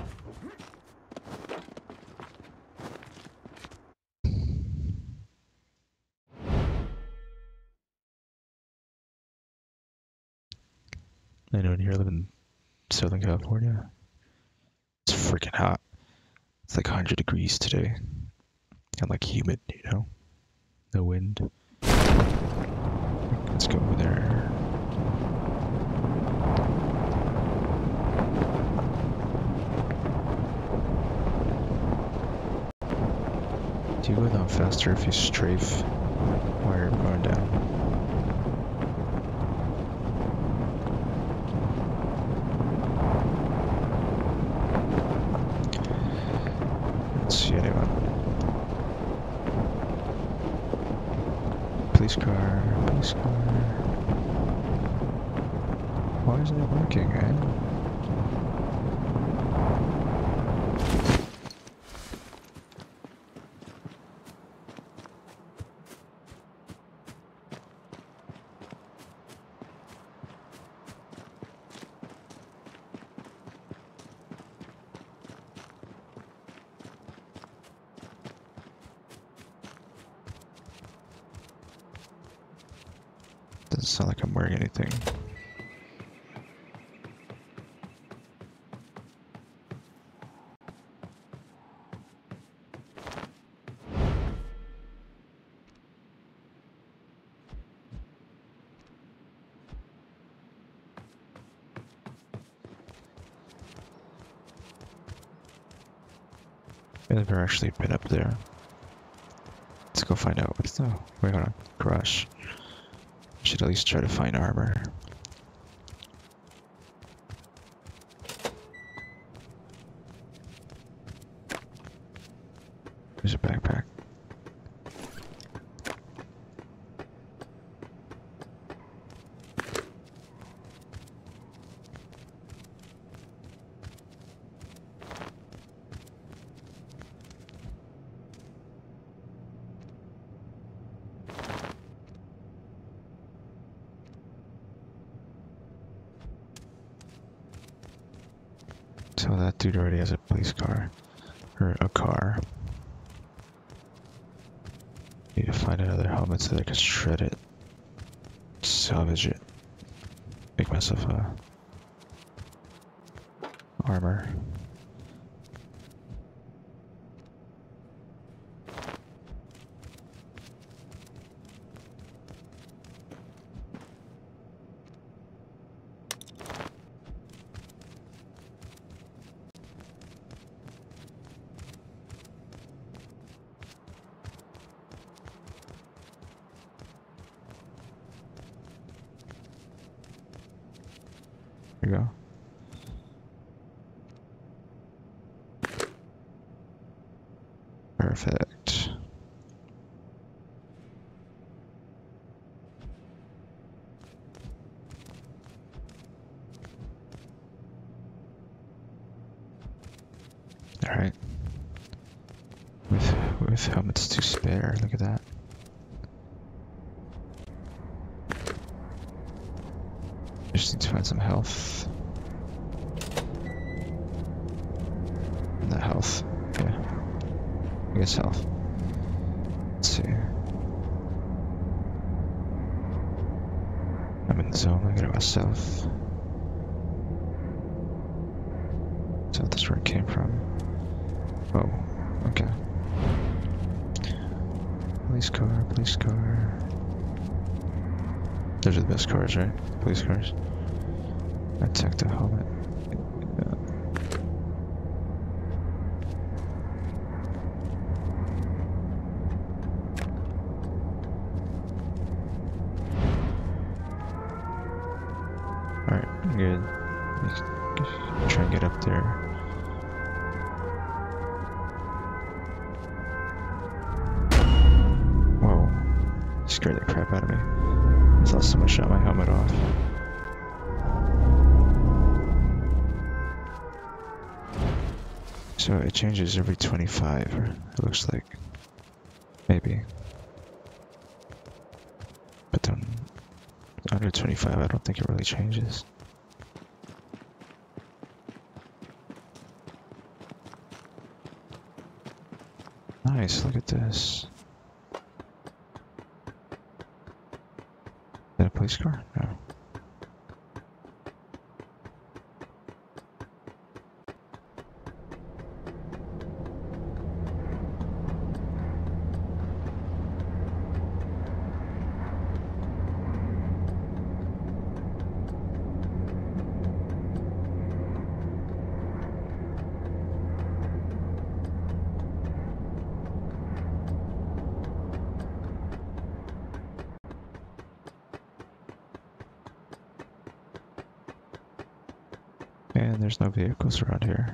Anyone here live in Southern California? It's freaking hot. It's like one hundred degrees today. And like humid, you know? No wind. Let's go over there. Do you go down faster if you strafe while you're going down? Let's see anyone. Police car, police car. Why isn't it working, eh? Doesn't sound like I'm wearing anything. I've never actually been up there. Let's go find out what's the... Wait, hold on. Crash. Should at least try to find armor. There's a backpack. So that dude already has a police car. Or a car. Need to find another helmet so that I can shred it. Salvage it. Make myself a armor. There you go. Perfect. All right. With with helmets to spare, look at that. Just need to find some health. Not health. Yeah. I guess health. Let's see. I'm in the zone. I gotta go south. So that's where it came from. Oh, okay. Police car, police car. Those are the best cars, right? Police cars. Protective helmet. Yeah. Alright, good. Let's try and get up there. Whoa. Scared the crap out of me. I thought someone shot my helmet off. So it changes every twenty-five, it looks like. Maybe. But then under twenty-five, I don't think it really changes. Nice, look at this. Is that a police car? No. And there's no vehicles around here.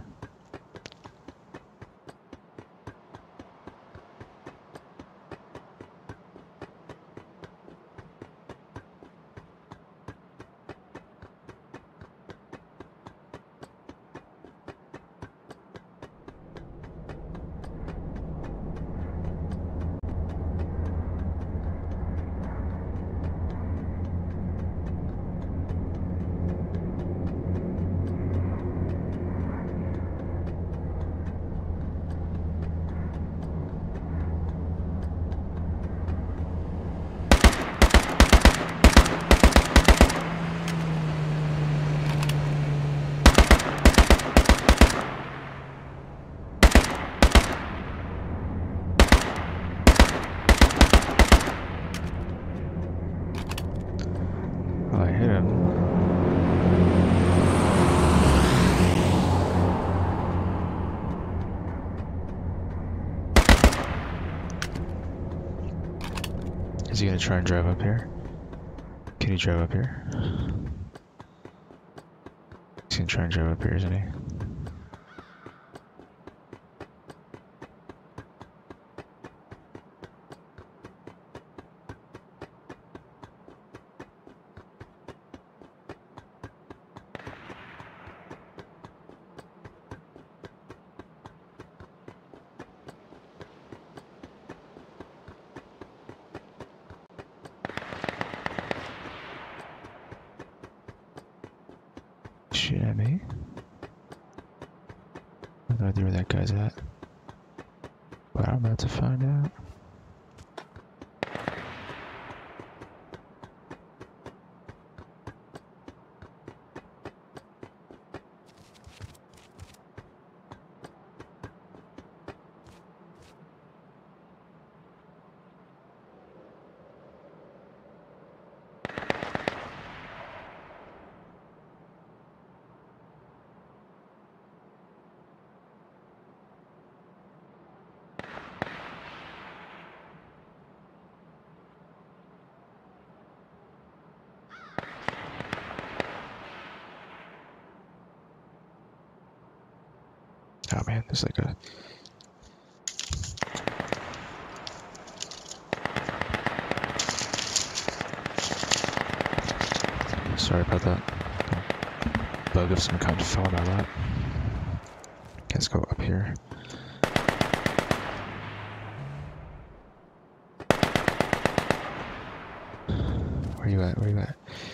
Oh, I hit him. Is he gonna try and drive up here? Can he drive up here? He's gonna try and drive up here, isn't he? Shoot at me. I have no idea where that guy's at. But I'm about to find out. Oh man, there's like a... Sorry about that. Bug of some kind fell on my lap. Let's go up here. Where you at? Where you at?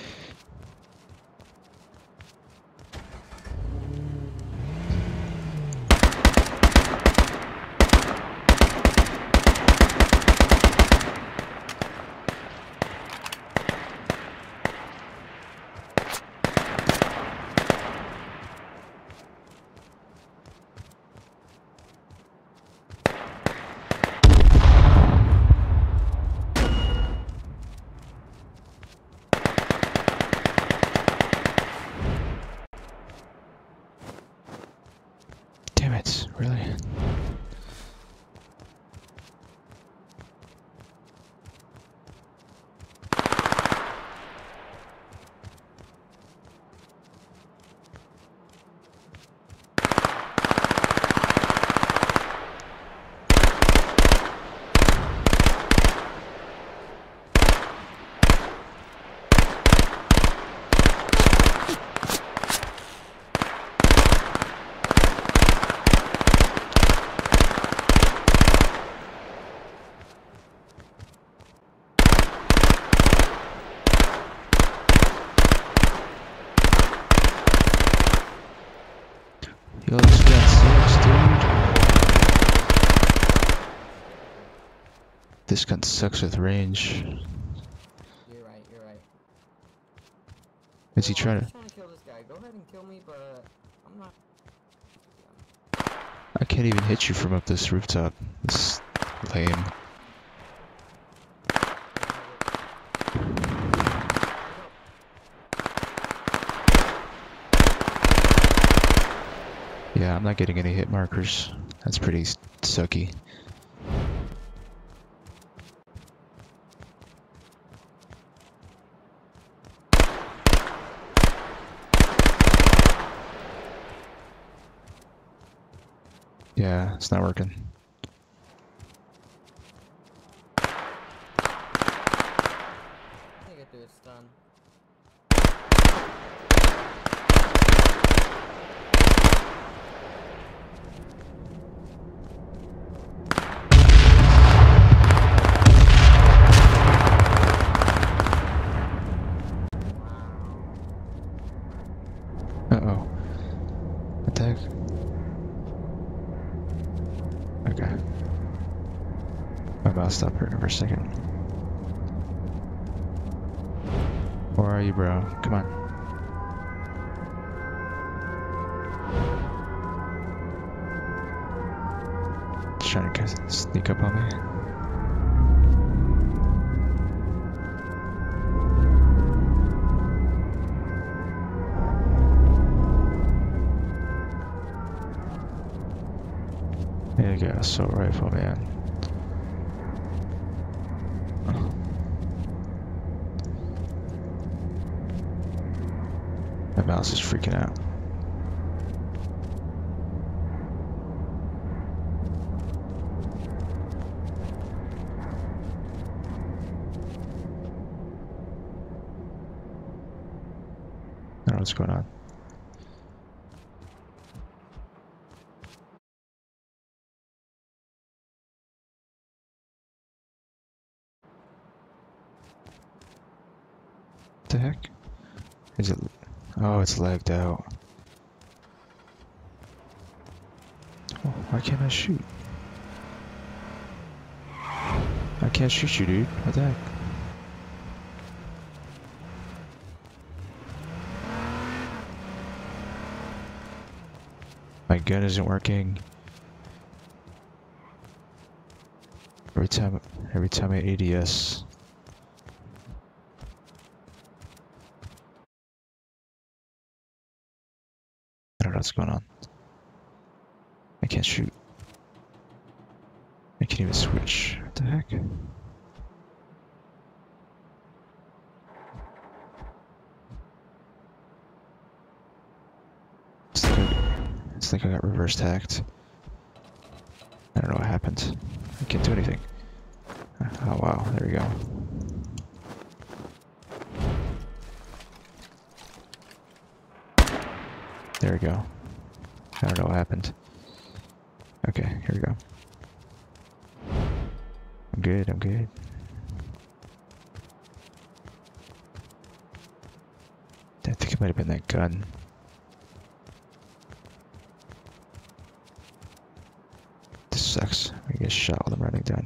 Damn it, really? Yo, this gun sucks, dude. This gun sucks with range. You're right, you're right. Is he Well, trying I'm to... just trying to kill this guy. Go ahead and kill me, but I'm not... I can't even hit you from up this rooftop. This is lame. Yeah, I'm not getting any hit markers. That's pretty s- sucky. Yeah, it's not working. I think I threw a stun. Uh-oh. What the heck? Okay. My mouse stopped hurting for a second. Where are you, bro? Come on. Just trying to sneak up on me. There you go, assault rifle, man. My mouse is freaking out. I don't know what's going on. What the heck? Is it? Oh, it's lagged out. Oh, why can't I shoot? I can't shoot you, dude. What the heck? My gun isn't working. Every time, every time I A D S. I don't know what's going on. I can't shoot. I can't even switch. What the heck? It's like a, it's think I got reverse hacked. I don't know what happened. I can't do anything. Oh wow, there we go. There we go. I don't know what happened. Okay, here we go. I'm good, I'm good. I think it might have been that gun. This sucks. I get shot while I'm running down.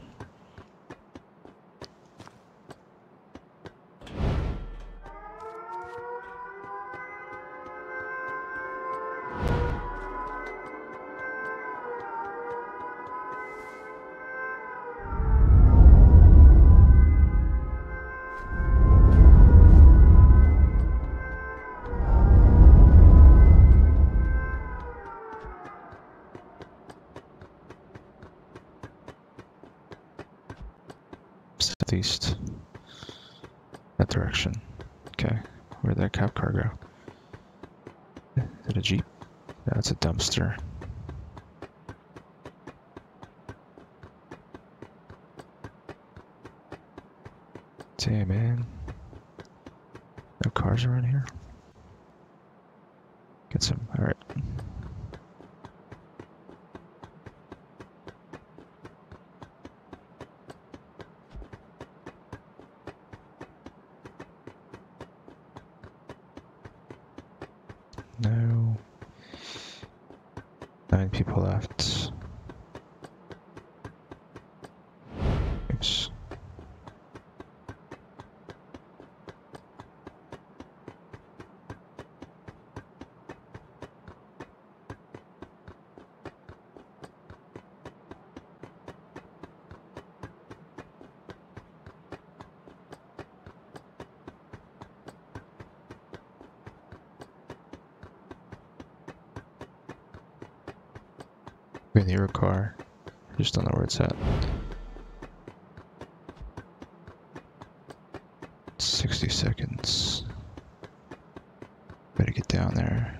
Southeast. That direction. Okay. Where'd that cop car go? Is it a Jeep? No, it's a dumpster. Damn, man. No cars around here? Get some. Alright. No. Nine people left. Oops. We're near a car. I just don't know where it's at. sixty seconds. Better get down there.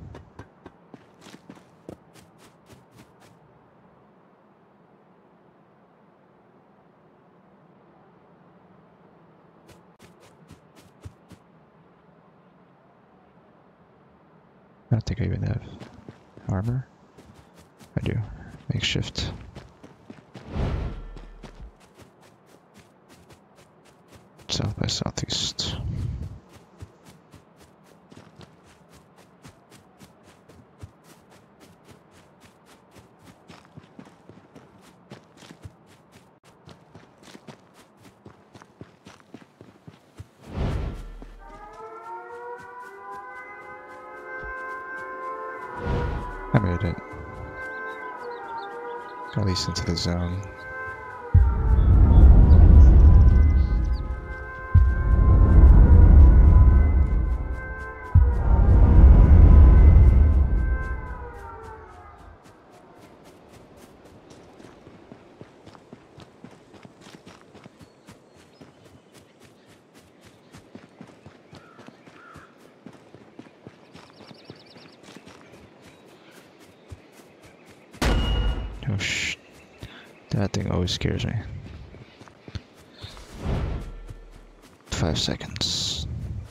I don't think I even have armor. I do. Makeshift. South by southeast. I made it. At least into the zone. Oh sh! That thing always scares me. Five seconds.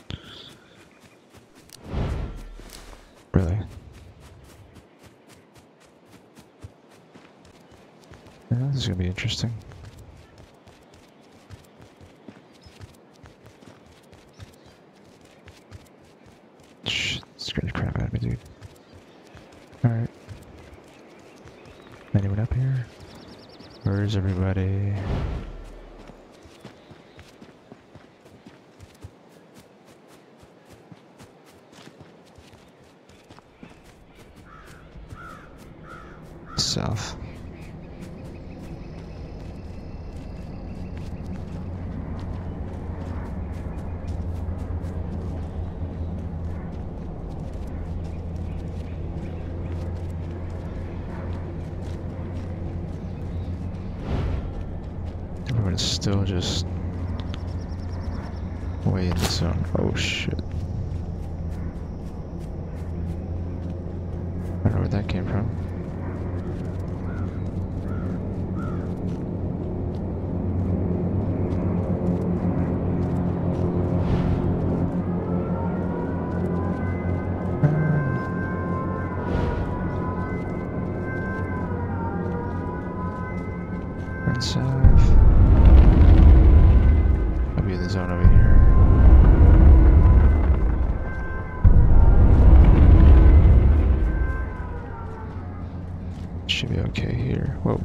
Really? Yeah, this is gonna be interesting. Shit, scared the crap out of me, dude. Alright. Anyone up here? Where is everybody? South. Everyone's still just way in the zone. Oh shit. I don't know where that came from. Run south. I'll be in the zone over here. Should be okay here. Whoa.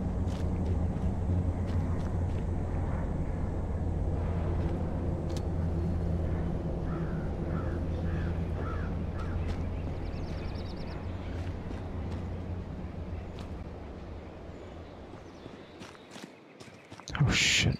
Oh shit.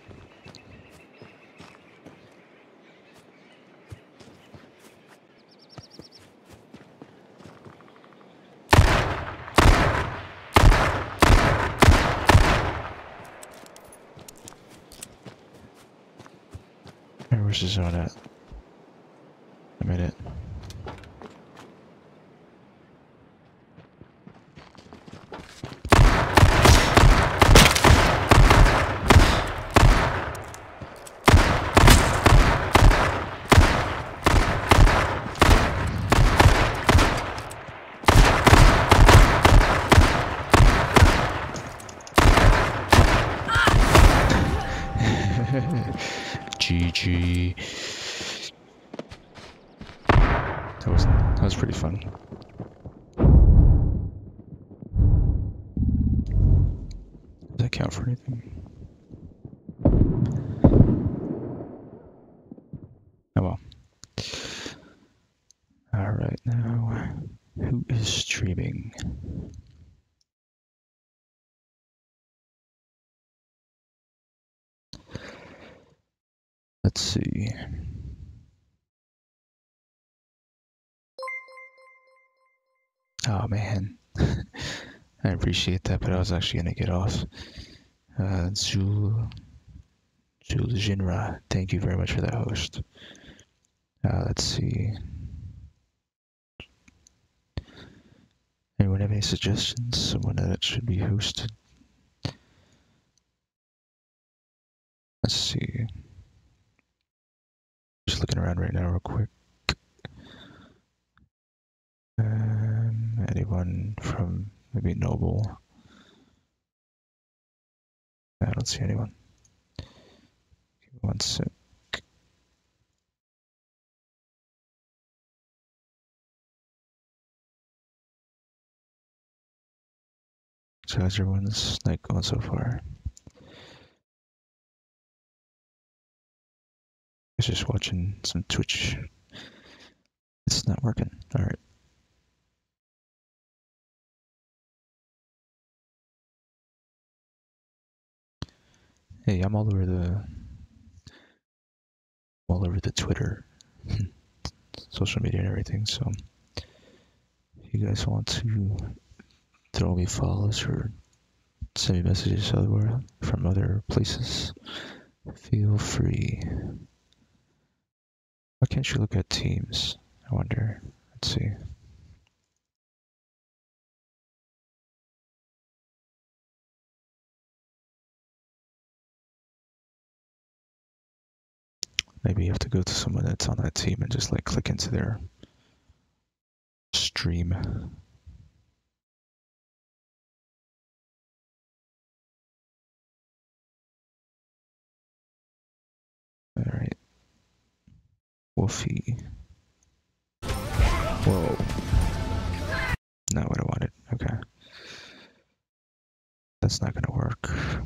Alright, where's the zone at? A minute. G G. That was that was pretty fun. Does that count for anything? Oh well. Alright, now who is streaming? Let's see. Oh man, I appreciate that, but I was actually gonna get off. Uh, Zul, Zul Jinra, thank you very much for that host. Uh, let's see. Anyone have any suggestions? Someone that should be hosted? Let's see. Just looking around right now real quick. Um, anyone from maybe Noble? I don't see anyone. Give me one sec. So how's everyone's night going so far? I was just watching some Twitch. It's not working. Alright. Hey, I'm all over the all over the Twitter, social media and everything, so if you guys want to throw me follows or send me messages otherwhere from other places, feel free. Why can't you look at teams? I wonder. Let's see. Maybe you have to go to someone that's on that team and just like click into their stream. Alright. Wolfie. Whoa. Not what I wanted. Okay. That's not gonna work.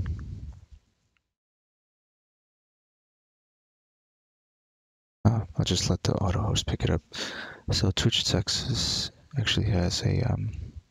Uh, I'll just let the auto host pick it up. So Twitch Texas actually has a um,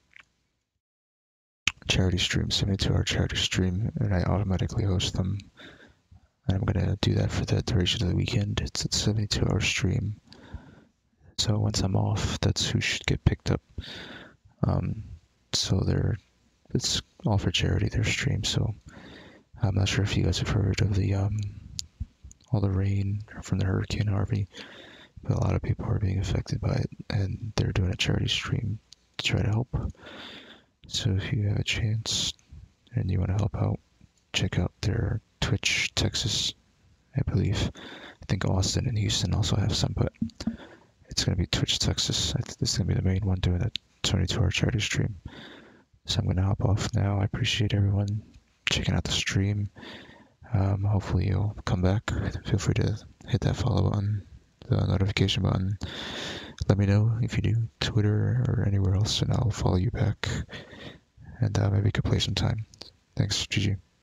charity stream similar to our charity stream, and I automatically host them. And I'm gonna do that for the duration of the weekend. It's a seventy-two hour stream. So once I'm off, that's who should get picked up. Um, so they're it's all for charity, their stream. So I'm not sure if you guys have heard of the um, all the rain from the Hurricane Harvey, but a lot of people are being affected by it, and they're doing a charity stream try to help. So if you have a chance and you want to help out, check out their Twitch Texas, I believe. I think Austin and Houston also have some, but it's going to be Twitch Texas. I think this is going to be the main one doing the twenty-two hour charity stream. So I'm going to hop off now. I appreciate everyone checking out the stream. Um, hopefully you'll come back. Feel free to hit that follow button, the notification button. Let me know if you do Twitter or anywhere else, and I'll follow you back. And uh, maybe we could play some time. Thanks, G G.